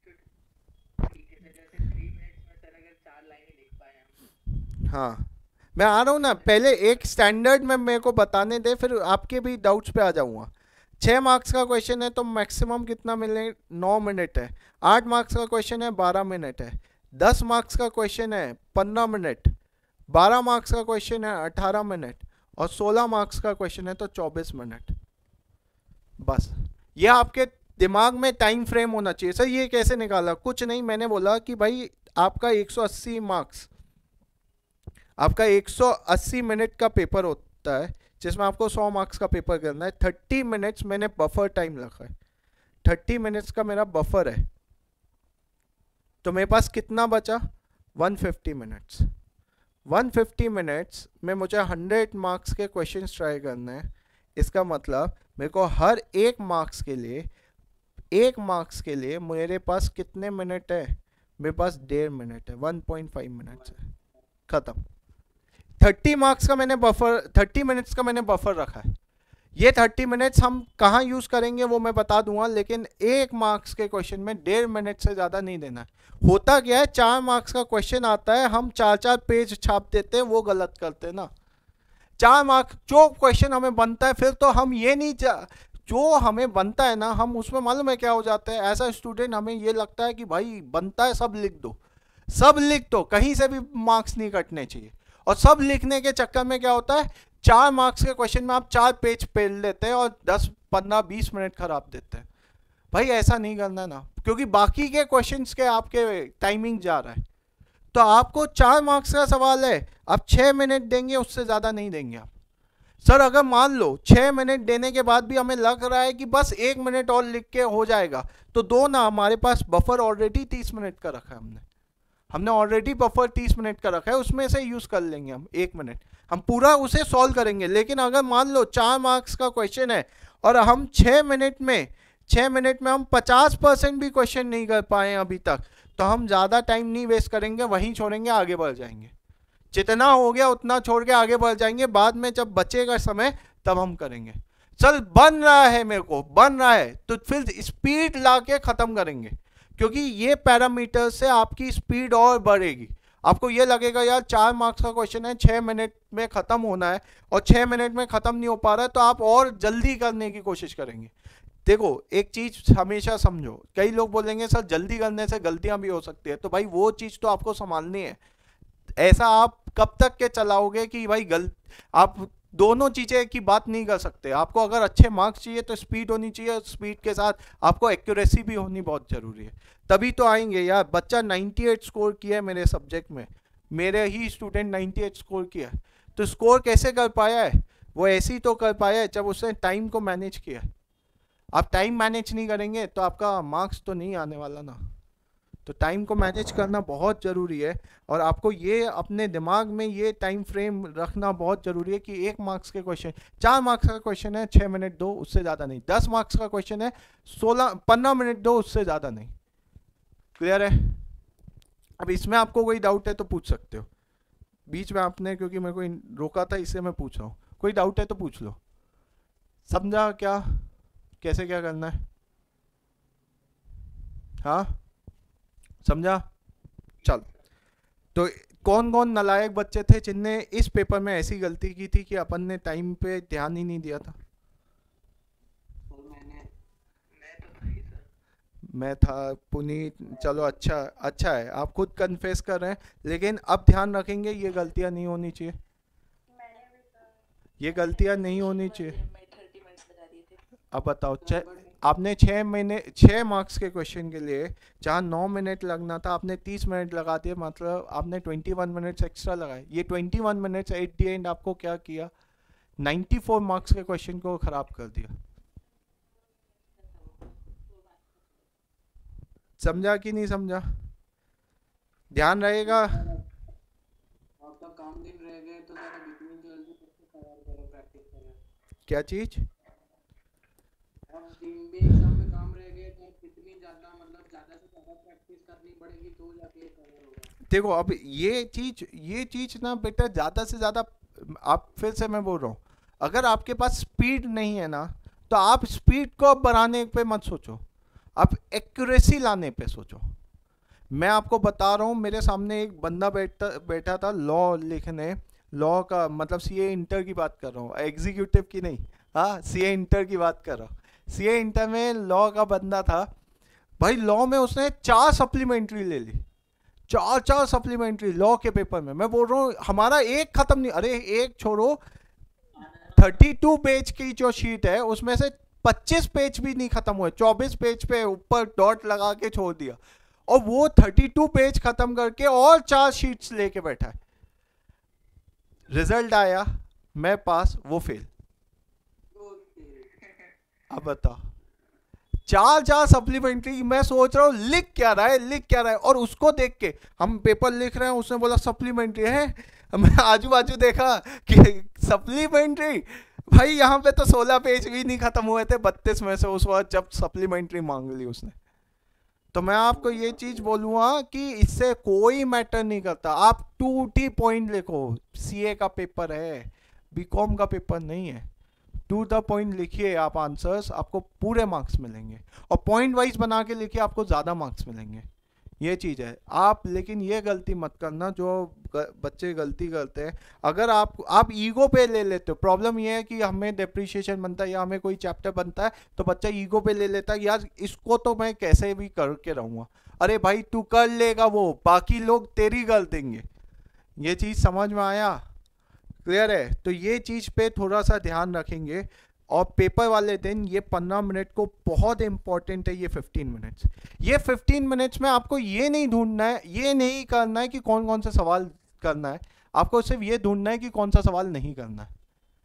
हाँ, मैं आ रहा हूँ ना, पहले एक स्टैंडर्ड में मेरे को बताने दे, फिर आपके भी डाउट्स पे आ जाऊँगा। 6 मार्क्स का क्वेश्चन है तो मैक्सिमम कितना मिले, 9 मिनट है। 8 मार्क्स का क्वेश्चन है 12 मिनट है। 10 मार्क्स का क्वेश्चन है 15 मिनट, 12 मार्क्स का क्वेश्चन है 18 मिनट, और 16 मार्क्स का क्वेश्चन है तो 24 मिनट। बस ये आपके दिमाग में टाइम फ्रेम होना चाहिए। सर ये कैसे निकाला? कुछ नहीं, मैंने बोला कि भाई आपका 180 मार्क्स, आपका 180 मिनट का पेपर होता है जिसमें आपको 100 मार्क्स का पेपर करना है। 30 मिनट्स मैंने बफर टाइम रखा है, 30 मिनट्स का मेरा बफर है, तो मेरे पास कितना बचा? 150 मिनट्स। 150 मिनट्स में मुझे 100 मार्क्स के क्वेश्चंस ट्राई करने हैं। इसका मतलब मेरे को हर एक मार्क्स के लिए मेरे पास कितने मिनट है? मेरे पास 1.5 मिनट है, 1.5 मिनट्स है, खत्म। 30 मिनट्स का मैंने बफर रखा है। ये 30 मिनट्स हम कहाँ यूज करेंगे वो मैं बता दूंगा, लेकिन एक मार्क्स के क्वेश्चन में 1.5 मिनट से ज्यादा नहीं देना है। होता क्या है, 4 मार्क्स का क्वेश्चन आता है, हम 4-4 पेज छाप देते हैं, वो गलत करते हैं ना। 4 मार्क्स जो क्वेश्चन हमें बनता है, फिर तो हम ये नहीं जो हमें बनता है ना, हम उसमें मालूम है क्या हो जाता है, एज अ स्टूडेंट हमें ये लगता है कि भाई बनता है सब लिख दो, सब लिख दो, कहीं से भी मार्क्स नहीं कटने चाहिए। और सब लिखने के चक्कर में क्या होता है, 4 मार्क्स के क्वेश्चन में आप 4 पेज पेल लेते हैं और 10, 15, 20 मिनट खराब देते हैं। भाई ऐसा नहीं करना ना, क्योंकि बाकी के क्वेश्चंस के आपके टाइमिंग जा रहा है। तो आपको 4 मार्क्स का सवाल है, आप 6 मिनट देंगे, उससे ज़्यादा नहीं देंगे आप। सर अगर मान लो 6 मिनट देने के बाद भी हमें लग रहा है कि बस 1 मिनट और लिख के हो जाएगा, तो दो ना, हमारे पास बफर ऑलरेडी 30 मिनट का रखा है, हमने ऑलरेडी बफर 30 मिनट का रखा है, उसमें से यूज कर लेंगे हम 1 मिनट, हम पूरा उसे सॉल्व करेंगे। लेकिन अगर मान लो 4 मार्क्स का क्वेश्चन है और हम 6 मिनट में हम 50% भी क्वेश्चन नहीं कर पाए अभी तक, तो हम ज़्यादा टाइम नहीं वेस्ट करेंगे, वहीं छोड़ेंगे, आगे बढ़ जाएंगे। जितना हो गया उतना छोड़ के आगे बढ़ जाएंगे, बाद में जब बचेगा समय तब हम करेंगे। चल बन रहा है, मेरे को बन रहा है, तो फिर स्पीड ला के ख़त्म करेंगे, क्योंकि ये पैरामीटर से आपकी स्पीड और बढ़ेगी। आपको ये लगेगा यार 4 मार्क्स का क्वेश्चन है, 6 मिनट में ख़त्म होना है और 6 मिनट में ख़त्म नहीं हो पा रहा है, तो आप और जल्दी करने की कोशिश करेंगे। देखो एक चीज़ हमेशा समझो, कई लोग बोलेंगे सर जल्दी करने से गलतियां भी हो सकती है, तो भाई वो चीज़ तो आपको संभालनी है। ऐसा आप कब तक के चलाओगे कि भाई आप दोनों चीज़ें की बात नहीं कर सकते। आपको अगर अच्छे मार्क्स चाहिए तो स्पीड होनी चाहिए, स्पीड के साथ आपको एक्यूरेसी भी होनी बहुत ज़रूरी है, तभी तो आएंगे। यार बच्चा 98 स्कोर किया है मेरे सब्जेक्ट में, मेरे ही स्टूडेंट 98 स्कोर किया है, तो स्कोर कैसे कर पाया है? वो ऐसे ही तो कर पाया है जब उसने टाइम को मैनेज किया। आप टाइम मैनेज नहीं करेंगे तो आपका मार्क्स तो नहीं आने वाला ना। तो टाइम को मैनेज करना बहुत ज़रूरी है, और आपको ये अपने दिमाग में ये टाइम फ्रेम रखना बहुत ज़रूरी है कि 1 मार्क्स के क्वेश्चन, 4 मार्क्स का क्वेश्चन है 6 मिनट दो, उससे ज़्यादा नहीं। 10 मार्क्स का क्वेश्चन है 15 मिनट दो, उससे ज़्यादा नहीं। क्लियर है? अब इसमें आपको कोई डाउट है तो पूछ सकते हो बीच में, आपने क्योंकि मेरे को रोका था इससे मैं पूछ रहा हूँ। कोई डाउट है तो पूछ लो। समझा क्या कैसे क्या करना है? हाँ समझा? चल, तो कौन कौन नालायक बच्चे थे जिनने इस पेपर में ऐसी गलती की थी कि अपन ने टाइम पे ध्यान ही नहीं दिया था? मैं था, पुनीत, चलो अच्छा है, आप खुद कन्फेस कर रहे हैं, लेकिन अब ध्यान रखेंगे ये गलतियां नहीं होनी चाहिए, ये गलतियां नहीं होनी चाहिए। अब बताओ, आपने 6 मार्क्स के क्वेश्चन के लिए जहाँ 9 मिनट लगना था आपने 30 मिनट लगा दिए, मतलब आपने 21 मिनट्स एक्स्ट्रा लगाए। ये 21 मिनट्स एट द एंड आपको क्या किया? 94 मार्क्स के क्वेश्चन को खराब कर दिया। समझा कि नहीं समझा? ध्यान रहेगा। आपका काम दिन रह गए तो जरा जितनी जल्दी तैयार करो, प्रैक्टिस करो। क्या चीज? अब दिन भी एग्जाम में काम रह गए तो जितनी ज़्यादा मतलब ज़्यादा से ज़्यादा प्रैक्टिस करनी पड़ेगी तो जाके कवर होगा। देखो अब ये चीज ना बेटा, ज़्यादा से ज़्यादा, आप फिर से मैं बोल रहा हूँ, अगर आपके पास स्पीड नहीं है ना तो आप स्पीड को बढ़ाने पे मत सोचो, आप एक्यूरेसी लाने पे सोचो। मैं आपको बता रहा हूँ, मेरे सामने एक बंदा बैठा था लॉ लिखने, लॉ का मतलब सीए इंटर की बात कर रहा हूँ, एग्जीक्यूटिव की नहीं, हाँ सीए इंटर की बात कर रहा हूँ। सीए इंटर में लॉ का बंदा था भाई, लॉ में उसने 4 सप्लीमेंट्री ले ली, चार सप्लीमेंट्री लॉ के पेपर में। मैं बोल रहा हूँ हमारा एक खत्म नहीं, अरे एक छोड़ो, 32 पेज की जो शीट है उसमें से 25 पेज भी नहीं खत्म हुए, 24 पेज पे ऊपर डॉट लगा के छोड़ दिया, और वो 32 पेज खत्म करके और 4 शीट्स लेके बैठा है। रिजल्ट आया, मैं पास, वो फेल। अब बताओ, 4 सप्लीमेंट्री, मैं सोच रहा हूँ लिख क्या रहा है, और उसको देख के हम पेपर लिख रहे हैं, उसने बोला सप्लीमेंट्री है, मैं आजू बाजू देखा कि सप्लीमेंट्री, भाई यहाँ पे तो 16 पेज भी नहीं खत्म हुए थे 32 में से उस वक्त जब सप्लीमेंट्री मांग ली उसने। तो मैं आपको ये चीज बोलूँगा कि इससे कोई मैटर नहीं करता, आप 2T पॉइंट लिखो, सीए का पेपर है, बीकॉम का पेपर नहीं है, टू द पॉइंट लिखिए आप आंसर्स, आपको पूरे मार्क्स मिलेंगे, और पॉइंट वाइज बना के लिखिए, आपको ज़्यादा मार्क्स मिलेंगे। ये चीज़ है आप, लेकिन ये गलती मत करना जो बच्चे गलती करते हैं, अगर आप ईगो पे ले लेते हो। प्रॉब्लम ये है कि हमें डिप्रिशिएशन बनता है या हमें कोई चैप्टर बनता है तो बच्चा ईगो पे ले लेता है, यार इसको तो मैं कैसे भी करके रहूँगा। अरे भाई तू कर लेगा, वो बाकी लोग तेरी कर देंगे। ये चीज़ समझ में आया? क्लियर है? तो ये चीज़ पे थोड़ा सा ध्यान रखेंगे। और पेपर वाले दिन ये 15 मिनट को बहुत इंपॉर्टेंट है, ये 15 मिनट्स। ये 15 मिनट्स में आपको ये नहीं ढूंढना है, ये नहीं करना है कि कौन कौन से सवाल करना है, आपको सिर्फ ये ढूंढना है कि कौन सा सवाल नहीं करना है।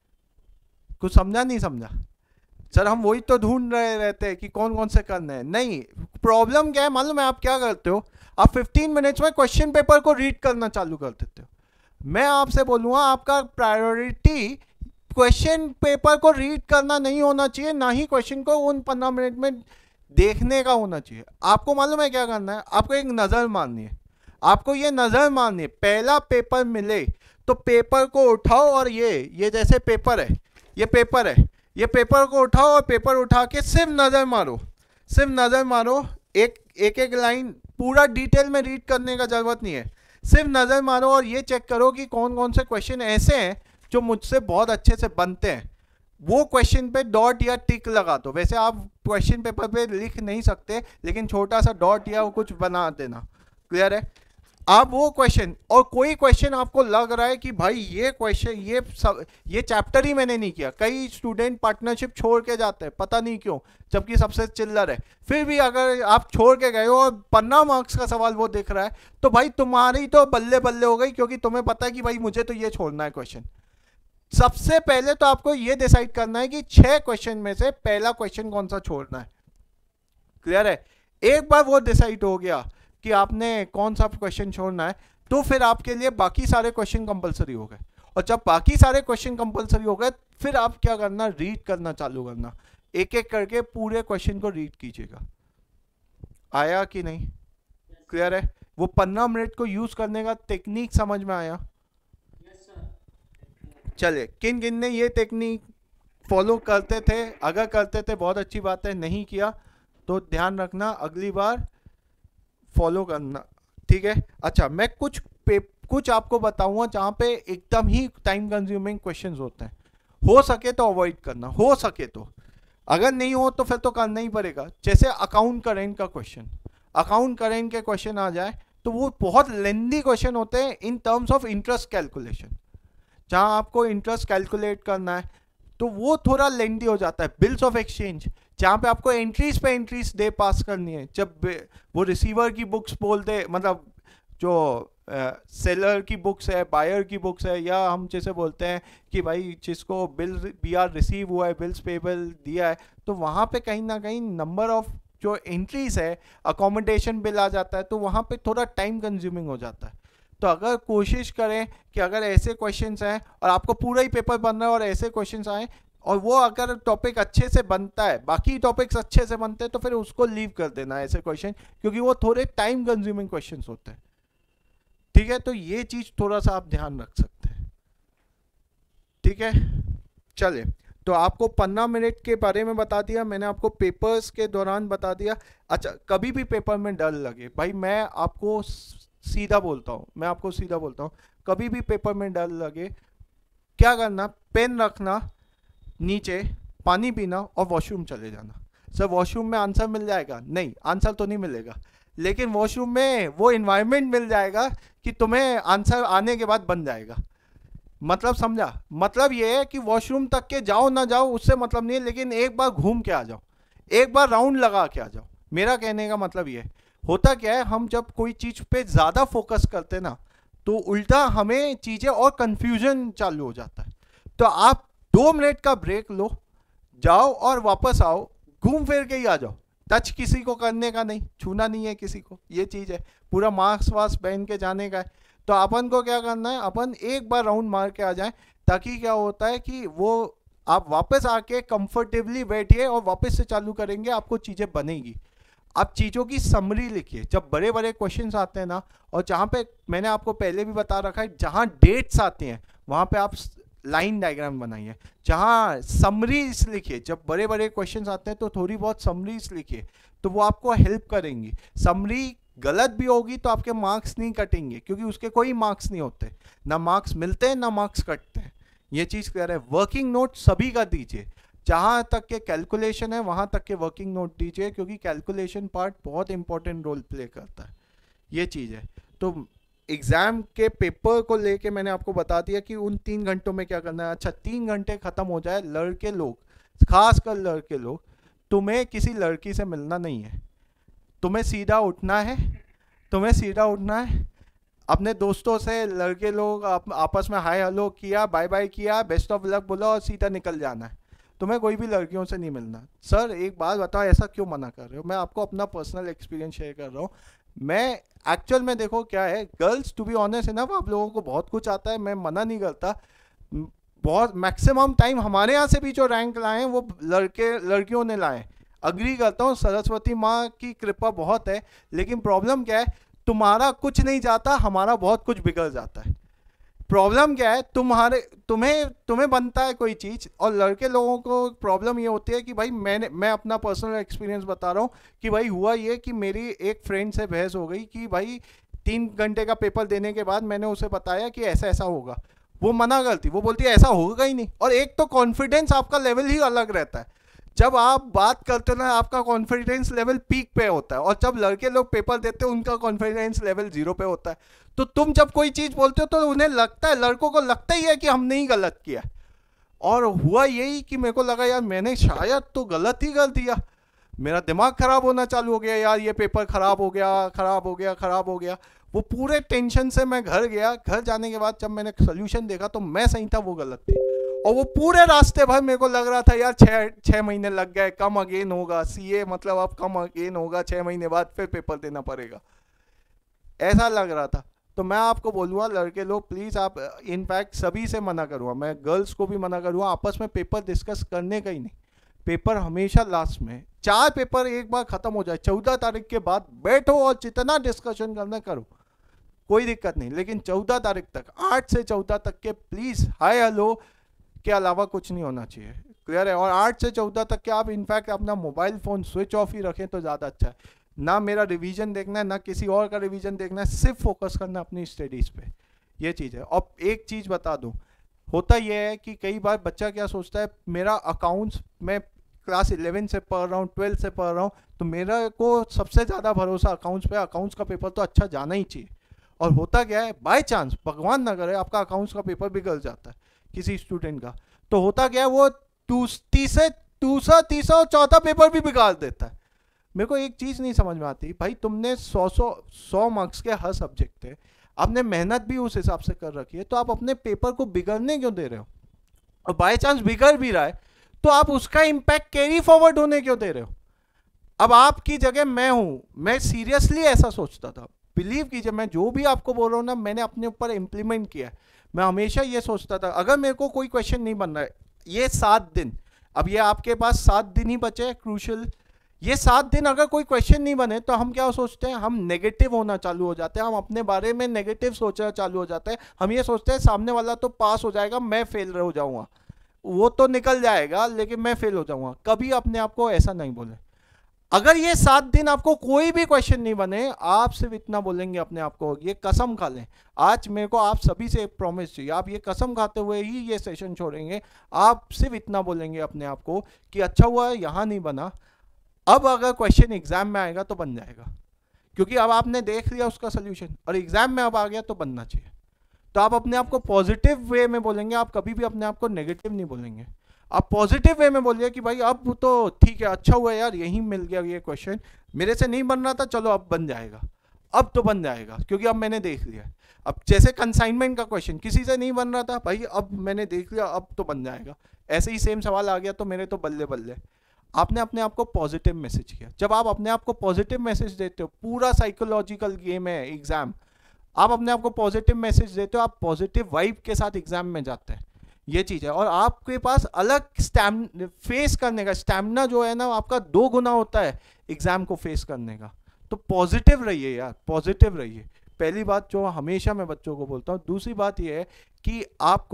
कुछ समझा नहीं समझा? सर हम वही तो ढूंढ रहे रहते हैं कि कौन कौन से करना है। नहीं, प्रॉब्लम क्या है मालूम है? आप क्या करते हो, आप 15 मिनट्स में क्वेश्चन पेपर को रीड करना चालू कर देते हो। मैं आपसे बोलूँगा आपका प्रायोरिटी क्वेश्चन पेपर को रीड करना नहीं होना चाहिए, ना ही क्वेश्चन को उन 15 मिनट में देखने का होना चाहिए। आपको मालूम है क्या करना है? आपको एक नज़र मारनी है, आपको ये नज़र मारनी है। पहला पेपर मिले तो पेपर को उठाओ, और ये जैसे पेपर है, ये पेपर है, ये पेपर को उठाओ और पेपर उठा के सिर्फ नज़र मारो, सिर्फ नज़र मारो। एक लाइन पूरा डिटेल में रीड करने का ज़रूरत नहीं है, सिर्फ नज़र मारो और ये चेक करो कि कौन कौन से क्वेश्चन ऐसे हैं जो मुझसे बहुत अच्छे से बनते हैं। वो क्वेश्चन पे डॉट या टिक लगा दो। वैसे आप क्वेश्चन पेपर पे लिख नहीं सकते, लेकिन छोटा सा डॉट या कुछ बना देना। क्लियर है? आप वो क्वेश्चन, और कोई क्वेश्चन आपको लग रहा है कि भाई ये क्वेश्चन ये चैप्टर ही मैंने नहीं किया। कई स्टूडेंट पार्टनरशिप छोड़ के जाते हैं, पता नहीं क्यों, जबकि सबसे चिल्लर है। फिर भी अगर आप छोड़ के गए हो और 15 मार्क्स का सवाल वो दिख रहा है, तो भाई तुम्हारी तो बल्ले बल्ले हो गई, क्योंकि तुम्हें पता है कि भाई मुझे तो ये छोड़ना है क्वेश्चन। सबसे पहले तो आपको ये डिसाइड करना है कि 6 क्वेश्चन में से पहला क्वेश्चन कौन सा छोड़ना है। क्लियर है? एक बार वो डिसाइड हो गया कि आपने कौन सा क्वेश्चन छोड़ना है, तो फिर आपके लिए बाकी सारे क्वेश्चन कंपलसरी हो गए। और जब बाकी सारे क्वेश्चन कंपलसरी हो गए, फिर आप क्या करना, रीड करना चालू करना, एक एक करके पूरे क्वेश्चन को रीड कीजिएगा। आया कि नहीं? क्लियर है? वो 15 मिनट को यूज करने का टेक्निक समझ में आया? चलिए, किन किन ने ये टेक्निक फॉलो करते थे? अगर करते थे बहुत अच्छी बात है, नहीं किया तो ध्यान रखना अगली बार फॉलो करना। ठीक है? अच्छा, मैं कुछ आपको बताऊंगा जहाँ पे एकदम ही टाइम कंज्यूमिंग क्वेश्चंस होते हैं। हो सके तो अवॉइड करना, हो सके तो। अगर नहीं हो तो फिर तो करना ही पड़ेगा। जैसे अकाउंट करेंट का क्वेश्चन, अकाउंट करेंट के क्वेश्चन आ जाए तो वो बहुत लेंदी क्वेश्चन होते हैं in terms of interest calculation. जहाँ आपको इंटरेस्ट कैलकुलेट करना है तो वो थोड़ा लेंदी हो जाता है। बिल्स ऑफ एक्सचेंज, जहाँ पे आपको एंट्रीज पे एंट्रीज दे पास करनी है, जब वो रिसीवर की बुक्स बोल दे, मतलब जो सेलर की बुक्स है, बायर की बुक्स है, या हम जैसे बोलते हैं कि भाई जिसको बिल BR रिसीव हुआ है, बिल्स पेबल दिया है, तो वहाँ पे कहीं ना कहीं नंबर ऑफ जो एंट्रीज है, अकोमोडेशन बिल आ जाता है, तो वहाँ पे थोड़ा टाइम कंज्यूमिंग हो जाता है। तो अगर कोशिश करें कि अगर ऐसे क्वेश्चंस हैं और आपको पूरा ही पेपर बनना है और ऐसे क्वेश्चंस आए, और वो अगर टॉपिक अच्छे से बनता है, बाकी टॉपिक्स अच्छे से बनते हैं, तो फिर उसको लीव कर देना ऐसे क्वेश्चन, क्योंकि वो थोड़े टाइम कंज्यूमिंग क्वेश्चंस होते हैं। ठीक है? तो ये चीज़ थोड़ा सा आप ध्यान रख सकते हैं। ठीक है? चलिए, तो आपको 15 मिनट के बारे में बता दिया मैंने, आपको पेपर्स के दौरान बता दिया। अच्छा, कभी भी पेपर में डर लगे, भाई मैं आपको सीधा बोलता हूँ, कभी भी पेपर में डर लगे, क्या करना, पेन रखना नीचे, पानी पीना और वॉशरूम चले जाना। सर वॉशरूम में आंसर मिल जाएगा? नहीं, आंसर तो नहीं मिलेगा, लेकिन वॉशरूम में वो इन्वायरमेंट मिल जाएगा कि तुम्हें आंसर आने के बाद बन जाएगा। मतलब समझा? मतलब ये है कि वॉशरूम तक के जाओ ना जाओ उससे मतलब नहीं है, लेकिन एक बार घूम के आ जाओ, एक बार राउंड लगा के आ जाओ। मेरा कहने का मतलब ये है। होता क्या है, हम जब कोई चीज़ पे ज़्यादा फोकस करते ना तो उल्टा हमें चीज़ें और कंफ्यूजन चालू हो जाता है। तो आप 2 मिनट का ब्रेक लो, जाओ और वापस आओ, घूम फिर के ही आ जाओ। टच किसी को करने का नहीं, छूना नहीं है किसी को, ये चीज़ है। पूरा मास्क वास्क पहन के जाने का है। तो अपन को क्या करना है, अपन एक बार राउंड मार के आ जाएं, ताकि क्या होता है कि वो आप वापस आके कंफर्टेबली बैठिए और वापस से चालू करेंगे, आपको चीज़ें बनेगी। आप चीज़ों की समरी लिखिए। जब बड़े बड़े क्वेश्चंस आते हैं ना, और जहाँ पे मैंने आपको पहले भी बता रखा है, जहाँ डेट्स आती हैं वहाँ पे आप लाइन डायग्राम बनाइए, जहाँ समरीज लिखिए। जब बड़े बड़े क्वेश्चंस आते हैं तो थोड़ी बहुत समरीज लिखिए, तो वो आपको हेल्प करेंगी। समरी गलत भी होगी तो आपके मार्क्स नहीं कटेंगे, क्योंकि उसके कोई मार्क्स नहीं होते, ना मार्क्स मिलते हैं ना मार्क्स कटते हैं। ये चीज़ क्लियर है। वर्किंग नोट सभी का दीजिए, जहाँ तक के कैलकुलेशन है वहाँ तक के वर्किंग नोट दीजिए, क्योंकि कैलकुलेशन पार्ट बहुत इंपॉर्टेंट रोल प्ले करता है। ये चीज़ है। तो एग्ज़ाम के पेपर को लेके मैंने आपको बता दिया कि उन 3 घंटों में क्या करना है। अच्छा, 3 घंटे ख़त्म हो जाए, लड़के लोग, खासकर लड़के लोग, तुम्हें किसी लड़की से मिलना नहीं है। तुम्हें सीधा उठना है, तुम्हें सीधा उठना है, अपने दोस्तों से, लड़के लोग आपस में हाय हेलो किया, बाय बाय किया, बेस्ट ऑफ लक बोला और सीधा निकल जाना है। तुम्हें कोई भी लड़कियों से नहीं मिलना। सर एक बात बताओ, ऐसा क्यों मना कर रहे हो? मैं आपको अपना पर्सनल एक्सपीरियंस शेयर कर रहा हूँ। मैं एक्चुअल में देखो क्या है, गर्ल्स टू बी ऑनेस्ट है ना, आप लोगों को बहुत कुछ आता है, मैं मना नहीं करता। बहुत मैक्सिमम टाइम हमारे यहाँ से भी जो रैंक लाए हैं वो लड़कियों ने लाए। अग्री करता हूँ, सरस्वती माँ की कृपा बहुत है, लेकिन प्रॉब्लम क्या है, तुम्हारा कुछ नहीं जाता, हमारा बहुत कुछ बिगड़ जाता है। प्रॉब्लम क्या है, तुम्हें बनता है कोई चीज़, और लड़के लोगों को प्रॉब्लम ये होती है कि भाई मैं अपना पर्सनल एक्सपीरियंस बता रहा हूँ कि भाई हुआ ये कि मेरी एक फ्रेंड से बहस हो गई कि भाई 3 घंटे का पेपर देने के बाद मैंने उसे बताया कि ऐसा ऐसा होगा, वो मना करती, वो बोलती है ऐसा होगा ही नहीं। और एक तो कॉन्फिडेंस आपका लेवल ही अलग रहता है। जब आप बात करते हो ना, आपका कॉन्फिडेंस लेवल पीक पे होता है, और जब लड़के लोग पेपर देते हैं उनका कॉन्फिडेंस लेवल 0 पे होता है। तो तुम जब कोई चीज़ बोलते हो तो उन्हें लगता है, लड़कों को लगता ही है कि हमने ही गलत किया। और हुआ यही कि मेरे को लगा यार मैंने शायद तो गलत ही कर दिया, मेरा दिमाग खराब होना चालू हो गया, यार ये पेपर खराब हो गया, खराब हो गया, खराब हो गया। वो पूरे टेंशन से मैं घर गया। घर जाने के बाद जब मैंने सोल्यूशन देखा तो मैं सही था, वो गलत थी। और वो पूरे रास्ते भर मेरे को लग रहा था यार 6 महीने लग गए, कम अगेन होगा, सीए मतलब अब कम अगेन होगा, 6 महीने बाद फिर पेपर देना पड़ेगा, ऐसा लग रहा था। तो मैं आपको बोलूँगा लड़के लोग प्लीज़, आप इनफैक्ट सभी से मना करूँगा, मैं गर्ल्स को भी मना करूँगा, आपस में पेपर डिस्कस करने का ही नहीं। पेपर हमेशा लास्ट में, 4 पेपर एक बार ख़त्म हो जाए, 14 तारीख के बाद बैठो और जितना डिस्कशन करना करो, कोई दिक्कत नहीं। लेकिन 14 तारीख तक, 8 से 14 तक के प्लीज़ हाय हेलो के अलावा कुछ नहीं होना चाहिए। क्लियर है? और 8 से 14 तक के आप इनफैक्ट अपना मोबाइल फ़ोन स्विच ऑफ ही रखें तो ज़्यादा अच्छा है। ना मेरा रिवीजन देखना है, ना किसी और का रिवीजन देखना है, सिर्फ फोकस करना अपनी स्टडीज़ पे। ये चीज़ है। और एक चीज़ बता दूँ, होता यह है कि कई बार बच्चा क्या सोचता है, मेरा अकाउंट्स, मैं क्लास 11 से पढ़ रहा हूँ, 12 से पढ़ रहा हूँ, तो मेरा को सबसे ज़्यादा भरोसा अकाउंट्स पे, अकाउंट्स का पेपर तो अच्छा जाना ही चाहिए। और होता क्या है, बाय चांस, भगवान ना करे, आपका अकाउंट्स का पेपर बिगड़ जाता है किसी स्टूडेंट का, तो होता क्या है, वो तीसरा और चौथा पेपर भी बिगाड़ देता है। मेरे को एक चीज़ नहीं समझ में आती, भाई तुमने 100 मार्क्स के हर सब्जेक्ट थे, आपने मेहनत भी उस हिसाब से कर रखी है, तो आप अपने पेपर को बिगड़ने क्यों दे रहे हो? और बाय चांस बिगड़ भी रहा है तो आप उसका इम्पैक्ट कैरी फॉरवर्ड होने क्यों दे रहे हो? अब आपकी जगह मैं हूं, मैं सीरियसली ऐसा सोचता था, बिलीव कीजिए, मैं जो भी आपको बोल रहा हूँ ना, मैंने अपने ऊपर इम्प्लीमेंट किया है। मैं हमेशा ये सोचता था, अगर मेरे को कोई क्वेश्चन नहीं बन रहा है, ये 7 दिन, अब ये आपके पास 7 दिन ही बचे हैं क्रूशल, ये 7 दिन अगर कोई क्वेश्चन नहीं बने तो हम क्या सोचते हैं, हम नेगेटिव होना चालू हो जाते हैं, हम अपने बारे में नेगेटिव सोचना चालू हो जाते हैं। हम ये सोचते हैं सामने वाला तो पास हो जाएगा, मैं फेल हो जाऊंगा, वो तो निकल जाएगा लेकिन मैं फेल हो जाऊंगा। कभी अपने आप को ऐसा नहीं बोले। अगर ये 7 दिन आपको कोई भी क्वेश्चन नहीं बने, आप सिर्फ इतना बोलेंगे अपने आप को, ये कसम खा लें, आज मेरे को आप सभी से एक प्रॉमिस चाहिए, आप ये कसम खाते हुए ही ये सेशन छोड़ेंगे, आप सिर्फ इतना बोलेंगे अपने आप को कि अच्छा हुआ यहाँ नहीं बना, अब अगर क्वेश्चन एग्जाम में आएगा तो बन जाएगा। क्योंकि अब आपने देख लिया उसका सोल्यूशन और एग्जाम में अब आ गया तो बनना चाहिए। तो आप अपने आप को पॉजिटिव वे में बोलेंगे, आप कभी भी अपने आप को नेगेटिव नहीं बोलेंगे। आप पॉजिटिव वे में बोलिए कि भाई अब तो ठीक है, अच्छा हुआ यार यही मिल गया ये क्वेश्चन, मेरे से नहीं बन रहा था, चलो अब बन जाएगा, अब तो बन जाएगा क्योंकि अब मैंने देख लिया। अब जैसे कंसाइनमेंट का क्वेश्चन किसी से नहीं बन रहा था, भाई अब मैंने देख लिया, अब तो बन जाएगा, ऐसे ही सेम सवाल आ गया तो मेरे तो बल्ले बल्ले। आपने अपने आप को पॉजिटिव मैसेज किया। जब आप अपने आप को पॉजिटिव मैसेज देते हो, पूरा साइकोलॉजिकल गेम है एग्जाम, आप अपने आप को पॉजिटिव मैसेज देते हो, आप पॉजिटिव वाइब के साथ एग्जाम में जाते हैं, ये चीज़ है। और आपके पास अलग फेस करने का स्टैमिना जो है ना, आपका 2 गुना होता है एग्जाम को फेस करने का। तो पॉजिटिव रहिए यार, पॉजिटिव रहिए, पहली बात जो हमेशा मैं बच्चों को बोलता हूँ। दूसरी बात ये है कि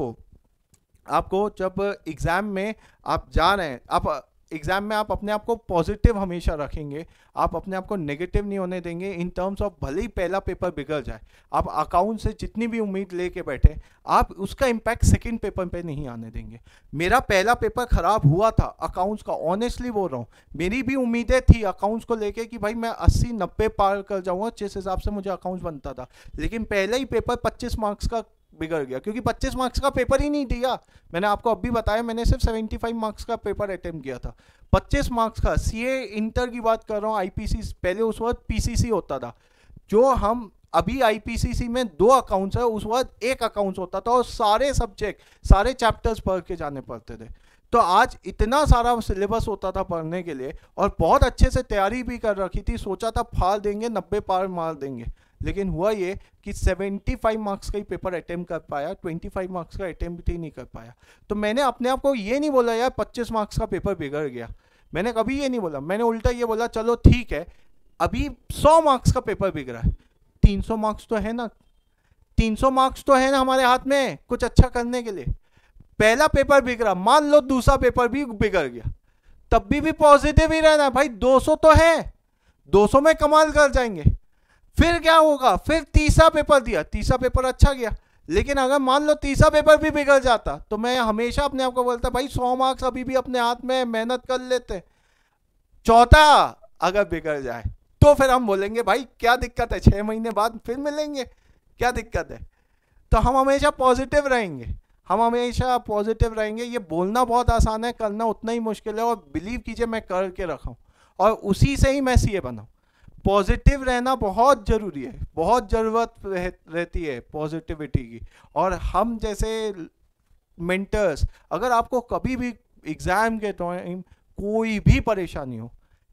आपको जब एग्जाम में आप जा रहे हैं, आप एग्जाम में आप अपने आप को पॉजिटिव हमेशा रखेंगे, आप अपने आप को नेगेटिव नहीं होने देंगे इन टर्म्स ऑफ भले ही पहला पेपर बिगड़ जाए, आप अकाउंट से जितनी भी उम्मीद लेके बैठे, आप उसका इम्पैक्ट सेकंड पेपर पे नहीं आने देंगे। मेरा पहला पेपर खराब हुआ था अकाउंट्स का, ऑनेस्टली बोल रहा हूँ, मेरी भी उम्मीदें थी अकाउंट्स को लेके कि भाई मैं 80-90 पार कर जाऊँगा जिस हिसाब से मुझे अकाउंट्स बनता था, लेकिन पहले ही पेपर 25 मार्क्स का बिगड़ गया, क्योंकि 25 मार्क्स का पेपर ही नहीं दिया। मैंने आपको अभी बताया, मैंने सिर्फ 75 मार्क्स का पेपर अटेम्प्ट किया था, 25 मार्क्स का। सीए इंटर की बात कर रहा हूँ, आईपीसी पहले उस वक्त पीसीसी होता था, जो हम अभी आईपीसीसी में 2 अकाउंट्स है, उस वक्त 1 अकाउंट्स होता था और सारे सब्जेक्ट सारे चैप्टर्स पढ़ के जाने पड़ते थे। तो आज इतना सारा सिलेबस होता था पढ़ने के लिए, और बहुत अच्छे से तैयारी भी कर रखी थी, सोचा था फाड़ देंगे, 90 पार मार देंगे, लेकिन हुआ ये कि 75 मार्क्स का ही पेपर अटेम्प्ट कर पाया, 25 मार्क्स का अटेम्प्ट ही नहीं कर पाया। तो मैंने अपने आप को ये नहीं बोला यार 25 मार्क्स का पेपर बिगड़ गया, मैंने कभी ये नहीं बोला, मैंने उल्टा ये बोला चलो ठीक है, अभी 100 मार्क्स का पेपर बिगड़ा है, 300 मार्क्स तो है ना, 300 मार्क्स तो है ना हमारे हाथ में कुछ अच्छा करने के लिए। पहला पेपर बिगड़ा, मान लो दूसरा पेपर भी बिगड़ गया, तब भी पॉजिटिव ही रहना भाई, 200 तो है, 200 में कमाल कर जाएंगे। फिर क्या होगा, फिर तीसरा पेपर दिया, तीसरा पेपर अच्छा गया, लेकिन अगर मान लो तीसरा पेपर भी बिगड़ जाता, तो मैं हमेशा अपने आप को बोलता भाई 100 मार्क्स अभी भी अपने हाथ में, मेहनत कर लेते। चौथा अगर बिगड़ जाए तो फिर हम बोलेंगे भाई क्या दिक्कत है, 6 महीने बाद फिर मिलेंगे, क्या दिक्कत है। तो हम हमेशा पॉजिटिव रहेंगे, हम हमेशा पॉजिटिव रहेंगे। ये बोलना बहुत आसान है, करना उतना ही मुश्किल है, और बिलीव कीजिए मैं करके रखा हूँ और उसी से ही मैं सीए बना। पॉजिटिव रहना बहुत ज़रूरी है, बहुत ज़रूरत रहती है पॉजिटिविटी की। और हम जैसे मेंटर्स, अगर आपको कभी भी एग्ज़ाम के टाइम कोई भी परेशानी हो,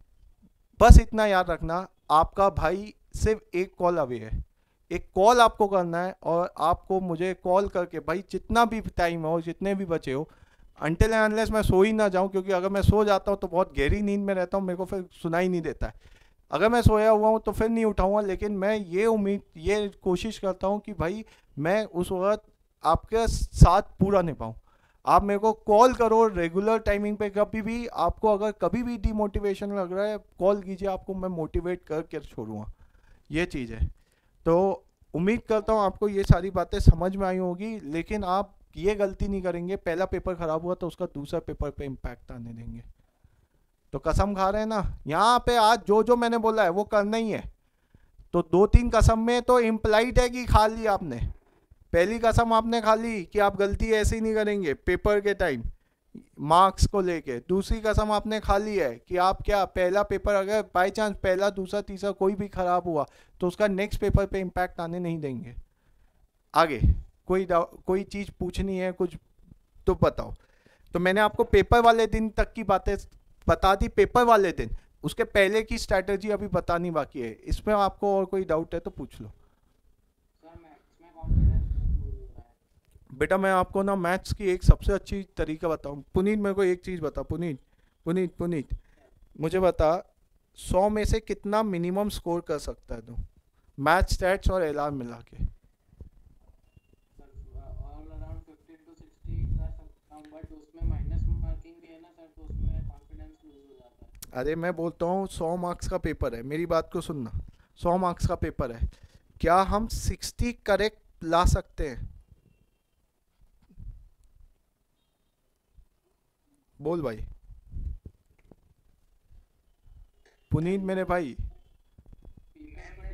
बस इतना याद रखना, आपका भाई सिर्फ एक कॉल अवे है, एक कॉल आपको करना है, और आपको मुझे कॉल करके भाई जितना भी टाइम हो, जितने भी बचे हो, अनटिल एंड अनलेस मैं सो ही ना जाऊं, क्योंकि अगर मैं सो जाता हूं तो बहुत गहरी नींद में रहता हूं, मेरे को फिर सुनाई नहीं देता है। अगर मैं सोया हुआ हूं तो फिर नहीं उठाऊंगा, लेकिन मैं ये कोशिश करता हूं कि भाई मैं उस वक्त आपके साथ पूरा निभाऊं। आप मेरे को कॉल करो रेगुलर टाइमिंग पे, कभी भी आपको अगर कभी भी डिमोटिवेशन लग रहा है कॉल कीजिए, आपको मैं मोटिवेट करके छोड़ूंगा, ये चीज़ है। तो उम्मीद करता हूँ आपको ये सारी बातें समझ में आई होगी, लेकिन आप ये गलती नहीं करेंगे पहला पेपर खराब हुआ तो उसका दूसरा पेपर पे इम्पैक्ट आने देंगे। तो कसम खा रहे हैं ना, यहाँ पे आज जो जो मैंने बोला है वो करना ही है। तो 2-3 कसम में तो इम्प्लाइड है कि खा ली आपने। पहली कसम आपने खा ली कि आप गलती ऐसी नहीं करेंगे पेपर के टाइम मार्क्स को लेके। दूसरी कसम आपने खा ली है कि आप क्या पहला पेपर अगर बाय चांस पहला दूसरा तीसरा कोई भी खराब हुआ तो उसका नेक्स्ट पेपर पे इम्पैक्ट आने नहीं देंगे। आगे कोई चीज़ पूछनी है कुछ तो बताओ। तो मैंने आपको पेपर वाले दिन तक की बातें बता दी, पेपर वाले दिन, उसके पहले की स्ट्रैटेजी अभी बतानी बाकी है। इसमें आपको और कोई डाउट है तो पूछ लो। बेटा मैं आपको ना मैथ्स की एक सबसे अच्छी तरीका बताऊं। पुनीत मेरे को एक चीज़ बता, पुनीत मुझे बता 100 में से कितना मिनिमम स्कोर कर सकता है तू मैथ स्टैट्स और एलआर मिला के? अरे मैं बोलता हूँ 100 मार्क्स का पेपर है, मेरी बात को सुनना, 100 मार्क्स का पेपर है, क्या हम 60 करेक्ट ला सकते हैं? बोल भाई पुनीत मेरे भाई।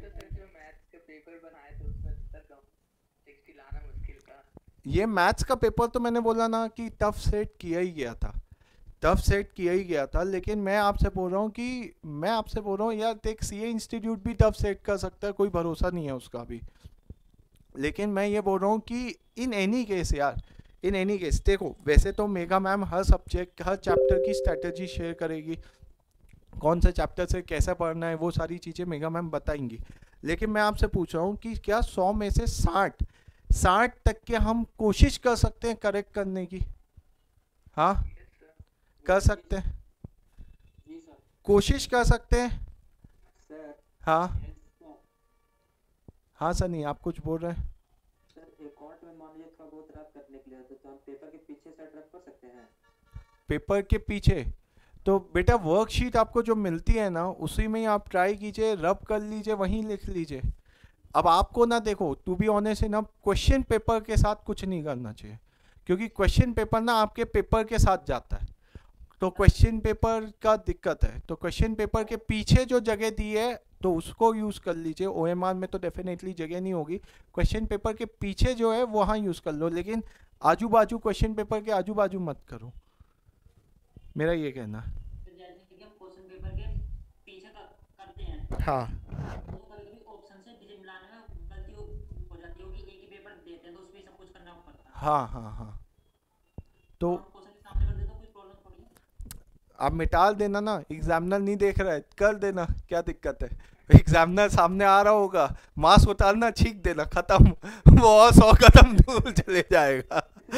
ये मैथ्स का पेपर तो मैंने बोला ना कि टफ सेट किया ही गया था, टफ सेट किया ही गया था, लेकिन मैं आपसे बोल रहा हूँ यार, देख सीए इंस्टीट्यूट भी टफ सेट कर सकता है, कोई भरोसा नहीं है उसका भी। लेकिन मैं ये बोल रहा हूँ कि इन एनी केस यार, इन एनी केस देखो, वैसे तो मेगा मैम हर सब्जेक्ट हर चैप्टर की स्ट्रेटजी शेयर करेगी, कौन से चैप्टर से कैसा पढ़ना है वो सारी चीज़ें मेगा मैम बताएंगी। लेकिन मैं आपसे पूछ रहा हूँ कि क्या 100 में से 60 तक के हम कोशिश कर सकते हैं करेक्ट करने की? हाँ कर सकते हैं, जी सर। कोशिश कर सकते हैं। सर हाँ सर, हाँ सर, नहीं आप कुछ बोल रहे हैं? सर एक और में मान लीजिए थोड़ा बहुत रब करने के लिए तो हम पेपर के पीछे साइड रब कर सकते हैं। पेपर के पीछे तो बेटा वर्कशीट आपको जो मिलती है ना, उसी में ही आप ट्राई कीजिए, रब कर लीजिए, वहीं लिख लीजिए। अब आपको ना देखो, टू बी ऑनेस्ट ना, क्वेश्चन पेपर के साथ कुछ नहीं करना चाहिए, क्योंकि क्वेश्चन पेपर ना आपके पेपर के साथ जाता है, तो क्वेश्चन पेपर का दिक्कत है। तो क्वेश्चन पेपर के पीछे जो जगह दी है तो उसको यूज़ कर लीजिए। ओएमआर में तो डेफिनेटली जगह नहीं होगी, क्वेश्चन पेपर के पीछे जो है वहाँ यूज़ कर लो, लेकिन आजू बाजू क्वेश्चन पेपर के आजू बाजू मत करो, मेरा ये कहना है। तो जैसे कि हम क्वेश्चन पेपर के पीछे करते हैं, हाँ तो कभी कभी ऑप्शन से डिजिट मिलाने में गलती हो जाती है, क्योंकि एक ही पेपर देते हैं तो उसमें सब कुछ करना पड़ता है। हाँ हाँ हाँ, तो हम क्वेश्चन के सामने कर देते तो कोई प्रॉब्लम थोड़ी है। आप मिटा देना ना, एग्जामिनर नहीं देख रहा है, कर देना, क्या दिक्कत है? एग्जामिनर सामने आ रहा होगा, मास्क उतारना, छींक देना, खत्म, वो और 100 कदम दूर चले जाएगा।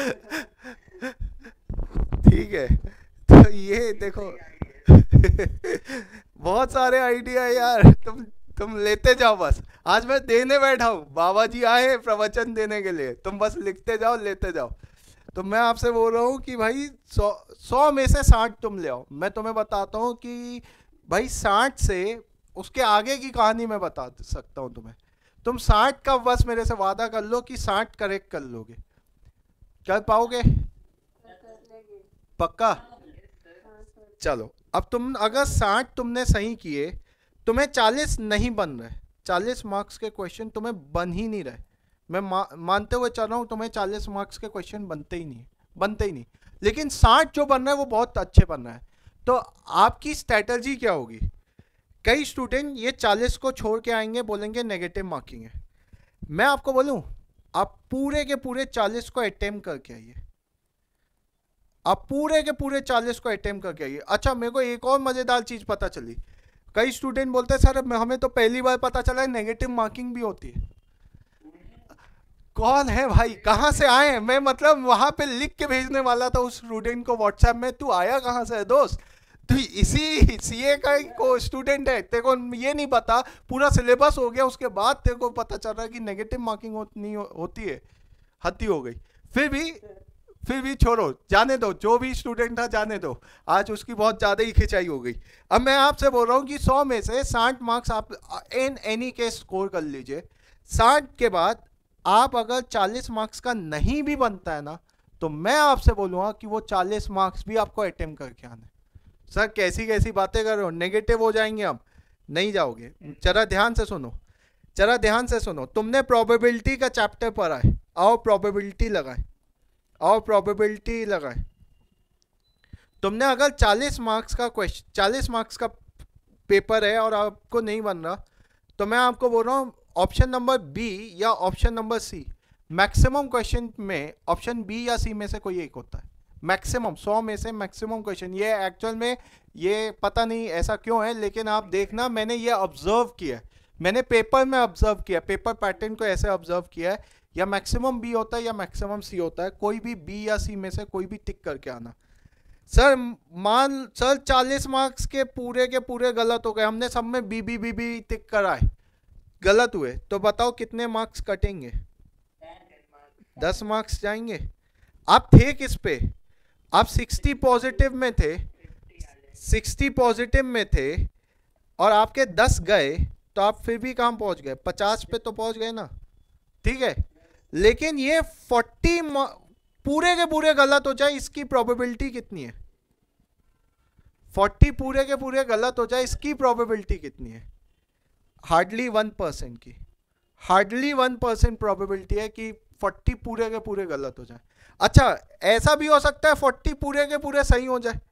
ठीक है, तो ये देखो बहुत सारे आइडिया यार, तुम लेते जाओ बस। आज मैं देने बैठा हूँ, बाबा जी आए प्रवचन देने के लिए, तुम बस लिखते जाओ, लेते जाओ। तो मैं आपसे बोल रहा हूँ कि भाई 100 में से 60 तुम ले आओ। मैं तुम्हें बताता हूँ कि भाई 60 से उसके आगे की कहानी मैं बता सकता हूँ तुम्हें। तुम 60 का बस मेरे से वादा कर लो कि 60 करेक्ट कर लोगे, कर पाओगे? पक्का? चलो, अब तुम अगर 60 तुमने सही किए, तुम्हें 40 नहीं बन रहे, 40 मार्क्स के क्वेश्चन तुम्हें बन ही नहीं रहे, मैं मानते हुए चल रहा हूँ तुम्हें 40 मार्क्स के क्वेश्चन बनते ही नहीं, लेकिन 60 जो बन रहा है वो बहुत अच्छे बन रहा है। तो आपकी स्ट्रैटेजी क्या होगी? कई स्टूडेंट ये 40 को छोड़ के आएंगे, बोलेंगे नेगेटिव मार्किंग है। मैं आपको बोलूं, आप पूरे के पूरे 40 को अटेम्प्ट करके आइए, आप पूरे के पूरे 40 को अटेम्प्ट करके आइए। अच्छा, मेरे को एक और मज़ेदार चीज़ पता चली, कई स्टूडेंट बोलते हैं सर हमें तो पहली बार पता चला है नेगेटिव मार्किंग भी होती है। कौन है भाई, कहाँ से आए हैं? मैं मतलब वहाँ पे लिख के भेजने वाला था उस स्टूडेंट को व्हाट्सएप में, तू आया कहाँ से है दोस्त? तू इसी सीए का को स्टूडेंट है, तेरे को ये नहीं पता, पूरा सिलेबस हो गया उसके बाद तेरे को पता चल रहा है कि नेगेटिव मार्किंग होती है। हत्ती हो गई। फिर भी छोड़ो, जाने दो, जो भी स्टूडेंट था जाने दो, आज उसकी बहुत ज़्यादा ही खिंचाई हो गई। अब मैं आपसे बोल रहा हूँ कि 100 में से 60 मार्क्स आप इन एनी केस स्कोर कर लीजिए। 60 के बाद आप अगर 40 मार्क्स का नहीं भी बनता है ना, तो मैं आपसे बोलूँगा कि वो 40 मार्क्स भी आपको अटेम्प्ट करके आना है। सर कैसी कैसी बातें कर रहे हो, नेगेटिव हो जाएंगे हम, नहीं जाओगे। जरा ध्यान से सुनो, तुमने प्रोबेबिलिटी का चैप्टर पढ़ा है, आओ प्रोबेबिलिटी लगाए। तुमने अगर 40 मार्क्स का क्वेश्चन, 40 मार्क्स का पेपर है और आपको नहीं बन रहा, तो मैं आपको बोल रहा हूँ ऑप्शन नंबर बी या option number C, maximum question में ऑप्शन बी या सी में से कोई एक होता है। मैक्सिमम 100 में से मैक्सिमम क्वेश्चन, ये एक्चुअल में ये पता नहीं ऐसा क्यों है, लेकिन आप देखना, मैंने ये ऑब्जर्व किया है, मैंने पेपर में ऑब्जर्व किया, पेपर पैटर्न को ऐसे ऑब्जर्व किया है, या मैक्सिमम बी होता है या मैक्सिमम सी होता है, कोई भी बी या सी में से कोई भी टिक करके आना। सर 40 मार्क्स के पूरे गलत हो गए, हमने सब में बी टिक कराए, गलत हुए, तो बताओ कितने मार्क्स कटेंगे? 10 मार्क्स जाएंगे। आप थे किस पे? आप 60 पॉजिटिव में थे और आपके 10 गए, तो आप फिर भी कहाँ पहुंच गए? 50 पे तो पहुंच गए ना, ठीक है। लेकिन ये 40 पूरे के पूरे गलत हो जाए, इसकी प्रोबेबिलिटी कितनी है? 40 पूरे के पूरे गलत हो जाए, इसकी प्रोबेबिलिटी कितनी है? हार्डली 1% की, हार्डली 1% प्रोबेबिलिटी है कि 40 पूरे के पूरे गलत हो जाए। अच्छा ऐसा भी हो सकता है 40 पूरे के पूरे सही हो जाए।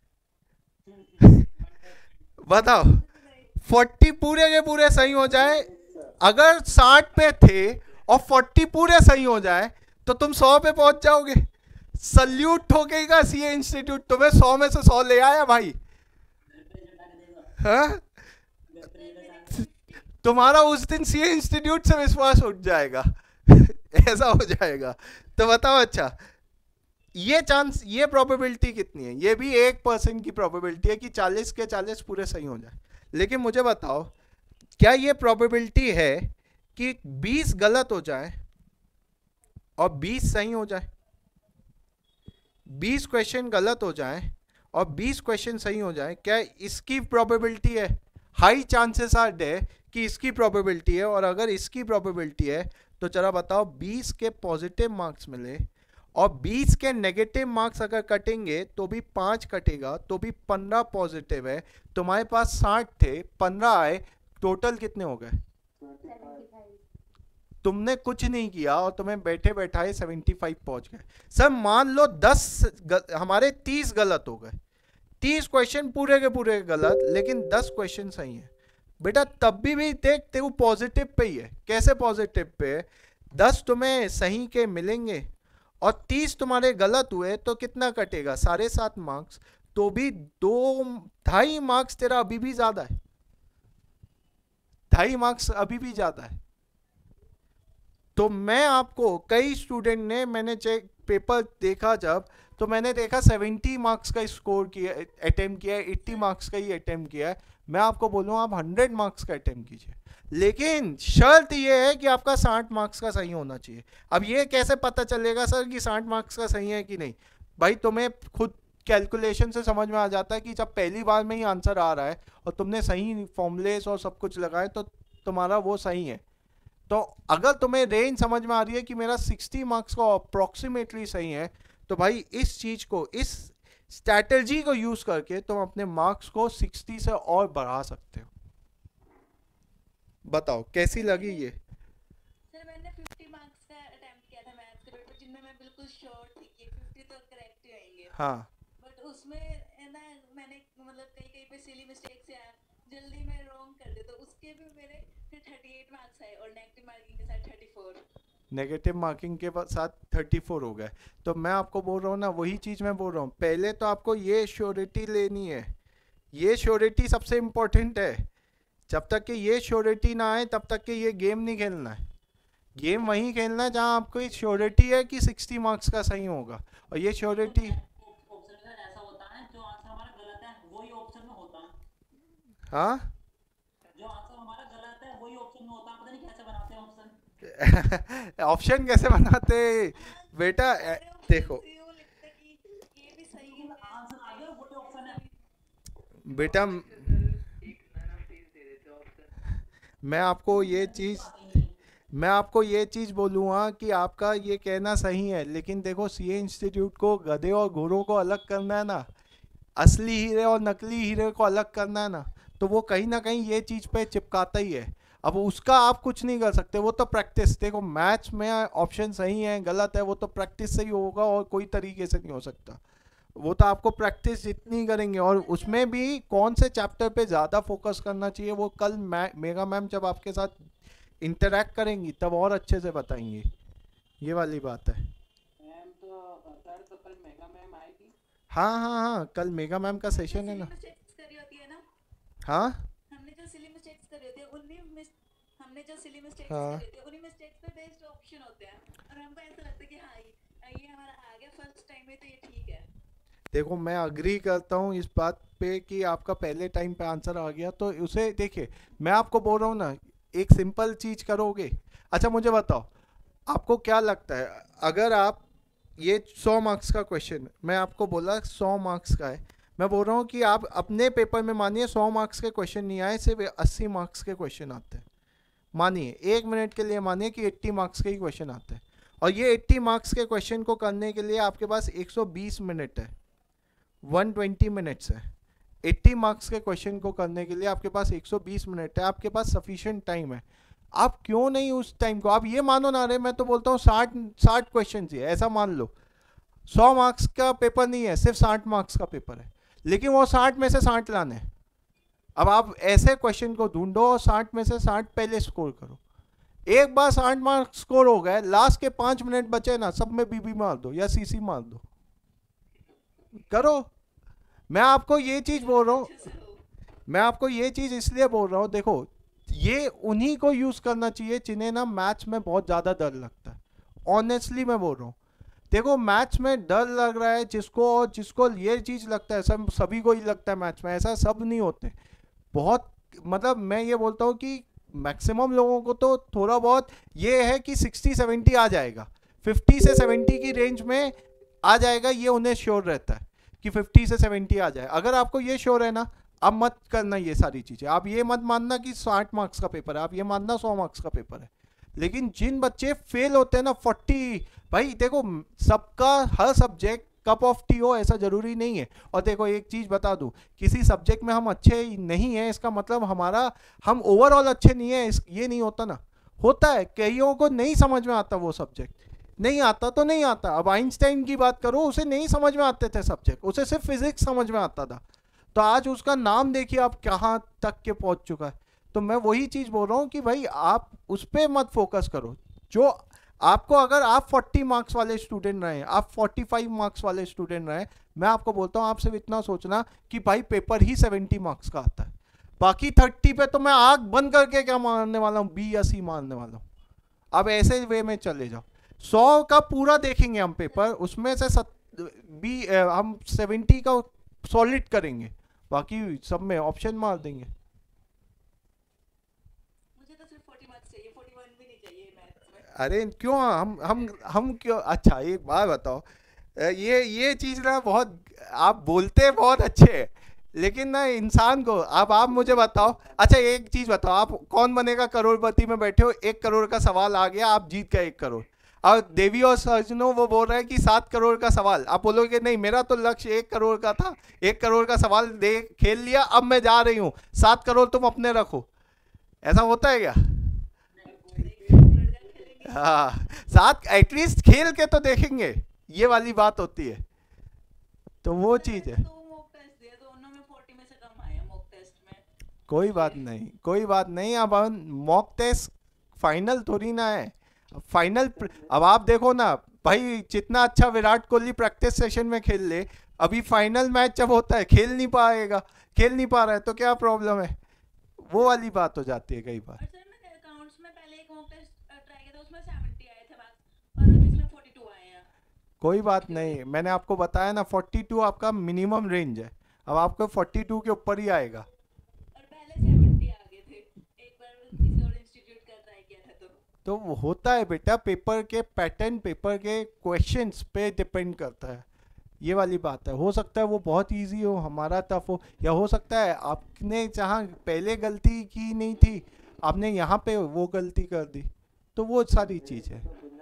बताओ 40 पूरे के पूरे सही हो जाए, अगर 60 पे थे और 40 पूरे सही हो जाए तो तुम 100 पे पहुंच जाओगे। सल्यूट ठोकेगा सीए इंस्टीट्यूट, तुम्हें 100 में से 100 ले आया भाई। हाँ? तुम्हारा उस दिन सीए इंस्टीट्यूट से विश्वास उठ जाएगा। ऐसा हो जाएगा। तो बताओ अच्छा ये चांस, ये प्रोबेबिलिटी कितनी है? ये भी 1% की प्रोबेबिलिटी है कि 40 के 40 पूरे सही हो जाए। लेकिन मुझे बताओ क्या ये प्रोबेबिलिटी है कि 20 गलत हो जाए और 20 सही हो जाए? 20 क्वेश्चन गलत हो जाए और 20 क्वेश्चन सही हो जाए, क्या इसकी प्रोबेबिलिटी है? हाई चांसेस आर देयर कि इसकी प्रोबेबिलिटी है। और अगर इसकी प्रोबेबिलिटी है तो चला बताओ 20 के पॉजिटिव मार्क्स मिले और 20 के नेगेटिव मार्क्स अगर कटेंगे तो भी 5 कटेगा, तो भी 15 पॉजिटिव है। तुम्हारे पास 60 थे, 15 आए, टोटल कितने हो गए? 75। तुमने कुछ नहीं किया और तुम्हें बैठे बैठाए 75 पहुंच गए। सर मान लो 10 हमारे 30 गलत हो गए, 30 क्वेश्चन पूरे के पूरे गलत, लेकिन 10 क्वेश्चन सही है। बेटा तब भी देखते वो पॉजिटिव पे ही है। कैसे पॉजिटिव पे? 10 तुम्हें सही के मिलेंगे और 30 तुम्हारे गलत हुए तो कितना कटेगा? 7.5 मार्क्स। तो भी 2.5 मार्क्स तेरा अभी भी ज्यादा है, 2.5 मार्क्स अभी भी ज्यादा है। तो मैं आपको, कई स्टूडेंट ने, मैंने चेक पेपर देखा जब, तो मैंने देखा 70 मार्क्स का स्कोर किया, अटेम्प्ट किया है, 80 मार्क्स का ही अटेम्प्ट किया है। मैं आपको बोलूँ आप 100 मार्क्स का अटेम्प्ट कीजिए, लेकिन शर्त यह है कि आपका 60 मार्क्स का सही होना चाहिए। अब ये कैसे पता चलेगा सर कि 60 मार्क्स का सही है कि नहीं? भाई तुम्हें खुद कैलकुलेशन से समझ में आ जाता है कि जब पहली बार में ही आंसर आ रहा है और तुमने सही फॉर्मूलेस और सब कुछ लगाए तो तुम्हारा वो सही है। तो अगर तुम्हें रेंज समझ में आ रही है कि मेरा 60 मार्क्स का अप्रोक्सीमेटली सही है, तो भाई इस चीज को, इस स्ट्रैटेजी को यूज करके तुम अपने मार्क्स को 60 से और बढ़ा सकते हो। बताओ कैसी लगी ये? सर मैंने 50 मार्क्स का अटेम्प्ट किया था मैथ्स के पेपर, जिनमें मैं बिल्कुल श्योर थी कि 50 तो करेक्ट ही होंगे। हाँ बट उसमें है ना, मैंने मतलब कहीं कहीं पे सिली मिस्टेक्स या जल्दी में रॉन्ग कर दे, तो उसके भी मेरे फिर 38 मार्क्स आए और नेगेटिव मार्किंग के साथ 34। नेगेटिव मार्किंग के साथ 34 हो गए। तो मैं आपको बोल रहा हूँ ना, वही चीज़ मैं बोल रहा हूँ, पहले तो आपको ये श्योरिटी लेनी है। ये श्योरिटी सबसे इम्पोर्टेंट है। जब तक कि ये श्योरिटी ना आए तब तक कि ये गेम नहीं खेलना है। गेम वहीं खेलना है जहाँ आपको ये श्योरिटी है कि 60 मार्क्स का सही होगा। और ये श्योरिटी ऑप्शन में ऐसा होता है जो आंसर हमारा गलत है वही ऑप्शन में होता है। हाँ जो आंसर हमारा गलत है वही ऑप्शन में होता है। पता नहीं कैसे बनाते हैं ऑप्शन। ऑप्शन कैसे बनाते बेटा? देखो ये वो लिखता है कि ये भी सही है, आंसर आ गया वही ऑप्शन है। बेटा मैं आपको ये चीज़ बोलूँगा कि आपका ये कहना सही है, लेकिन देखो सीए इंस्टीट्यूट को गधे और घोड़ों को अलग करना है ना, असली हीरे और नकली हीरे को अलग करना है ना, तो वो कहीं ना कहीं ये चीज़ पे चिपकाता ही है। अब उसका आप कुछ नहीं कर सकते, वो तो प्रैक्टिस, देखो मैथ्स में ऑप्शन सही है गलत है वो तो प्रैक्टिस से ही होगा और कोई तरीके से नहीं हो सकता। वो तो आपको प्रैक्टिस जितनी करेंगे, और उसमें भी कौन से चैप्टर पे ज़्यादा फोकस करना चाहिए वो कल मेगा मैम जब आपके साथ इंटरेक्ट करेंगी तब और अच्छे से बताएंगी। ये वाली बात है। मैम तो सर तो कल मेगा मैम आएगी। हाँ हाँ हाँ कल मेगा मैम का सेशन है ना। मिस्टेक्स करी होती है ना, हाँ हमने जो सिली मिस्टेक्स करी होती है हमने जो सिली मिस्टेक्स हाँ। करी होती है उन्हीं मिस्टेक्स पे बेस्ड ऑप्शन होते हैं, और हमको ऐसा लगता है कि हाँ ये हमारा आ गया फर्स्ट टाइम में तो ये ठीक है। देखो मैं अग्री करता हूँ इस बात पे कि आपका पहले टाइम पे आंसर आ गया, तो उसे देखिए मैं आपको बोल रहा हूँ ना, एक सिंपल चीज करोगे। अच्छा मुझे बताओ आपको क्या लगता है, अगर आप ये 100 मार्क्स का क्वेश्चन, मैं आपको बोला 100 मार्क्स का है, मैं बोल रहा हूँ कि आप अपने पेपर में मानिए 100 मार्क्स के क्वेश्चन नहीं आए, सिर्फ 80 मार्क्स के क्वेश्चन आते हैं। मानिए 1 मिनट के लिए मानिए कि 80 मार्क्स के ही क्वेश्चन आते हैं, और ये 80 मार्क्स के क्वेश्चन को करने के लिए आपके पास 120 मिनट है, 120 मिनट्स है। 80 मार्क्स के क्वेश्चन को करने के लिए आपके पास 120 मिनट है, आपके पास सफिशिएंट टाइम है। आप क्यों नहीं उस टाइम को, आप ये मानो ना, अरे मैं तो बोलता हूँ 60 क्वेश्चन ही है, ऐसा मान लो 100 मार्क्स का पेपर नहीं है, सिर्फ 60 मार्क्स का पेपर है, लेकिन वो 60 में से 60 लाने हैं। अब आप ऐसे क्वेश्चन को ढूंढो और 60 में से 60 पहले स्कोर करो। एक बार 60 मार्क्स स्कोर हो गए, लास्ट के 5 मिनट बचे ना, सब में बीबी मार दो या सीसी मार दो, करो। मैं आपको ये चीज बोल रहा हूँ, मैं आपको ये चीज इसलिए बोल रहा हूँ, देखो ये उन्हीं को यूज करना चाहिए जिन्हें ना मैथ्स में बहुत ज्यादा डर लगता है। ऑनेस्टली मैं बोल रहा हूँ, देखो मैथ्स में डर लग रहा है जिसको ये चीज लगता है, सब सभी को ही लगता है मैथ्स में, ऐसा सब नहीं होते। बहुत मतलब मैं ये बोलता हूँ कि मैक्सिमम लोगों को तो थोड़ा बहुत ये है कि 60-70 आ जाएगा, 50 से 70 की रेंज में आ जाएगा, ये उन्हें श्योर रहता है कि 50 से 70 आ जाए। अगर आपको ये श्योर है ना, अब मत करना ये सारी चीज़ें, आप ये मत मानना कि 60 मार्क्स का पेपर है, आप ये मानना 100 मार्क्स का पेपर है। लेकिन जिन बच्चे फेल होते हैं ना 40, भाई देखो सबका हर सब्जेक्ट कप ऑफ टी हो ऐसा जरूरी नहीं है। और देखो एक चीज़ बता दूं, किसी सब्जेक्ट में हम अच्छे नहीं हैं इसका मतलब हम ओवरऑल अच्छे नहीं है, ये नहीं होता ना। होता है, कईयों को नहीं समझ में आता वो सब्जेक्ट, नहीं आता तो नहीं आता। अब आइंस्टाइन की बात करो, उसे नहीं समझ में आते थे सब्जेक्ट, उसे सिर्फ फिजिक्स समझ में आता था, तो आज उसका नाम देखिए आप कहाँ तक के पहुँच चुका है। तो मैं वही चीज़ बोल रहा हूँ कि भाई आप उस पर मत फोकस करो। जो आपको, अगर आप 40 मार्क्स वाले स्टूडेंट रहे, आप 45 मार्क्स वाले स्टूडेंट रहे, मैं आपको बोलता हूँ आप सिर्फ इतना सोचना कि भाई पेपर ही 70 मार्क्स का आता है, बाकी 30 पे तो मैं आग बंद करके क्या मारने वाला हूँ, बी या सी मारने वाला हूँ। अब ऐसे वे में चले जाओ, 100 का पूरा देखेंगे हम पेपर, उसमें से हम 70 का सॉलिड करेंगे, बाकी सब में ऑप्शन मार देंगे। मुझे तो सिर्फ 40 मार्क्स चाहिए, 41 भी नहीं चाहिए मैथ्स में। अरे क्यों, हम क्यों। अच्छा एक बात बताओ, ये चीज़ ना बहुत आप बोलते बहुत अच्छे हैं, लेकिन ना इंसान को, अब आप मुझे बताओ, अच्छा एक चीज़ बताओ, आप कौन बनेगा करोड़पति में बैठे हो, 1 करोड़ का सवाल आ गया, आप जीत गए 1 करोड़, और देवी और सज्जनों वो बोल रहे हैं कि 7 करोड़ का सवाल, आप बोलोगे नहीं मेरा तो लक्ष्य 1 करोड़ का था, 1 करोड़ का सवाल दे खेल लिया, अब मैं जा रही हूँ, 7 करोड़ तुम अपने रखो। ऐसा होता है क्या? हाँ, 7 एटलीस्ट खेल के तो देखेंगे, ये वाली बात होती है। तो वो चीज़ है। तो मॉक टेस्ट दिया, दोनों में 40 में से कम आया मॉक टेस्ट में। कोई बात नहीं, कोई बात नहीं। अब मॉक टेस्ट फाइनल थोड़ी ना है, फाइनल। अब आप देखो ना भाई, जितना अच्छा विराट कोहली प्रैक्टिस सेशन में खेल ले, अभी फाइनल मैच जब होता है खेल नहीं पाएगा, खेल नहीं पा रहा है तो क्या प्रॉब्लम है, वो वाली बात हो जाती है कई बार। और सर मैंने अकाउंट्स में पहले एक मॉक टेस्ट ट्राई किया था, उसमें 70 आए थे मार्क्स, और अभी इसमें 42 आए हैं। कोई बात नहीं, मैंने आपको बताया ना 42 आपका मिनिमम रेंज है, अब आपको 42 के ऊपर ही आएगा। और पहले 70 आ गए थे, एक बार किसी और इंस्टीट्यूट का ट्राई किया था तो वो होता है बेटा, पेपर के पैटर्न, पेपर के क्वेश्चंस पे डिपेंड करता है, ये वाली बात है। हो सकता है वो बहुत इजी हो, हमारा टफ हो, या हो सकता है आपने जहाँ पहले गलती की नहीं थी, आपने यहाँ पे वो गलती कर दी, तो वो सारी चीज़ है।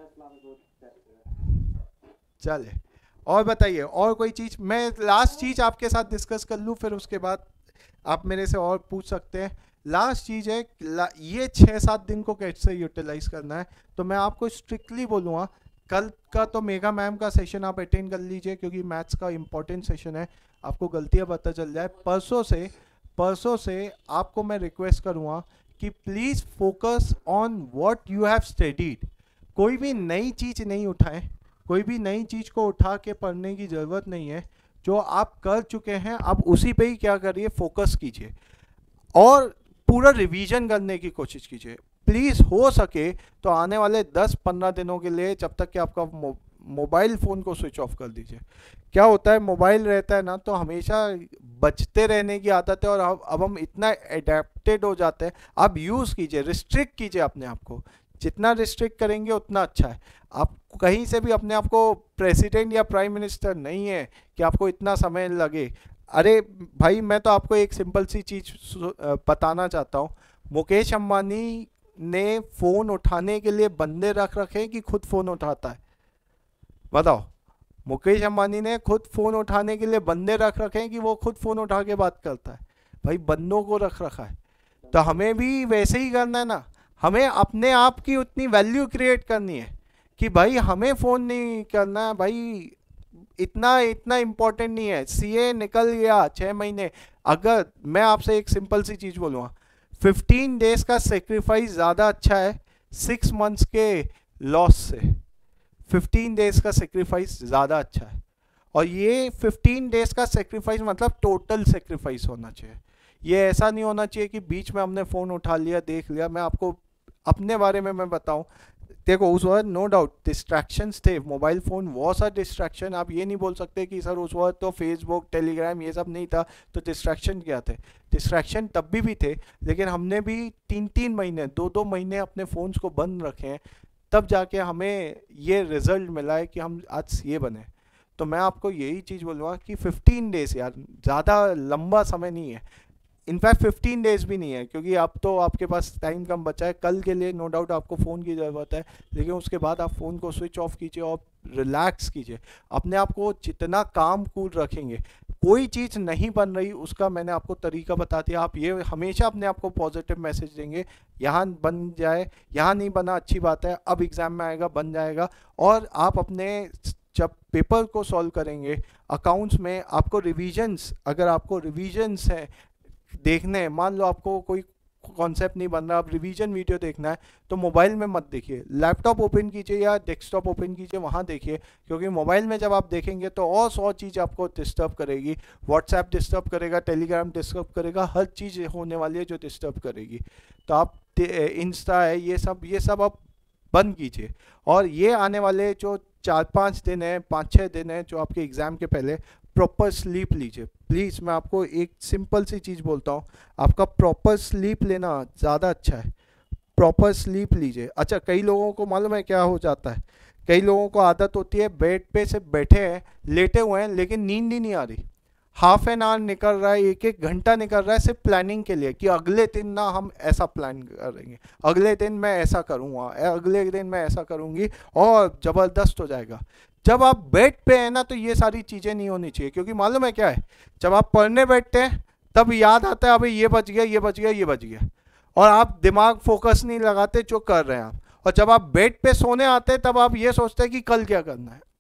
चले, और बताइए, और कोई चीज़, मैं लास्ट चीज़ आपके साथ डिस्कस कर लूँ, फिर उसके बाद आप मेरे से और पूछ सकते हैं। लास्ट चीज़ है ये 6-7 दिन को कैसे यूटिलाइज करना है। तो मैं आपको स्ट्रिक्टली बोलूँगा, कल का तो मेगा मैम का सेशन आप अटेंड कर लीजिए, क्योंकि मैथ्स का इम्पोर्टेंट सेशन है, आपको गलतियाँ पता चल जाए। परसों से आपको मैं रिक्वेस्ट करूँगा कि please focus on what you have studied. कोई भी नई चीज़ नहीं उठाएं, कोई भी नई चीज़ को उठा के पढ़ने की ज़रूरत नहीं है। जो आप कर चुके हैं आप उसी पे ही क्या करिए, फोकस कीजिए, और पूरा रिवीजन करने की कोशिश कीजिए। प्लीज़ हो सके तो आने वाले 10-15 दिनों के लिए, जब तक कि आपका मोबाइल फ़ोन को स्विच ऑफ कर दीजिए। क्या होता है, मोबाइल रहता है ना तो हमेशा बचते रहने की आदत है, और अब हम इतना एडेप्टेड हो जाते हैं। आप यूज़ कीजिए, रिस्ट्रिक्ट कीजिए अपने आप को, जितना रिस्ट्रिक्ट करेंगे उतना अच्छा है। आप कहीं से भी अपने आप को प्रेसिडेंट या प्राइम मिनिस्टर नहीं है कि आपको इतना समय लगे। अरे भाई, मैं तो आपको एक सिंपल सी चीज़ बताना चाहता हूँ। मुकेश अंबानी ने फ़ोन उठाने के लिए बंदे रख रखे कि खुद फ़ोन उठाता है। बताओ, मुकेश अंबानी ने खुद फ़ोन उठाने के लिए बंदे रख रखे हैं कि वो खुद फ़ोन उठा के बात करता है। भाई बंदों को रख रखा है, तो हमें भी वैसे ही करना है ना। हमें अपने आप की उतनी वैल्यू क्रिएट करनी है कि भाई हमें फ़ोन नहीं करना है भाई, इतना इतना इम्पोर्टेंट नहीं है। सीए निकल गया 6 महीने, अगर मैं आपसे एक सिंपल सी चीज़ बोलूँगा, 15 डेज का सेक्रीफाइस ज़्यादा अच्छा है 6 मंथ्स के लॉस से। 15 डेज का सेक्रीफाइस ज़्यादा अच्छा है, और ये 15 डेज का सेक्रीफाइस मतलब टोटल सेक्रीफाइस होना चाहिए। ये ऐसा नहीं होना चाहिए कि बीच में हमने फ़ोन उठा लिया, देख लिया। मैं आपको अपने बारे में मैं बताऊं, देखो उस वक्त नो डाउट डिस्ट्रैक्शंस थे, mobile phone was a distraction. आप ये नहीं बोल सकते कि सर उस वक्त तो फेसबुक टेलीग्राम ये सब नहीं था, तो डिस्ट्रैक्शन क्या थे? डिस्ट्रैक्शन तब भी थे, लेकिन हमने भी 3-3 महीने 2-2 महीने अपने फ़ोन्स को बंद रखे हैं, तब जाके हमें ये रिज़ल्ट मिला है कि हम आज ये बने। तो मैं आपको यही चीज़ बोलूँगा कि 15 डेज़ यार ज़्यादा लंबा समय नहीं है, इनफैक्ट 15 डेज भी नहीं है, क्योंकि अब तो आपके पास टाइम कम बचा है। कल के लिए नो डाउट आपको फ़ोन की ज़रूरत है, लेकिन उसके बाद आप फ़ोन को स्विच ऑफ कीजिए और रिलैक्स कीजिए। अपने आप को जितना काम कूल रखेंगे, कोई चीज़ नहीं बन रही उसका मैंने आपको तरीका बता दिया। आप ये हमेशा अपने आप को पॉजिटिव मैसेज देंगे, यहाँ बन जाए, यहाँ नहीं बना अच्छी बात है, अब एग्ज़ाम में आएगा बन जाएगा। और आप अपने जब पेपर को सॉल्व करेंगे, अकाउंट्स में आपको रिविजन्स, अगर आपको रिविजन्स है देखने, मान लो आपको कोई कॉन्सेप्ट नहीं बन रहा, आप रिवीजन वीडियो देखना है, तो मोबाइल में मत देखिए, लैपटॉप ओपन कीजिए या डेस्कटॉप ओपन कीजिए, वहाँ देखिए। क्योंकि मोबाइल में जब आप देखेंगे तो और 100 चीज़ आपको डिस्टर्ब करेगी। व्हाट्सएप डिस्टर्ब करेगा, टेलीग्राम डिस्टर्ब करेगा, हर चीज़ होने वाली है जो डिस्टर्ब करेगी। तो आप इंस्टा है, ये सब आप बंद कीजिए। और ये आने वाले जो 4-5 दिन है, 5-6 दिन है जो आपके एग्ज़ाम के पहले, प्रॉपर स्लीप लीजिए प्लीज़। मैं आपको एक सिंपल सी चीज़ बोलता हूँ, आपका प्रॉपर स्लीप लेना ज़्यादा अच्छा है। प्रॉपर स्लीप लीजिए। अच्छा, कई लोगों को मालूम है क्या हो जाता है, कई लोगों को आदत होती है बेड पे से बैठे हैं, लेटे हुए हैं, लेकिन नींद ही नहीं आ रही। हाफ एन आवर निकल रहा है, 1-1 घंटा निकल रहा है सिर्फ प्लानिंग के लिए कि अगले दिन ना हम ऐसा प्लान करेंगे, अगले दिन मैं ऐसा करूँगा, अगले दिन मैं ऐसा करूँगी, और ज़बरदस्त हो जाएगा। जब आप बेड पे हैं ना, तो ये सारी चीज़ें नहीं होनी चाहिए। क्योंकि मालूम है क्या है, जब आप पढ़ने बैठते हैं तब याद आता है अभी ये बच गया, ये बच गया, ये बच गया, और आप दिमाग फोकस नहीं लगाते जो कर रहे हैं आप। और जब आप बेड पे सोने आते हैं तब आप ये सोचते हैं कि कल क्या करना है।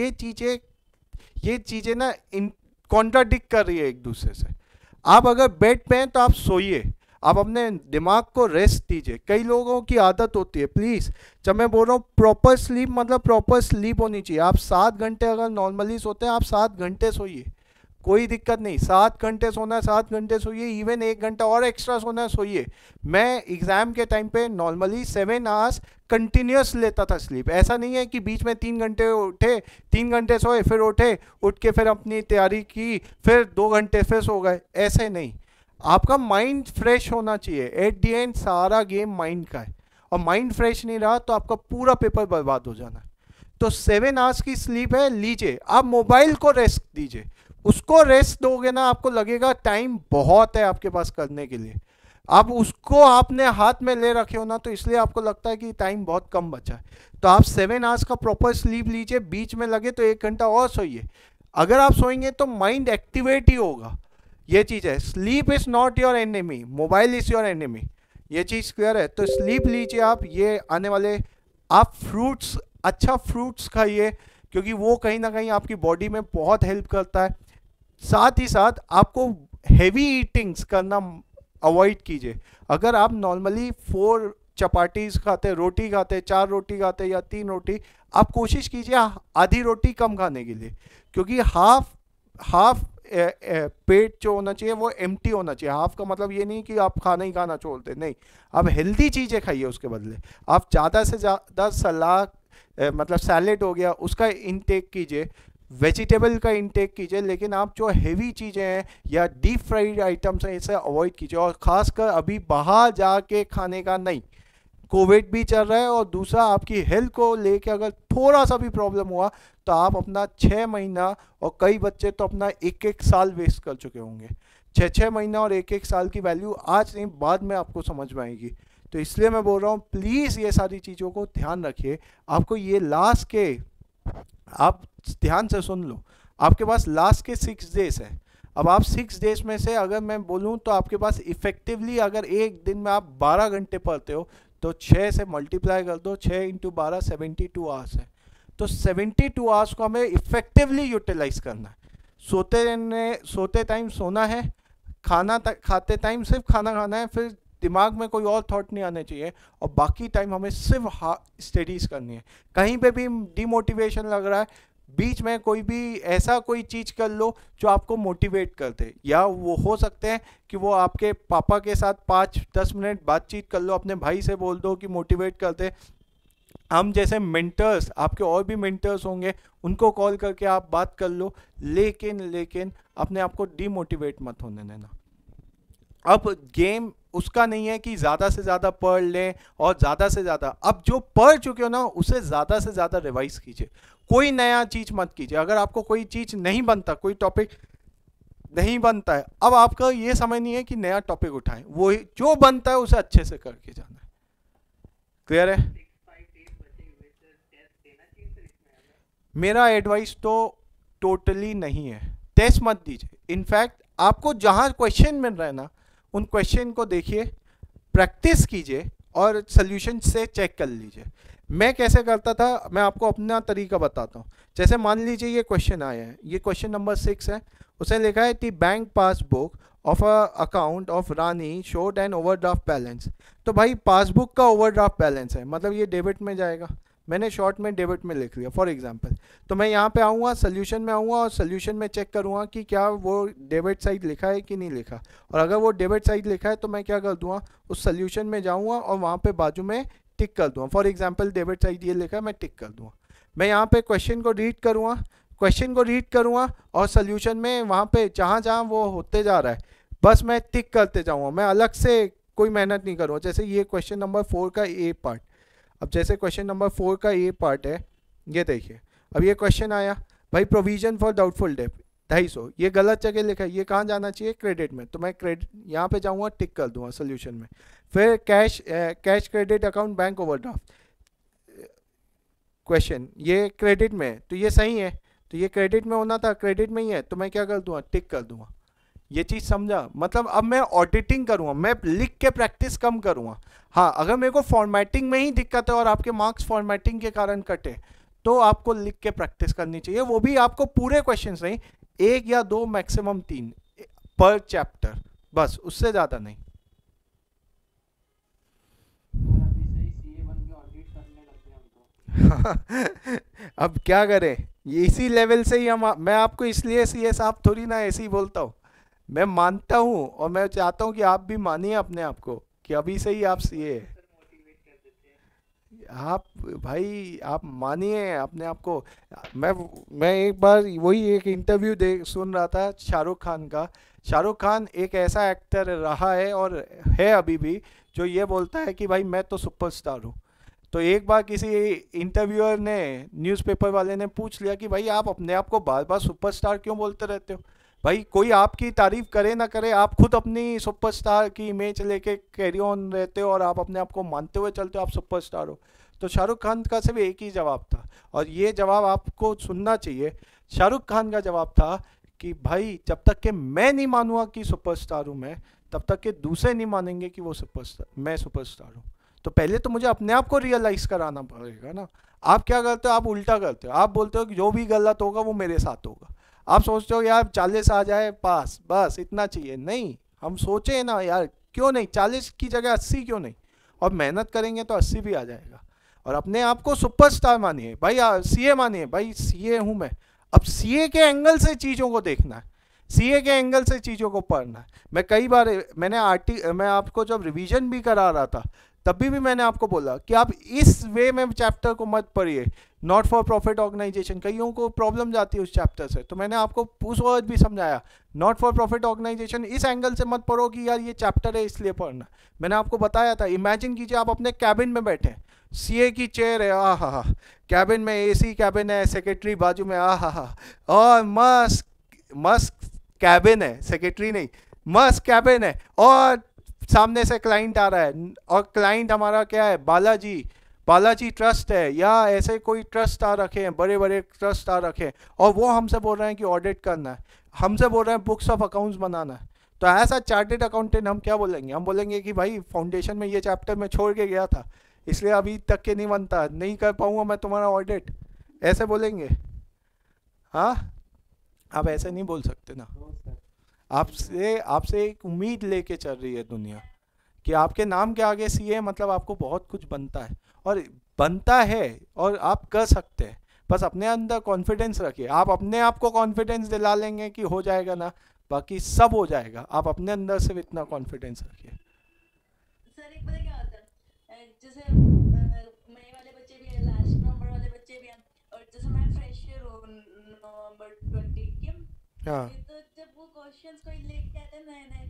ये चीज़ें ना कॉन्ट्राडिक्ट कर रही है एक दूसरे से। आप अगर बेड पे हैं तो आप सोइए, आप अपने दिमाग को रेस्ट दीजिए। कई लोगों की आदत होती है, प्लीज़ जब मैं बोल रहा हूँ प्रॉपर स्लीप, मतलब प्रॉपर स्लीप होनी चाहिए। आप 7 घंटे अगर नॉर्मली सोते हैं, आप 7 घंटे सोइए, कोई दिक्कत नहीं। 7 घंटे सोना है 7 घंटे सोइए, इवन 1 घंटा और एक्स्ट्रा सोना है सोइए। मैं एग्ज़ाम के टाइम पे नॉर्मली 7 आवर्स कंटिन्यूस लेता था स्लीप। ऐसा नहीं है कि बीच में 3 घंटे उठे, 3 घंटे सोए, फिर उठ के फिर अपनी तैयारी की, फिर 2 घंटे फिर सो गए, ऐसे नहीं। आपका माइंड फ्रेश होना चाहिए। एट दी एंड सारा गेम माइंड का है, और माइंड फ्रेश नहीं रहा तो आपका पूरा पेपर बर्बाद हो जाना है। तो 7 आवर्स की स्लीप है, लीजिए। आप मोबाइल को रेस्ट दीजिए, उसको रेस्ट दोगे ना, आपको लगेगा टाइम बहुत है आपके पास करने के लिए। आप उसको आपने हाथ में ले रखे हो ना, तो इसलिए आपको लगता है कि टाइम बहुत कम बचा है। तो आप 7 आवर्स का प्रॉपर स्लीप लीजिए, बीच में लगे तो 1 घंटा और सोइए। अगर आप सोएंगे तो माइंड एक्टिवेट ही होगा। ये चीज़ है, sleep is not your enemy, mobile is your enemy. ये चीज़ क्लियर है? तो स्लीप लीजिए आप। ये आने वाले आप फ्रूट्स, अच्छा फ्रूट्स खाइए, क्योंकि वो कहीं ना कहीं आपकी बॉडी में बहुत हेल्प करता है। साथ ही साथ आपको हेवी ईटिंग्स करना अवॉइड कीजिए। अगर आप नॉर्मली 4 चपाटीज़ खाते, रोटी खाते, 4 रोटी खाते या 3 रोटी, आप कोशिश कीजिए आधी रोटी कम खाने के लिए, क्योंकि हाफ पेट जो होना चाहिए वो एम्प्टी होना चाहिए। हाफ का मतलब ये नहीं कि आप खाना ही खाना छोड़ते, नहीं, आप हेल्दी चीज़ें खाइए। उसके बदले आप ज़्यादा से ज़्यादा सलाद, मतलब सैलेड हो गया, उसका इंटेक कीजिए, वेजिटेबल का इंटेक कीजिए, लेकिन आप जो हेवी चीज़ें हैं या डीप फ्राइड आइटम्स हैं इसे अवॉइड कीजिए। और ख़ासकर अभी बाहर जाके खाने का नहीं, कोविड भी चल रहा है, और दूसरा आपकी हेल्थ को लेके अगर थोड़ा सा भी प्रॉब्लम हुआ तो आप अपना 6 महीना, और कई बच्चे तो अपना 1-1 साल वेस्ट कर चुके होंगे। 6-6 महीना और 1-1 साल की वैल्यू आज नहीं बाद में आपको समझ में आएगी। तो इसलिए मैं बोल रहा हूँ प्लीज़ ये सारी चीज़ों को ध्यान रखिए। आपको ये लास्ट के, आप ध्यान से सुन लो, आपके पास लास्ट के 6 डेज है। अब आप 6 डेज में से अगर मैं बोलूं तो आपके पास इफेक्टिवली अगर एक दिन में आप 12 घंटे पढ़ते हो तो 6 से मल्टीप्लाई कर दो, 6 इंटू 12 72 आवर्स है। तो 72 आवर्स को हमें इफेक्टिवली यूटिलाइज करना है। सोते टाइम सोना है, खाते टाइम सिर्फ खाना खाना है, फिर दिमाग में कोई और थॉट नहीं आने चाहिए, और बाकी टाइम हमें सिर्फ स्टडीज करनी है। कहीं पे भी डिमोटिवेशन लग रहा है, बीच में कोई भी ऐसा कोई चीज़ कर लो जो आपको मोटिवेट करते, या वो हो सकते हैं कि वो आपके पापा के साथ 5-10 मिनट बातचीत कर लो, अपने भाई से बोल दो कि मोटिवेट करते। हम जैसे मेंटर्स, आपके और भी मेंटर्स होंगे, उनको कॉल करके आप बात कर लो, लेकिन अपने आप को डीमोटिवेट मत होने देना। अब गेम उसका नहीं है कि ज़्यादा से ज़्यादा पढ़ लें और ज़्यादा से ज़्यादा, अब जो पढ़ चुके हो ना उसे ज़्यादा से ज़्यादा रिवाइज कीजिए, कोई नया चीज़ मत कीजिए। अगर आपको कोई चीज़ नहीं बनता, कोई टॉपिक नहीं बनता है, अब आपका ये समझ नहीं है कि नया टॉपिक उठाएं, वो जो बनता है उसे अच्छे से करके जाना है। क्लियर है? मेरा एडवाइस तो टोटली नहीं है, टेस्ट मत दीजिए। इनफैक्ट आपको जहाँ क्वेश्चन मिल रहा है ना, उन क्वेश्चन को देखिए, प्रैक्टिस कीजिए और सोल्यूशन से चेक कर लीजिए। मैं कैसे करता था, मैं आपको अपना तरीका बताता हूँ। जैसे मान लीजिए ये क्वेश्चन आया है, ये क्वेश्चन नंबर 6 है, उसे लिखा है the bank passbook of a account of Rani showed an overdraft balance. तो भाई पासबुक का ओवरड्राफ्ट बैलेंस है, मतलब ये डेबिट में जाएगा, मैंने शॉर्ट में डेबिट में लिख लिया फॉर एग्जांपल। तो मैं यहाँ पे आऊँगा, सोल्यूशन में आऊँगा और सोल्यूशन में चेक करूँगा कि क्या वो डेबिट साइड लिखा है कि नहीं लिखा, और अगर वो डेबिट साइड लिखा है तो मैं क्या कर दूँगा, उस सोल्यूशन में जाऊँगा और वहाँ पे बाजू में टिक कर दूँगा। फॉर एग्जांपल डेबिट साइड ये लिखा है, मैं टिक कर दूँगा। मैं यहाँ पे क्वेश्चन को रीड करूँगा और सोल्यूशन में वहाँ पे जहाँ जहाँ वो होते जा रहा है बस मैं टिक करते जाऊँगा, मैं अलग से कोई मेहनत नहीं करूँगा। जैसे ये क्वेश्चन नंबर 4 का ए पार्ट, अब जैसे क्वेश्चन नंबर 4 का ए पार्ट है, ये देखिए, अब ये क्वेश्चन आया भाई प्रोविजन फॉर डाउटफुल डेट 250, ये गलत जगह लिखा है, ये कहाँ जाना चाहिए, क्रेडिट में, तो मैं क्रेडिट यहाँ पे जाऊँगा, टिक कर दूँगा सोल्यूशन में। फिर cash credit account bank overdraft question, ये क्रेडिट में है तो ये सही है, तो ये क्रेडिट में होना था, क्रेडिट में ही है, तो मैं क्या कर दूँगा, टिक कर दूँगा। ये चीज़ समझा? मतलब अब मैं ऑडिटिंग करूँगा, मैं लिख के प्रैक्टिस कम करूँगा। हाँ, अगर मेरे को फॉर्मेटिंग में ही दिक्कत है और आपके मार्क्स फॉर्मेटिंग के कारण कटे, तो आपको लिख के प्रैक्टिस करनी चाहिए, वो भी आपको पूरे क्वेश्चंस नहीं, 1 या 2 मैक्सिमम 3 पर चैप्टर, बस उससे ज़्यादा नहीं। अब क्या करें, ये इसी लेवल से ही मैं आपको इसलिए सीए साहब थोड़ी ना ऐसे ही बोलता हूँ, मैं मानता हूँ और मैं चाहता हूँ कि आप भी मानिए अपने आप को कि अभी से ही आप सीए, आप भाई आप मानिए अपने आप को। मैं एक बार वही एक इंटरव्यू सुन रहा था शाहरुख खान का। शाहरुख खान एक ऐसा एक्टर रहा है और है अभी भी जो ये बोलता है कि भाई मैं तो सुपरस्टार हूँ। तो एक बार किसी इंटरव्यूअर ने, न्यूज़पेपर वाले ने पूछ लिया कि भाई आप अपने आप को बार बार सुपरस्टार क्यों बोलते रहते हो? भाई कोई आपकी तारीफ करे ना करे, आप खुद अपनी सुपरस्टार की इमेज लेके कैरी ऑन रहते हो और आप अपने आप को मानते हुए चलते हो आप सुपरस्टार हो। तो शाहरुख खान का सिर्फ एक ही जवाब था और ये जवाब आपको सुनना चाहिए। शाहरुख खान का जवाब था कि भाई जब तक कि मैं नहीं मानूंगा कि सुपरस्टार हूँ मैं, तब तक कि दूसरे नहीं मानेंगे कि वो मैं सुपरस्टार हूँ। तो पहले तो मुझे अपने आप को रियलाइज़ कराना पड़ेगा ना। आप क्या करते हो, आप उल्टा करते हो, आप बोलते हो कि जो भी गलत होगा वो मेरे साथ होगा। आप सोचते हो यार 40 आ जाए पास, बस इतना चाहिए। नहीं, हम सोचे ना यार क्यों नहीं, 40 की जगह 80 क्यों नहीं, और मेहनत करेंगे तो 80 भी आ जाएगा। और अपने आप को सुपरस्टार मानिए भाई, सीए मानिए भाई, सीए हूँ मैं। अब सीए के एंगल से चीज़ों को देखना है, सीए के एंगल से चीज़ों को पढ़ना है। मैं कई बार मैं आपको जब रिवीजन भी करा रहा था तभी भी मैंने आपको बोला कि आप इस वे में चैप्टर को मत पढ़िए, नॉट फॉर प्रॉफिट ऑर्गेनाइजेशन। कईयों को प्रॉब्लम जाती है उस चैप्टर से, तो मैंने आपको उस वर्ड भी समझाया, नॉट फॉर प्रॉफिट ऑर्गेनाइजेशन इस एंगल से मत पढ़ो कि यार ये चैप्टर है इसलिए पढ़ना। मैंने आपको बताया था, इमेजिन कीजिए आप अपने कैबिन में बैठे हैं, सीए की चेयर है, आ हा, कैबिन में एसी कैबिन है, सेक्रेटरी बाजू में, आ हा, और मस्त कैबिन है, सेक्रेटरी नहीं, मस्त कैबिन है, और सामने से क्लाइंट आ रहा है, और क्लाइंट हमारा क्या है, बालाजी ट्रस्ट है, या ऐसे कोई ट्रस्ट आ रखे हैं, बड़े बड़े ट्रस्ट आ रखे हैं, और वो हमसे बोल रहे हैं कि ऑडिट करना है, हमसे बोल रहे हैं बुक्स ऑफ अकाउंट्स बनाना है। तो ऐसा चार्टेड अकाउंटेंट हम क्या बोलेंगे, हम बोलेंगे कि भाई फाउंडेशन में ये चैप्टर मैं छोड़ के गया था इसलिए अभी तक के नहीं बनता, नहीं कर पाऊंगा मैं तुम्हारा ऑडिट, ऐसे बोलेंगे? हाँ, आप ऐसे नहीं बोल सकते ना। No sir. आपसे आपसे एक उम्मीद लेके चल रही है दुनिया कि आपके नाम के आगे सीए मतलब आपको बहुत कुछ बनता है, और बनता है और आप कर सकते हैं, बस अपने अंदर कॉन्फिडेंस रखिए। आप अपने आप को कॉन्फिडेंस दिला लेंगे कि हो जाएगा ना, बाकी सब हो जाएगा। आप अपने अंदर से इतना कॉन्फिडेंस रखिए। सर एक पता क्या होता है, जैसे मई वाले बच्चे भी हैं, लास्ट नवंबर वाले बच्चे भी हैं, और जैसे मैं फ्रेशर हूँ नवंबर 20 के, हाँ तो जब वो क्वेश्चंस कोई लेके आते हैं नए नए,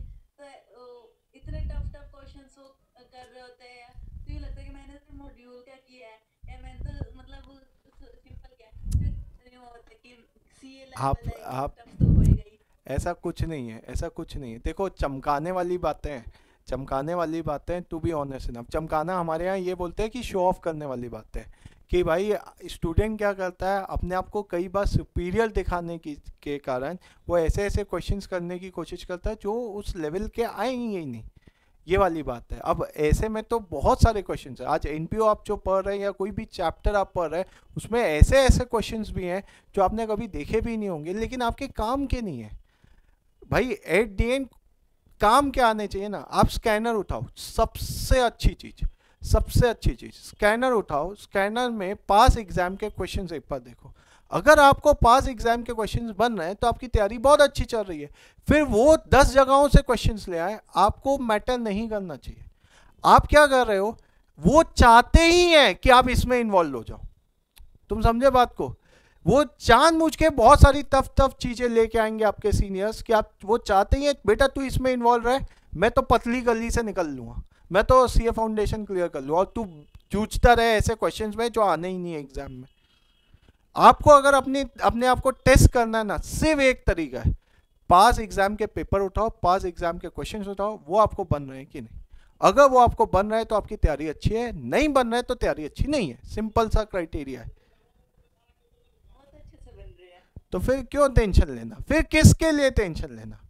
तो इतने टफ टफ क्वेश्चंस वो कर रहे होते हैं, तो ये लगता है कि मैंने तो मॉड्यूल क्या किया है, या मैंने तो मतलब सिंपल किया है, फिर ये होता है कि सीए लेवल है, आप टफ तो हो ही गई। ऐसा कुछ नहीं है, ऐसा कुछ नहीं है। देखो चमकाने वाली बातें हैं, चमकाने वाली बातें, टू बी ऑनेस्ट इनफ, चमकाना हमारे यहाँ ये बोलते हैं कि शो ऑफ करने वाली बातें हैं, कि भाई स्टूडेंट क्या करता है, अपने आप को कई बार सुपीरियर दिखाने की के कारण वो ऐसे ऐसे क्वेश्चंस करने की कोशिश करता है जो उस लेवल के आएंगे ही नहीं, ये वाली बात है। अब ऐसे में तो बहुत सारे क्वेश्चंस हैं, आज एनपीओ आप जो पढ़ रहे हैं या कोई भी चैप्टर आप पढ़ रहे हैं उसमें ऐसे ऐसे क्वेश्चंस भी हैं जो आपने कभी देखे भी नहीं होंगे, लेकिन आपके काम के नहीं है। भाई एट द एंड काम क्या आने चाहिए ना, आप स्कैनर उठाओ, सबसे अच्छी चीज, सबसे अच्छी चीज स्कैनर उठाओ, स्कैनर में पास एग्जाम के क्वेश्चंस एक बार देखो। अगर आपको पास एग्जाम के क्वेश्चंस बन रहे हैं तो आपकी तैयारी बहुत अच्छी चल रही है। फिर वो 10 जगहों से क्वेश्चंस ले आए, आपको मैटर नहीं करना चाहिए। आप क्या कर रहे हो, वो चाहते ही हैं कि आप इसमें इन्वॉल्व हो जाओ। तुम समझे बात को? वो जानबूझ के बहुत सारी टफ टफ चीजें लेके आएंगे आपके सीनियर्स कि आप, वो चाहते ही हैं बेटा तू इसमें इन्वॉल्व रहे, मैं तो पतली गली से निकल लूंगा, मैं तो सीए फाउंडेशन क्लियर कर लूँ, और तू जूझता रहे ऐसे क्वेश्चंस में जो आने ही नहीं है एग्जाम में। आपको अगर अपने आप को टेस्ट करना है ना, सिर्फ एक तरीका है, पास एग्जाम के पेपर उठाओ, पास एग्जाम के क्वेश्चंस उठाओ, वो आपको बन रहे हैं कि नहीं। अगर वो आपको बन रहा है तो आपकी तैयारी अच्छी है, नहीं बन रहा है तो तैयारी अच्छी नहीं है, सिंपल सा क्राइटेरिया है। बहुत अच्छे से बन रहे हैं। तो फिर क्यों टेंशन लेना, फिर किसके लिए टेंशन लेना?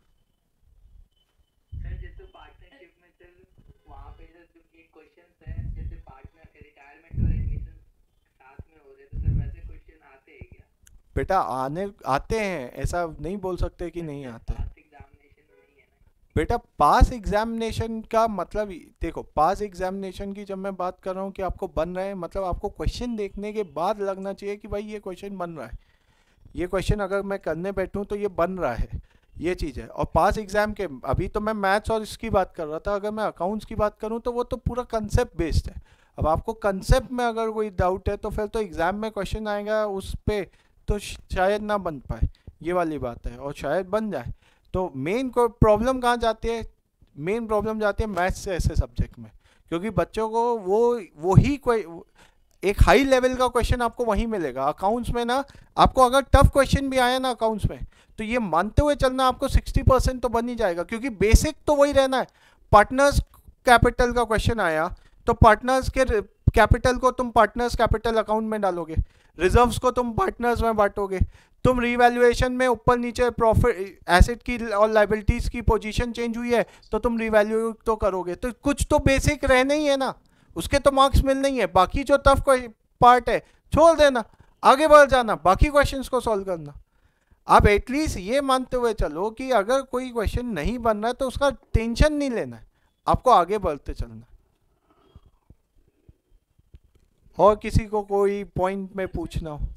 सर जैसे पार्टनरशिप में सर वहाँ पे सर जो क्वेश्चन है, जैसे पार्टनर रिटायरमेंट और एडमिशन साथ में हो रहे, तो सर वैसे क्वेश्चन आते हैं क्या? बेटा आते हैं, ऐसा नहीं बोल सकते कि नहीं आते। पास एग्जामिनेशन नहीं है ना। बेटा पास एग्जामिनेशन का मतलब, देखो पास एग्जामिनेशन की जब मैं बात कर रहा हूँ कि आपको बन रहा है, मतलब आपको क्वेश्चन देखने के बाद लगना चाहिए कि भाई ये क्वेश्चन बन रहा है, ये क्वेश्चन अगर मैं करने बैठूँ तो ये बन रहा है, ये चीज़ है। और पास एग्जाम के, अभी तो मैं मैथ्स और इसकी बात कर रहा था, अगर मैं अकाउंट्स की बात करूँ तो वो तो पूरा कंसेप्ट बेस्ड है। अब आपको कंसेप्ट में अगर कोई डाउट है तो फिर तो एग्जाम में क्वेश्चन आएगा उस पर तो शायद ना बन पाए, ये वाली बात है, और शायद बन जाए। तो मेन को प्रॉब्लम कहाँ जाती है, मेन प्रॉब्लम जाती है मैथ्स से ऐसे सब्जेक्ट में, क्योंकि बच्चों को वो ही कोई एक हाई लेवल का क्वेश्चन आपको वहीं मिलेगा। अकाउंट्स में ना आपको अगर टफ क्वेश्चन भी आया ना अकाउंट्स में, तो ये मानते हुए चलना आपको 60% तो बन ही जाएगा, क्योंकि बेसिक तो वही रहना है। पार्टनर्स कैपिटल का क्वेश्चन आया तो पार्टनर्स के कैपिटल को तुम पार्टनर्स कैपिटल अकाउंट में डालोगे, रिजर्व्स को तुम पार्टनर्स में बांटोगे, तुम रीवैल्यूएशन में ऊपर नीचे प्रॉफिट एसेट की और लाइबिलिटीज की पोजीशन चेंज हुई है तो तुम रिवैल्यू तो करोगे, तो कुछ तो बेसिक रहने ही है ना, उसके तो मार्क्स मिलने ही है। बाकी जो टफ पार्ट है छोड़ देना, आगे बढ़ जाना, बाकी क्वेश्चंस को सॉल्व करना। आप एटलीस्ट ये मानते हुए चलो कि अगर कोई क्वेश्चन नहीं बन रहा है तो उसका टेंशन नहीं लेना है, आपको आगे बढ़ते चलना है। और किसी को कोई पॉइंट में पूछना हो?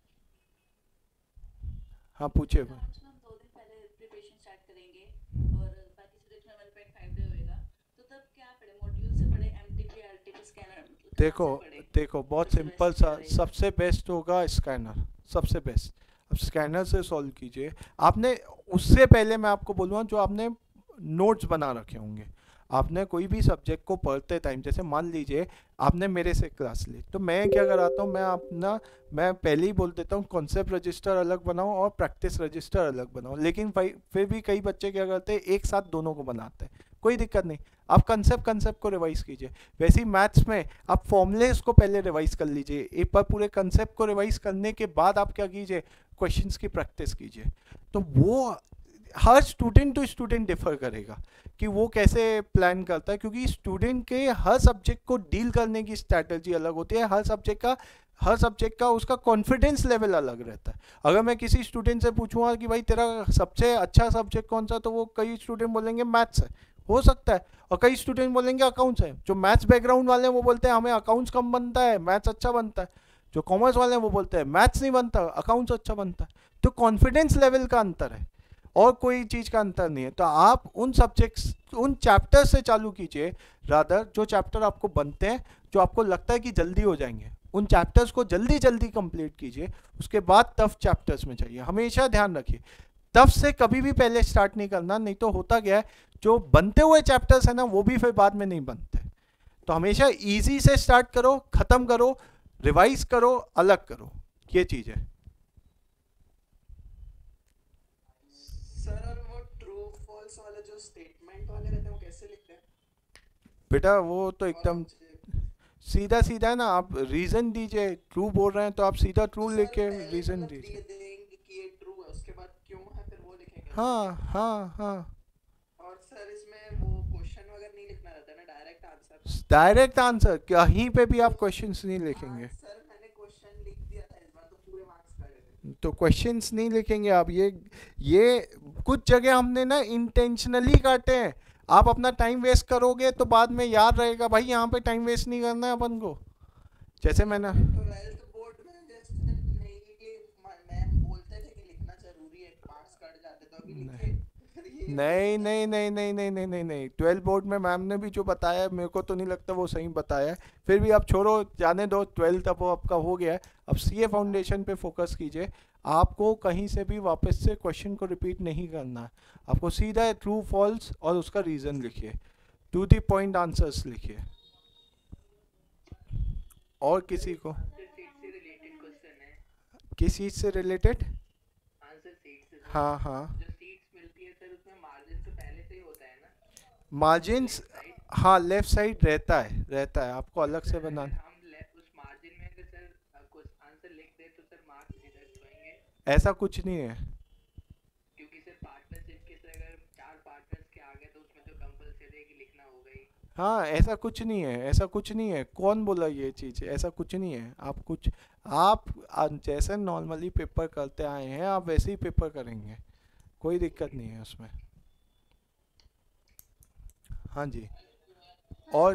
हाँ पूछे। अकाउंट्स में हम 2 दिन पहले प्रिपरेशन स्टार्ट करेंगे और बाकी सब्जेक्ट में 1.5 डे होएगा, तो तब क्या पढ़े, मॉड्यूल से पढ़े, एमटीपी आरटीपी स्कैनर? देखो बहुत सिंपल सा, सबसे बेस्ट होगा स्कैनर, सबसे बेस्ट। अब स्कैनर से सॉल्व कीजिए। आपने उससे पहले मैं आपको बोलूँगा जो आपने नोट्स बना रखे होंगे, आपने कोई भी सब्जेक्ट को पढ़ते टाइम, जैसे मान लीजिए आपने मेरे से क्लास ली, तो मैं क्या कराता हूँ, मैं पहले ही बोल देता हूँ कॉन्सेप्ट रजिस्टर अलग बनाओ और प्रैक्टिस रजिस्टर अलग बनाओ। लेकिन फिर भी कई बच्चे क्या करते हैं, एक साथ दोनों को बनाते हैं, कोई दिक्कत नहीं, आप कंसेप्ट को रिवाइज कीजिए। वैसे ही मैथ्स में आप फॉर्मूलेस को पहले रिवाइज कर लीजिए, एक बार पूरे कंसेप्ट को रिवाइज करने के बाद आप क्या कीजिए, क्वेश्चंस की प्रैक्टिस कीजिए। तो वो हर स्टूडेंट टू स्टूडेंट डिफर करेगा कि वो कैसे प्लान करता है, क्योंकि स्टूडेंट के हर सब्जेक्ट को डील करने की स्ट्रैटेजी अलग होती है, हर सब्जेक्ट का उसका कॉन्फिडेंस लेवल अलग रहता है। अगर मैं किसी स्टूडेंट से पूछूंगा कि भाई तेरा सबसे अच्छा सब्जेक्ट कौन सा, तो वो कई स्टूडेंट बोलेंगे मैथ्स है, हो सकता है, और कई स्टूडेंट बोलेंगे अकाउंट्स है। जो मैथ्स बैकग्राउंड वाले हैं वो बोलते हैं हमें अकाउंट्स कम बनता है, मैथ्स अच्छा बनता है। जो कॉमर्स वाले हैं वो बोलते हैं मैथ्स नहीं बनता, अकाउंट्स अच्छा बनता है। तो कॉन्फिडेंस लेवल का अंतर है और कोई चीज़ का अंतर नहीं है। तो आप उन सब्जेक्ट्स, उन चैप्टर से चालू कीजिए, रादर जो चैप्टर आपको बनते हैं, जो आपको लगता है कि जल्दी हो जाएंगे, उन चैप्टर्स को जल्दी जल्दी कंप्लीट कीजिए। उसके बाद टफ चैप्टर्स में चाहिए। हमेशा ध्यान रखिए टफ से कभी भी पहले स्टार्ट नहीं करना, नहीं तो होता क्या है, जो बनते हुए चैप्टर्स है ना वो भी फिर बाद में नहीं बनते। तो हमेशा इजी से स्टार्ट करो, ख़त्म करो, रिवाइज करो, अलग करो, ये चीज़ है। सर और वो ट्रू फॉल्स वाले जो स्टेटमेंट वाले रहते हैं वो कैसे लिखते हैं? बेटा वो तो एकदम सीधा सीधा है ना, आप रीज़न दीजिए। ट्रू बोल रहे हैं तो आप सीधा ट्रू लिख के रीज़न दीजिए। देंगे कि ये ट्रू है, उसके बाद क्यों है फिर वो लिखेंगे। हाँ हाँ हाँ, और सर इसमें वो क्वेश्चन वगैरह नहीं लिखना रहता है ना, डायरेक्ट आंसर। डायरेक्ट आंसर कहीं पे भी आप क्वेश्चंस नहीं लिखेंगे। सर मैंने क्वेश्चन लिख दिया था इस बार, तो पूरे मार्क्स कट गए। तो क्वेश्चंस नहीं लिखेंगे आप। ये कुछ जगह हमने ना इंटेंशनली काटे हैं। आप अपना टाइम वेस्ट करोगे तो बाद में याद रहेगा भाई यहाँ पे टाइम वेस्ट नहीं करना है अपन को। जैसे मैंने 12th बोर्ड में जैसे नहीं कि मैम बोलते थे कि लिखना जरूरी है, मार्क्स कट जाते, तो अभी लिखे। नहीं नहीं नहीं नहीं नहीं नहीं नहीं नहीं 12 बोर्ड में मैम ने भी जो बताया है, मेरे को तो नहीं लगता वो सही बताया है। फिर भी आप छोड़ो, जाने दो, 12th अब वो आपका हो गया है। अब सीए फाउंडेशन पे फोकस कीजिए। आपको कहीं से भी वापस से क्वेश्चन को रिपीट नहीं करना है। आपको सीधा ट्रू फॉल्स और उसका रीज़न लिखिए, टू द पॉइंट आंसर्स लिखिए। और किसी को से रिलेटेड क्वेश्चन है, किस चीज़ से रिलेटेड? आंसर सीट से। हाँ हाँ, जो सीट्स मिलती है सर उसमें मार्जिन तो पहले से ही होता है ना, मार्जिन्स, हाँ लेफ्ट साइड रहता है, आपको अलग से बनाना। हम उस मार्जिन में अगर सर कुछ आंसर लिख दे तो सर मार्क्स डिडक्ट होंगे? ऐसा कुछ नहीं है, क्योंकि सर पार्टनरशिप के से अगर 4 पार्टनर्स के आगे तो उसमें तो कंपलसरी है कि लिखना होगा ही। हाँ ऐसा कुछ नहीं है, ऐसा कुछ नहीं है। कौन बोला ये चीज़? ऐसा कुछ नहीं है। आप जैसे नॉर्मली पेपर करते आए हैं आप वैसे ही पेपर करेंगे, कोई दिक्कत नहीं है उसमें। हाँ जी। और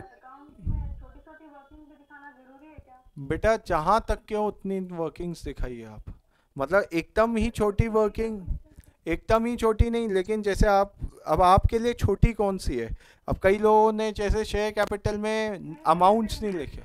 बेटा जहाँ तक के हो उतनी वर्किंग्स दिखाइए आप। मतलब एकदम ही छोटी वर्किंग, एकदम ही छोटी नहीं, लेकिन जैसे अब आपके लिए छोटी कौन सी है? अब कई लोगों ने जैसे शेयर कैपिटल में अमाउंट्स नहीं लिखे,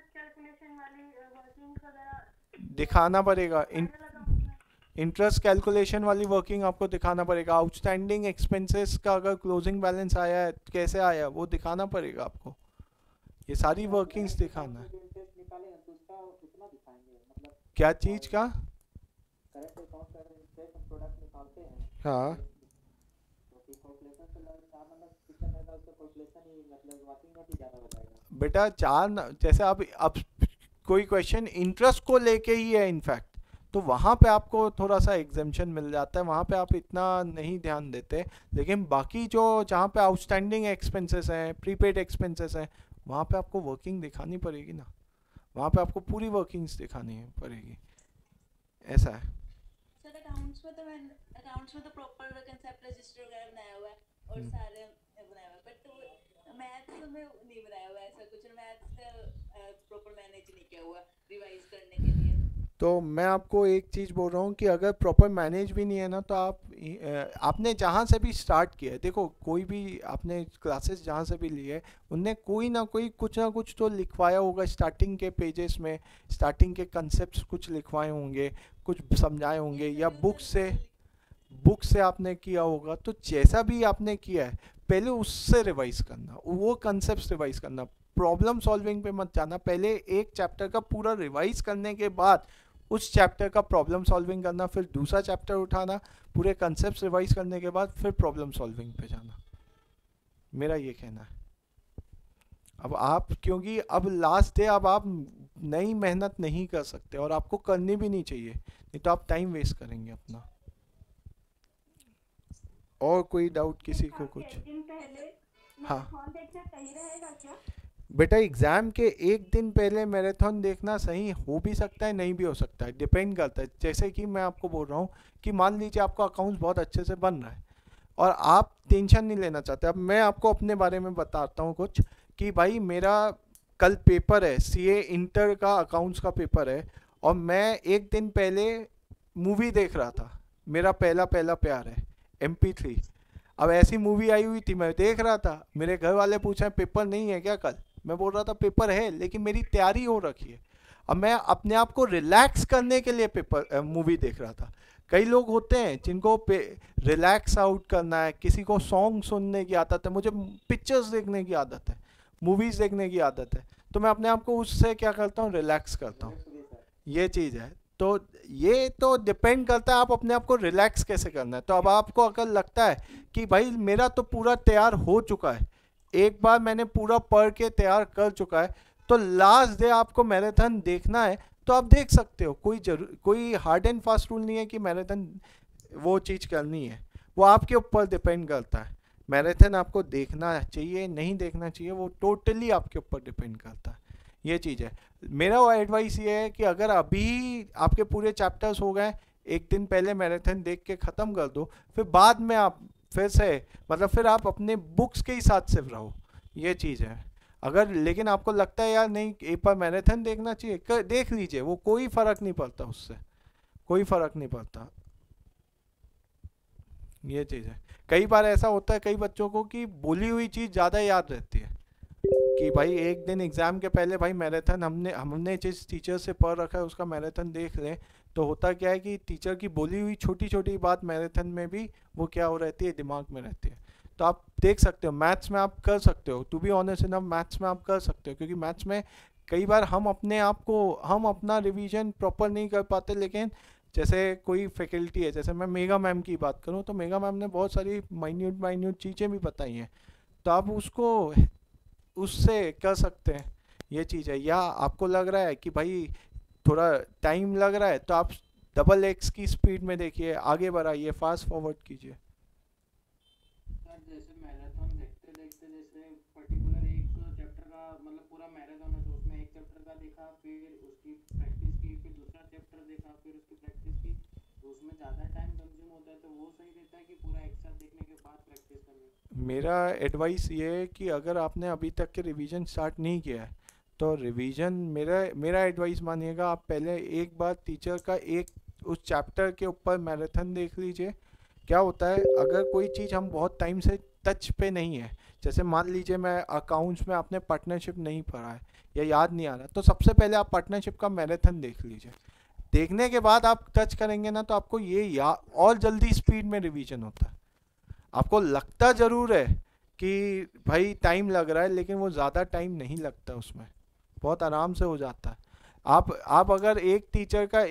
दिखाना पड़ेगा। इंटरेस्ट कैलकुलेशन वाली वर्किंग आपको दिखाना पड़ेगा। आउटस्टैंडिंग एक्सपेंसेस का अगर क्लोजिंग बैलेंस आया है कैसे आया वो दिखाना पड़ेगा आपको। ये सारी वर्किंग्स दिखाना है। इंटरेस्ट निकालेंगे तो उसका उतना दिखाएंगे, मतलब क्या चीज़ का? करंट अकाउंट का इंटरेस्ट हम प्रोडक्ट निकालते हैं। हाँ तो कैलकुलेशन से लगता मतलब कितना रहेगा, उसका कैलकुलेशन ही मतलब वर्किंग में भी ज़्यादा हो जाएगा। बेटा जैसे अब कोई क्वेश्चन इंटरेस्ट को लेके ही है इनफैक्ट, तो वहाँ पे आपको थोड़ा सा एग्जेम्पशन मिल जाता है, वहाँ पे आप इतना नहीं ध्यान देते। लेकिन बाकी जो जहाँ पे आउटस्टैंडिंग एक्सपेंसेस हैं, प्रीपेड एक्सपेंसेस हैं, वहाँ पे आपको वर्किंग दिखानी पड़ेगी ना, वहाँ पे आपको पूरी वर्किंग्स दिखानी पड़ेगी। ऐसा है सर अकाउंट्स में तो प्रॉपर कंसेप्ट रजिस्टर वगैरह बनाया हुआ है और सारे बनाया हुआ है, बट मैथ्स में नहीं बनाया हुआ है ऐसा कुछ। मैथ्स प्रॉपर मैनेज नहीं किया हुआ रिवाइज करने के लिए। तो मैं आपको एक चीज़ बोल रहा हूँ कि अगर प्रॉपर मैनेज भी नहीं है ना, तो आपने जहाँ से भी स्टार्ट किया है, देखो कोई भी आपने क्लासेस जहाँ से भी ली है, उनने कोई ना कोई कुछ ना कुछ तो लिखवाया होगा स्टार्टिंग के पेजेस में, स्टार्टिंग के कंसेप्ट्स कुछ लिखवाए होंगे, कुछ समझाए होंगे, या बुक से आपने किया होगा। तो जैसा भी आपने किया है पहले उससे रिवाइज करना, वो कंसेप्ट रिवाइज करना। प्रॉब्लम सॉल्विंग पे मत जाना, पहले एक चैप्टर का पूरा रिवाइज करने के बाद उस चैप्टर का प्रॉब्लम सॉल्विंग करना, फिर दूसरा चैप्टर उठाना, पूरे कंसेप्ट रिवाइज करने के बाद फिर प्रॉब्लम सॉल्विंग पे जाना। मेरा ये कहना है। अब आप क्योंकि अब लास्ट डे, अब आप नई मेहनत नहीं कर सकते और आपको करनी भी नहीं चाहिए, नहीं तो आप टाइम वेस्ट करेंगे अपना। और कोई डाउट किसी को कुछ? एक दिन पहले हाँ मैराथन देखना सही रहेगा क्या? बेटा, एग्ज़ाम के एक दिन पहले मैराथन देखना सही हो भी सकता है, नहीं भी हो सकता है, डिपेंड करता है। जैसे कि मैं आपको बोल रहा हूँ कि मान लीजिए आपका अकाउंट्स बहुत अच्छे से बन रहा है और आप टेंशन नहीं लेना चाहते। अब मैं आपको अपने बारे में बताता हूँ कुछ कि भाई मेरा कल पेपर है, सीए इंटर का अकाउंट्स का पेपर है, और मैं एक दिन पहले मूवी देख रहा था, मेरा पहला पहला प्यार है MP3। अब ऐसी मूवी आई हुई थी, मैं देख रहा था, मेरे घर वाले पूछे पेपर नहीं है क्या कल? मैं बोल रहा था पेपर है, लेकिन मेरी तैयारी हो रखी है। अब मैं अपने आप को रिलैक्स करने के लिए पेपर मूवी देख रहा था। कई लोग होते हैं जिनको रिलैक्स आउट करना है, किसी को सॉन्ग सुनने की आदत है, मुझे पिक्चर्स देखने की आदत है, मूवीज़ देखने की आदत है, तो मैं अपने आप को उससे क्या करता हूँ, रिलैक्स करता हूँ। ये चीज़ है। तो ये तो डिपेंड करता है आप अपने आप को रिलैक्स कैसे करना है। तो अब आपको अगर लगता है कि भाई मेरा तो पूरा तैयार हो चुका है, एक बार मैंने पूरा पढ़ के तैयार कर चुका है, तो लास्ट डे आपको मैराथन देखना है तो आप देख सकते हो। कोई हार्ड एंड फास्ट रूल नहीं है कि मैराथन वो चीज़ करनी है, वो आपके ऊपर डिपेंड करता है। मैराथन आपको देखना चाहिए नहीं देखना चाहिए, वो टोटली आपके ऊपर डिपेंड करता है। ये चीज़ है। मेरा एडवाइस ये है कि अगर अभी आपके पूरे चैप्टर्स हो गए, एक दिन पहले मैराथन देख के ख़त्म कर दो, फिर बाद में आप फिर से फिर आप अपने बुक्स के ही साथ सिर्फ रहो। ये चीज़ है। अगर लेकिन आपको लगता है यार नहीं एक बार मैराथन देखना चाहिए, देख लीजिए, वो कोई फ़र्क नहीं पड़ता, उससे कोई फ़र्क नहीं पड़ता। ये चीज़ है। कई बार ऐसा होता है कई बच्चों को कि बोली हुई चीज़ ज़्यादा याद रहती है, कि भाई एक दिन एग्ज़ाम के पहले भाई मैराथन हमने जिस टीचर से पढ़ रखा है उसका मैराथन देख लें, तो होता क्या है कि टीचर की बोली हुई छोटी छोटी बात मैराथन में भी वो क्या हो रहती है, दिमाग में रहती है। तो आप देख सकते हो, मैथ्स में आप कर सकते हो, to be honest enough maths में आप कर सकते हो, क्योंकि मैथ्स में कई बार हम अपना रिवीजन प्रॉपर नहीं कर पाते। लेकिन जैसे कोई फैकल्टी है, जैसे मैं मेगा मैम की बात करूँ, तो मेगा मैम ने बहुत सारी माइन्यूट चीज़ें भी बताई हैं, तो आप उससे कर सकते हैं। ये चीज़ है। या आपको लग रहा है कि भाई थोड़ा टाइम लग रहा है, तो आप XX की स्पीड में देखिए, आगे बढ़ाइए, फास्ट फॉरवर्ड कीजिए। जैसे मैराथन देखते देखते जैसे पर्टिकुलर एक चैप्टर का मतलब पूरा मैराथन है, तो उसमें एक चैप्टर का देखा, फिर उसकी प्रैक्टिस की, फिर दूसरा चैप्टर देखा, फिर उसकी प्रैक्टिस की, तो उसमें ज़्यादा टाइम कंज्यूम होता है, तो वो सही रहता है कि पूरा एक साथ देखने के बाद प्रैक्टिस करनी? मेरा एडवाइस ये है कि अगर आपने अभी तक के रिवीजन स्टार्ट नहीं किया है, तो रिवीजन मेरा एडवाइस मानिएगा, आप पहले एक बार टीचर का उस चैप्टर के ऊपर मैराथन देख लीजिए। क्या होता है, अगर कोई चीज़ हम बहुत टाइम से टच पे नहीं है, जैसे मान लीजिए मैं अकाउंट्स में आपने पार्टनरशिप नहीं पढ़ा है या याद नहीं आ रहा, तो सबसे पहले आप पार्टनरशिप का मैराथन देख लीजिए। देखने के बाद आप टच करेंगे ना, तो आपको और जल्दी स्पीड में रिवीजन होता है। आपको लगता ज़रूर है कि भाई टाइम लग रहा है, लेकिन वो ज़्यादा टाइम नहीं लगता, उसमें बहुत आराम से हो जाता है। आप अगर एक टीचर का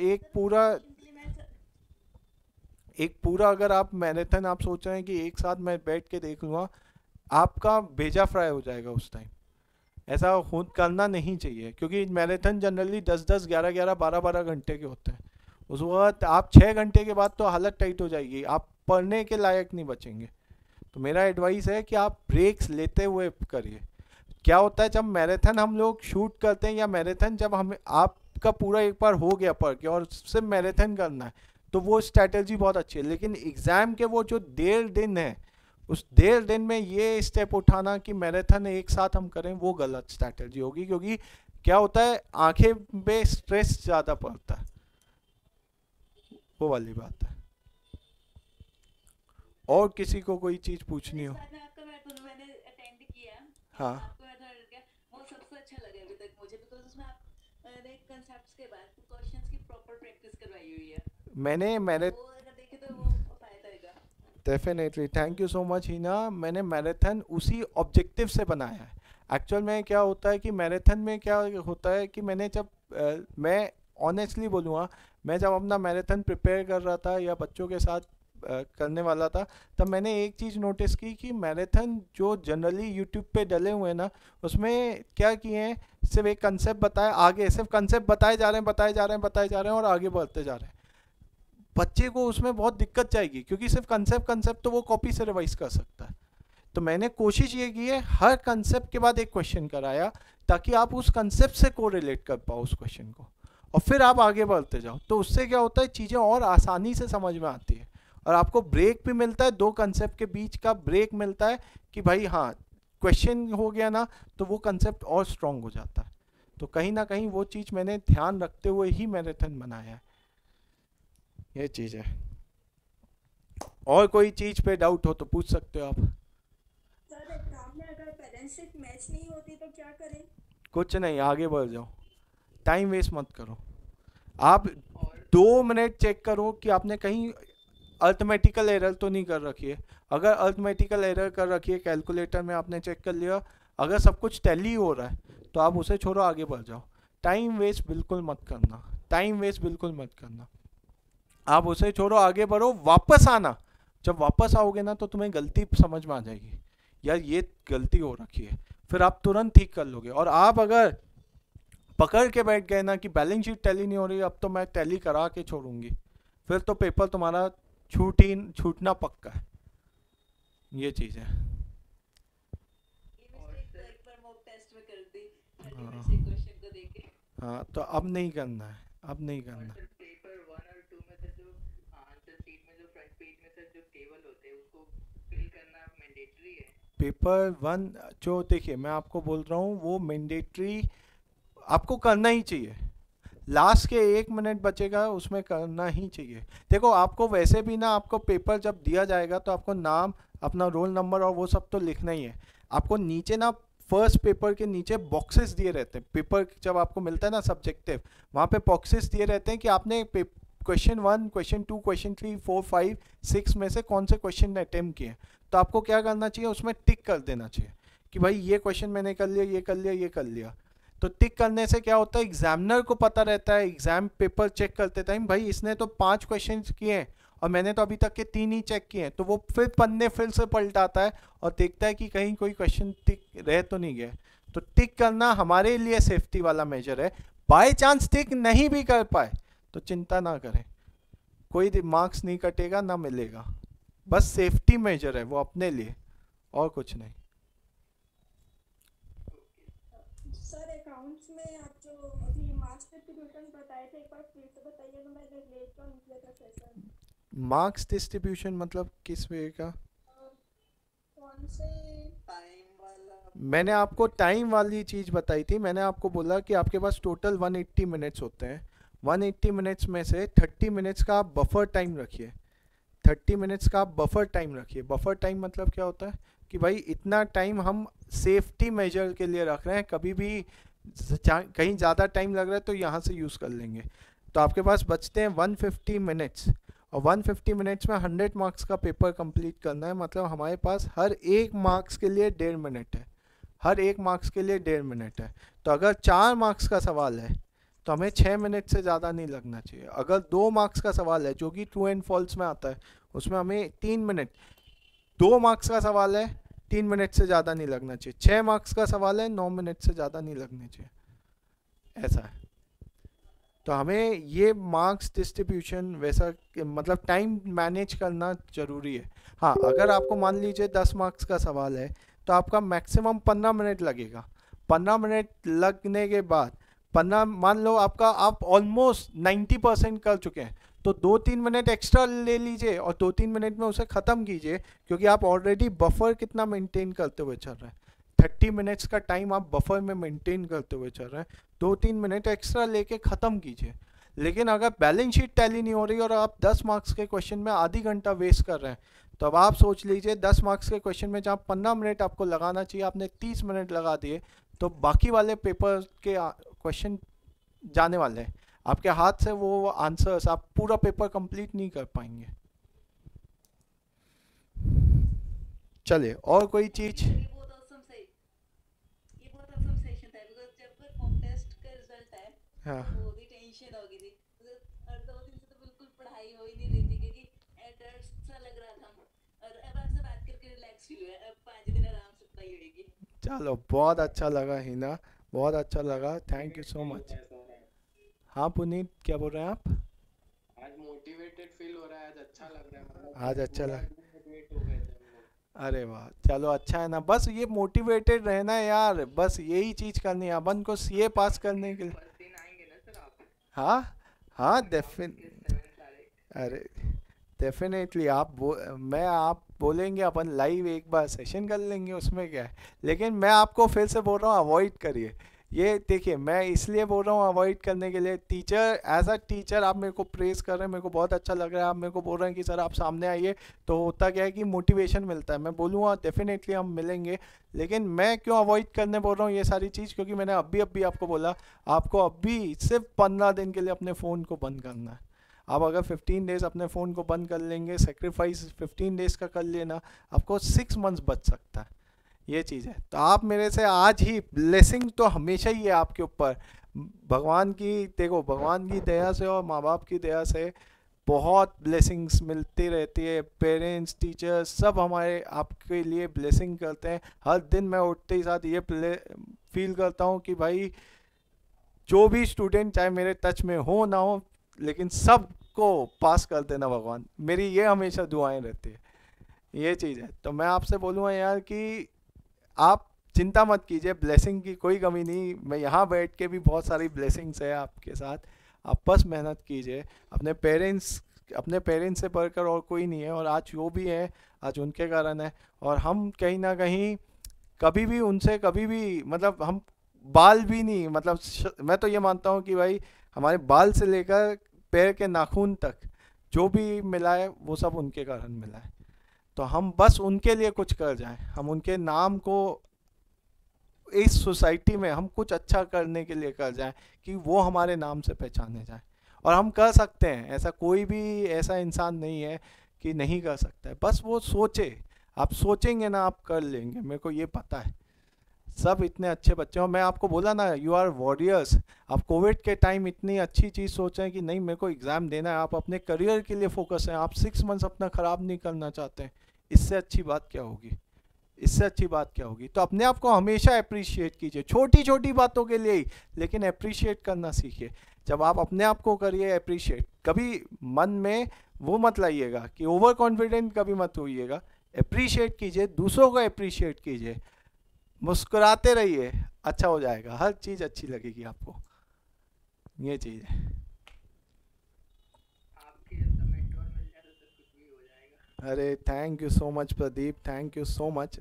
एक पूरा अगर आप मैराथन आप सोच रहे हैं कि एक साथ मैं बैठ के देख लूँगा, आपका भेजा फ्राई हो जाएगा उस टाइम। ऐसा करना नहीं चाहिए, क्योंकि मैराथन जनरली 10-10, 11-11, 12-12 घंटे के होते हैं। उस वक्त आप 6 घंटे के बाद तो हालत टाइट हो जाएगी, आप पढ़ने के लायक नहीं बचेंगे। तो मेरा एडवाइस है कि आप ब्रेक्स लेते हुए करिए। क्या होता है, जब मैराथन हम लोग शूट करते हैं, या मैराथन जब आपका पूरा एक बार हो गया पढ़ के और सिर्फ मैराथन करना है, तो वो स्ट्रैटेजी बहुत अच्छी है। लेकिन एग्ज़ाम के वो जो 1.5 दिन है, उस 1.5 दिन में ये स्टेप उठाना कि मैराथन एक साथ हम करें, वो गलत स्ट्रैटेजी होगी। क्योंकि क्या होता है, आंखें पे स्ट्रेस ज़्यादा पड़ता है, वो वाली बात है। और किसी को कोई चीज़ पूछनी हो? मैंने अटेंड किया, हाँ। वो सबसे अच्छा लगा अभी तक मुझे, बिकॉज़ उसमें आपने कांसेप्ट्स के बाद क्वेश्चंस की प्रॉपर प्रैक्टिस करवाई हुई है। मैंने वो अगर देखे तो वो फायदा होगा। Definitely, thank you so much Hina. मैंने मैराथन उसी ऑब्जेक्टिव से बनाया है। एक्चुअल में क्या होता है कि मैराथन में क्या होता है कि मैं ऑनेस्टली बोलूँगा, मैं जब अपना मैराथन प्रिपेयर कर रहा था या बच्चों के साथ करने वाला था, तब मैंने एक चीज़ नोटिस की कि मैराथन जो जनरली यूट्यूब पे डले हुए हैं ना, उसमें क्या किए हैं, सिर्फ एक कंसेप्ट बताया, आगे सिर्फ कंसेप्ट बताए जा रहे हैं और आगे बढ़ते जा रहे हैं। बच्चे को उसमें बहुत दिक्कत जाएगी, क्योंकि सिर्फ कंसेप्ट तो वो कॉपी से रिवाइज कर सकता है। तो मैंने कोशिश ये की है हर कंसेप्ट के बाद एक क्वेश्चन कराया, ताकि आप उस कंसेप्ट से कोरिलेट कर पाओ उस क्वेश्चन को, और फिर आप आगे बढ़ते जाओ। तो उससे क्या होता है, चीज़ें और आसानी से समझ में आती है, और आपको ब्रेक भी मिलता है, दो कंसेप्ट के बीच का ब्रेक मिलता है कि भाई हाँ क्वेश्चन हो गया ना, तो वो कंसेप्ट और स्ट्रांग हो जाता है। तो कहीं ना कहीं वो चीज़ मैंने ध्यान रखते हुए ही मैराथन बनाया है, ये चीज़ है। और कोई चीज़ पे डाउट हो तो पूछ सकते हो आप। सर एग्जाम में अगर पेरेंट्स शीट मैच नहीं होती तो क्या करें? कुछ नहीं, आगे बढ़ जाओ, टाइम वेस्ट मत करो। आप 2 मिनट चेक करो कि आपने कहीं अर्थमेटिकल एरर तो नहीं कर रखी है। अगर अर्थमेटिकल एरर कर रखी है कैलकुलेटर में, आपने चेक कर लिया, अगर सब कुछ टैली हो रहा है तो आप उसे छोड़ो, आगे बढ़ जाओ। टाइम वेस्ट बिल्कुल मत करना, टाइम वेस्ट बिल्कुल मत करना। आप उसे छोड़ो, आगे बढ़ो, वापस आना। जब वापस आओगे ना तो तुम्हें गलती समझ में आ जाएगी, यार ये गलती हो रखी है, फिर आप तुरंत ठीक कर लोगे। और आप अगर पकड़ के बैठ गए ना कि बैलेंस शीट टैली नहीं हो रही, अब तो मैं टैली करा के छोड़ूंगी, फिर तो पेपर तुम्हारा छूटना पक्का है। ये चीज़ है। हाँ, तो अब नहीं करना है, अब नहीं करना। पेपर 1 और 2 में से जो आंसर शीट में जो फ्रंट पेज में से जो टेबल होते हैं उसको फिल करना मैंडेटरी है। पेपर 1 जो देखिए मैं आपको बोल रहा हूँ, वो मैंडेटरी आपको करना ही चाहिए। लास्ट के 1 मिनट बचेगा उसमें करना ही चाहिए। देखो आपको वैसे भी ना, आपको पेपर जब दिया जाएगा तो आपको नाम, अपना रोल नंबर और वो सब तो लिखना ही है। आपको नीचे ना फर्स्ट पेपर के नीचे बॉक्सेस दिए रहते हैं। पेपर जब आपको मिलता है ना सब्जेक्टिव, वहाँ पे बॉक्सेस दिए रहते हैं कि आपने क्वेश्चन 1, क्वेश्चन 2, क्वेश्चन 3, 4, 5, 6 में से कौन से क्वेश्चन अटेम्प्ट किए। तो आपको क्या करना चाहिए, उसमें टिक कर देना चाहिए कि भाई ये क्वेश्चन मैंने कर लिया, ये कर लिया, ये कर लिया। तो टिक करने से क्या होता है, एग्जामिनर को पता रहता है, एग्जाम पेपर चेक करते टाइम भाई इसने तो 5 क्वेश्चन किए हैं और मैंने तो अभी तक के 3 ही चेक किए हैं। तो वो फिर पन्ने फिर से पलटाता है और देखता है कि कहीं कोई क्वेश्चन टिक रह तो नहीं गया। तो टिक करना हमारे लिए सेफ्टी वाला मेजर है। बाय चांस टिक नहीं भी कर पाए तो चिंता ना करें, कोई मार्क्स नहीं कटेगा ना मिलेगा, बस सेफ्टी मेजर है वो अपने लिए, और कुछ नहीं। सर अकाउंट्स में आप जो अभी मार्क्स डिस्ट्रीब्यूशन बताए थे, एक बार फिर से बताइए, तो मैंने लेट जॉइन किया था सेशन। मार्क्स डिस्ट्रीब्यूशन मतलब किस वे का? कौन से टाइम वाला? मैंने आपको टाइम वाली चीज़ बताई थी। मैंने आपको बोला कि आपके पास टोटल 180 मिनट्स होते हैं। 180 मिनट्स में से 30 मिनट्स का आप बफर टाइम रखिए। 30 मिनट्स का आप बफर टाइम रखिए। बफर टाइम मतलब क्या होता है कि भाई इतना टाइम हम सेफ्टी मेजर के लिए रख रहे हैं, कभी भी कहीं ज़्यादा टाइम लग रहा है तो यहाँ से यूज़ कर लेंगे। तो आपके पास बचते हैं 150 मिनट्स, और 150 मिनट्स में 100 मार्क्स का पेपर कंप्लीट करना है। मतलब हमारे पास हर एक मार्क्स के लिए 1.5 मिनट है, हर एक मार्क्स के लिए 1.5 मिनट है। तो अगर 4 मार्क्स का सवाल है तो हमें 6 मिनट से ज़्यादा नहीं लगना चाहिए। अगर 2 मार्क्स का सवाल है जो कि ट्रू एंड फॉल्स में आता है, उसमें हमें 3 मिनट। 2 मार्क्स का सवाल है, 3 मिनट से ज़्यादा नहीं लगना चाहिए। 6 मार्क्स का सवाल है, 9 मिनट से ज़्यादा नहीं लगने चाहिए, ऐसा है। तो हमें ये मार्क्स डिस्ट्रीब्यूशन वैसा मतलब टाइम मैनेज करना ज़रूरी है। हाँ, अगर आपको मान लीजिए 10 मार्क्स का सवाल है तो आपका मैक्सिमम 15 मिनट लगेगा। 15 मिनट लगने के बाद 15 मान लो आपका आप ऑलमोस्ट 90% कर चुके हैं, तो 2-3 मिनट एक्स्ट्रा ले लीजिए और 2-3 मिनट में उसे ख़त्म कीजिए, क्योंकि आप ऑलरेडी बफर कितना मेंटेन करते हुए चल रहे हैं। 30 मिनट्स का टाइम आप बफर में मेंटेन करते हुए चल रहे हैं, 2-3 मिनट एक्स्ट्रा लेके ख़त्म कीजिए। लेकिन अगर बैलेंस शीट टैली नहीं हो रही और आप 10 मार्क्स के क्वेश्चन में आधी घंटा वेस्ट कर रहे हैं, तो अब आप सोच लीजिए 10 मार्क्स के क्वेश्चन में जहाँ 15 मिनट आपको लगाना चाहिए, आपने 30 मिनट लगा दिए, तो बाकी वाले पेपर के क्वेश्चन जाने वाले हैं आपके हाथ से। वो आंसर्स आप पूरा पेपर कंप्लीट नहीं कर पाएंगे। चलिए, और कोई चीज़? हाँ, वो भी टेंशन हो गई थी और 2 दिन से तो बिल्कुल पढ़ाई हो ही नहीं रही थी, क्योंकि डर सा लग रहा था। और अब आपसे बात करके रिलैक्स फील हुआ है। अब 5 दिन आराम से पढ़ाई होगी। चलो, बहुत अच्छा लगा हिना, बहुत अच्छा लगा, थैंक यू सो मच। हाँ पुनीत, क्या बोल रहे हैं आप? आज मोटिवेटेड फील रहा है, आज अच्छा लग रहा है, मतलब आज अच्छा पूरा लग डिमोटिवेट हो गए थे हम लोग। अरे वाह, चलो अच्छा है ना, बस ये मोटिवेटेड रहना है यार, बस यही चीज़ करनी है अपन को सीए पास करने के लिए। फर्स्ट दिन आएंगे ना सर आप? हाँ हाँ अकाउंट्स डेफिन के 7 सारे। अरे डेफिनेटली मैं आप बोलेंगे अपन लाइव एक बार सेशन कर लेंगे, उसमें क्या है। लेकिन मैं आपको फिर से बोल रहा हूँ अवॉइड करिए ये। देखिए मैं इसलिए बोल रहा हूँ अवॉइड करने के लिए, टीचर एज अ टीचर आप मेरे को प्रेस कर रहे हैं, मेरे को बहुत अच्छा लग रहा है, आप मेरे को बोल रहे हैं कि सर आप सामने आइए, तो होता क्या है कि मोटिवेशन मिलता है। मैं बोलूँगा डेफिनेटली हम मिलेंगे, लेकिन मैं क्यों अवॉइड करने बोल रहा हूँ ये सारी चीज़, क्योंकि मैंने अभी आपको बोला आपको अभी सिर्फ 15 दिन के लिए अपने फ़ोन को बंद करना है। आप अगर 15 डेज़ अपने फ़ोन को बंद कर लेंगे, सेक्रीफाइस 15 डेज़ का कर लेना, आपको 6 मंथ्स बच सकता है। ये चीज़ है, तो आप मेरे से आज ही, ब्लेसिंग तो हमेशा ही है आपके ऊपर, भगवान की, देखो भगवान की दया से और माँ बाप की दया से बहुत ब्लेसिंग्स मिलती रहती है। पेरेंट्स, टीचर्स सब हमारे आपके लिए ब्लेसिंग करते हैं। हर दिन मैं उठते ही साथ ये फील करता हूँ कि भाई जो भी स्टूडेंट चाहे मेरे टच में हो ना हो, लेकिन सबको पास कर देना भगवान, मेरी ये हमेशा दुआएं रहती है। ये चीज़ है, तो मैं आपसे बोलूँगा यार कि आप चिंता मत कीजिए, ब्लेसिंग की कोई कमी नहीं। मैं यहाँ बैठ के भी बहुत सारी ब्लेसिंग्स है आपके साथ, आप बस मेहनत कीजिए। अपने पेरेंट्स से बढ़कर और कोई नहीं है, और आज जो भी है आज उनके कारण है। और हम कहीं ना कहीं कभी भी उनसे कभी भी, मतलब हम बाल भी नहीं, मतलब मैं तो ये मानता हूँ कि भाई हमारे बाल से लेकर पैर के नाखून तक जो भी मिला है वो सब उनके कारण मिला है। तो हम बस उनके लिए कुछ कर जाएं, हम उनके नाम को इस सोसाइटी में हम कुछ अच्छा करने के लिए कर जाएं कि वो हमारे नाम से पहचाने जाएं। और हम कर सकते हैं, ऐसा कोई भी ऐसा इंसान नहीं है कि नहीं कर सकता है, बस वो सोचे। आप सोचेंगे ना आप कर लेंगे, मेरे को ये पता है। सब इतने अच्छे बच्चे, और मैं आपको बोला ना यू आर वॉरियर्स। आप कोविड के टाइम इतनी अच्छी चीज़ सोच रहे हैं कि नहीं मेरे को एग्ज़ाम देना है, आप अपने करियर के लिए फोकस हैं, आप 6 मंथ्स अपना ख़राब नहीं करना चाहते हैं। इससे अच्छी बात क्या होगी, इससे अच्छी बात क्या होगी। तो अपने आप को हमेशा अप्रिशिएट कीजिए, छोटी छोटी बातों के लिए ही, लेकिन अप्रिशिएट करना सीखिए। जब आप अपने आप को करिए अप्रिशिएट, कभी मन में वो मत लाइएगा कि ओवर कॉन्फिडेंट कभी मत होइएगा। अप्रिशिएट कीजिए, दूसरों को अप्रिशिएट कीजिए, मुस्कुराते रहिए, अच्छा हो जाएगा, हर चीज़ अच्छी लगेगी आपको। ये चीज़ है। आपके जैसा मेंटोर मिल जाए तो सर कुछ भी हो जाएगा। अरे thank you so much Pradeep, thank you so much.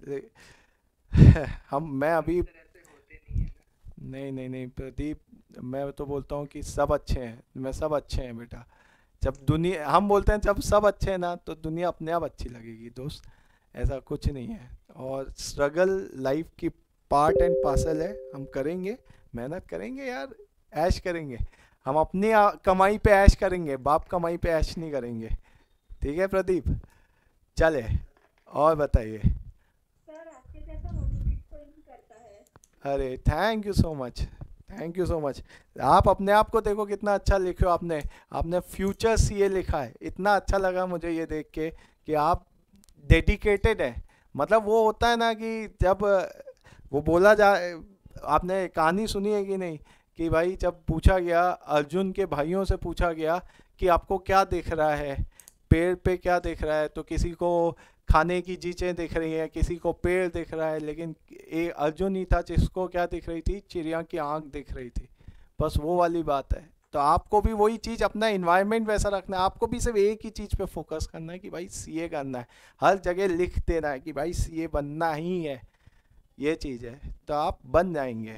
मैं अभी इस तरह से होते नहीं है ना। नहीं प्रदीप, मैं तो बोलता हूँ कि सब अच्छे हैं, मैं सब अच्छे हैं बेटा। जब दुनिया, हम बोलते हैं जब सब अच्छे हैं ना तो दुनिया अपने आप अच्छी लगेगी दोस्त, ऐसा कुछ नहीं है। और स्ट्रगल लाइफ की पार्ट एंड पार्सल है, हम करेंगे, मेहनत करेंगे यार, ऐश करेंगे। हम अपनी कमाई पे ऐश करेंगे, बाप कमाई पे ऐश नहीं करेंगे। ठीक है प्रदीप, चले और बताइए। सर आपके जैसा मोटिवेट कोई नहीं करता है। अरे thank you so much, thank you so much. आप अपने आप को देखो कितना अच्छा लिखे हो आपने फ्यूचर सीए लिखा है। इतना अच्छा लगा मुझे ये देख के कि आप डेडिकेटेड हैं। मतलब वो होता है ना कि जब वो बोला जाए, आपने कहानी सुनी है कि नहीं, कि भाई जब पूछा गया, अर्जुन के भाइयों से पूछा गया कि आपको क्या दिख रहा है, पेड़ पे क्या दिख रहा है, तो किसी को खाने की चीज़ें दिख रही हैं, किसी को पेड़ दिख रहा है, लेकिन अर्जुन ही था जिसको क्या दिख रही थी, चिड़िया की आंख दिख रही थी। बस वो वाली बात है। तो आपको भी वही चीज़, अपना इन्वायरमेंट वैसा रखना है, आपको भी सिर्फ एक ही चीज़ पे फोकस करना है कि भाई सीए करना है, हर जगह लिख देना है कि भाई सीए बनना ही है। ये चीज़ है, तो आप बन जाएंगे।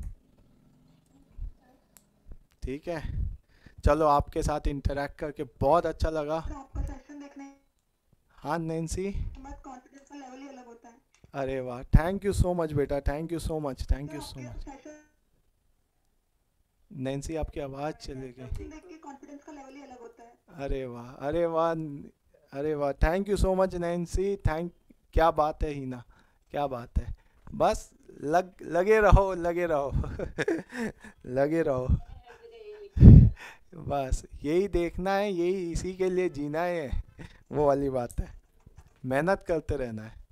ठीक है, चलो आपके साथ इंटरेक्ट करके बहुत अच्छा लगा। आपका सेशन देखने हाँ नैन्सी, के बाद कॉन्फिडेंस का लेवल ही अलग होता है। अरे वाह, थैंक यू सो मच बेटा, thank you so much, thank you so much. Nancy आपकी आवाज़ चली गई। देख के कॉन्फिडेंस का लेवल ही अलग होता है। अरे वाह, अरे वाह, अरे वाह, thank you so much Nancy, क्या बात है हीना, क्या बात है। बस लगे रहो, लगे रहो लगे रहो बस यही देखना है, यही इसी के लिए जीना है, वो वाली बात है, मेहनत करते रहना है।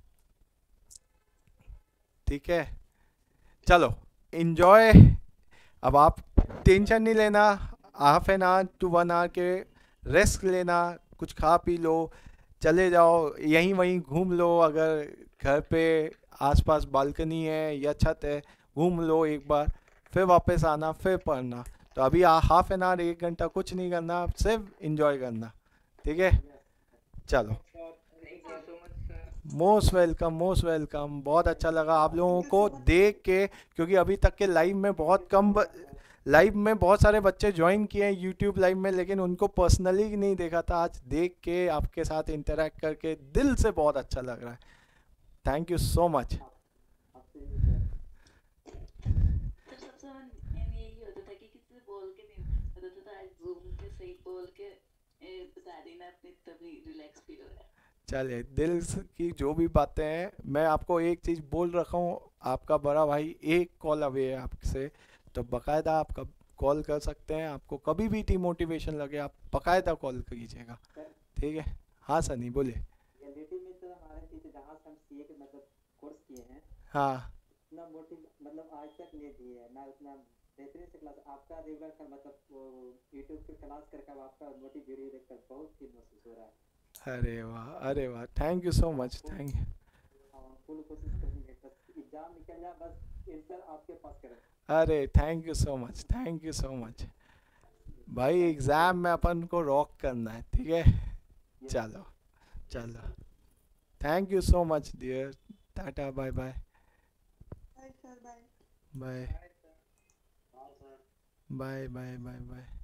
ठीक है, चलो इन्जॉय। अब आप टेंशन नहीं लेना, half an hour to 1 hour के रेस्ट लेना, कुछ खा पी लो, चले जाओ, यहीं वहीं घूम लो, अगर घर पे आसपास बालकनी है या छत है घूम लो एक बार, फिर वापस आना, फिर पढ़ना। तो अभी हाफ एन आवर 1 घंटा कुछ नहीं करना, सिर्फ इंजॉय करना, ठीक है? चलो, thank you so much sir. Most welcome, most welcome. बहुत अच्छा लगा आप लोगों को देख के, क्योंकि अभी तक के लाइव में बहुत कम लाइव में बहुत सारे बच्चे ज्वाइन किए हैं यूट्यूब लाइव में, लेकिन उनको पर्सनली नहीं देखा था। आज देख के आपके साथ इंटरेक्ट करके दिल से बहुत अच्छा लग रहा है। Thank you so much. तो सबसे मेन यही होता था कि किसी से बोल के नहीं होता था, आज जूम के सही बोल के बता देना अपनी, तभी रिलैक्स फील हो रहा है। चलिए, दिल की जो भी बातें हैं, मैं आपको एक चीज़ बोल रखा हूँ, आपका बड़ा भाई एक कॉल अवे है आपसे, तो बकायदा आपका कॉल कर सकते हैं। आपको कभी भी डिमोटिवेशन लगे आप बकायदा कॉल कीजिएगा, ठीक है? हाँ सनी बोलिए। रियलिटी में तो हमारे टीचर जहाँ से हम सीए के मतलब कोर्स किए हैं, हाँ उतना मोटिव मतलब आज तक नहीं दिए है ना, उतना बेहतरीन से क्लास आपका रेगुलर का मतलब वो यूट्यूब पे क्लास करके आपका मोटिव वीडियो देखकर बहुत ही महसूस हो रहा है। अरे वाह, अरे वाह, thank you so much, thank you. Full कोशिश करेंगे, बस एग्जाम निकल जाए, बस आंसर आपके पास करें। अरे thank you so much, thank you so much भाई। एग्ज़ाम में अपन को रॉक करना है, ठीक है? चलो चलो, thank you so much dear, tata, bye bye bye bye bye bye bye bye.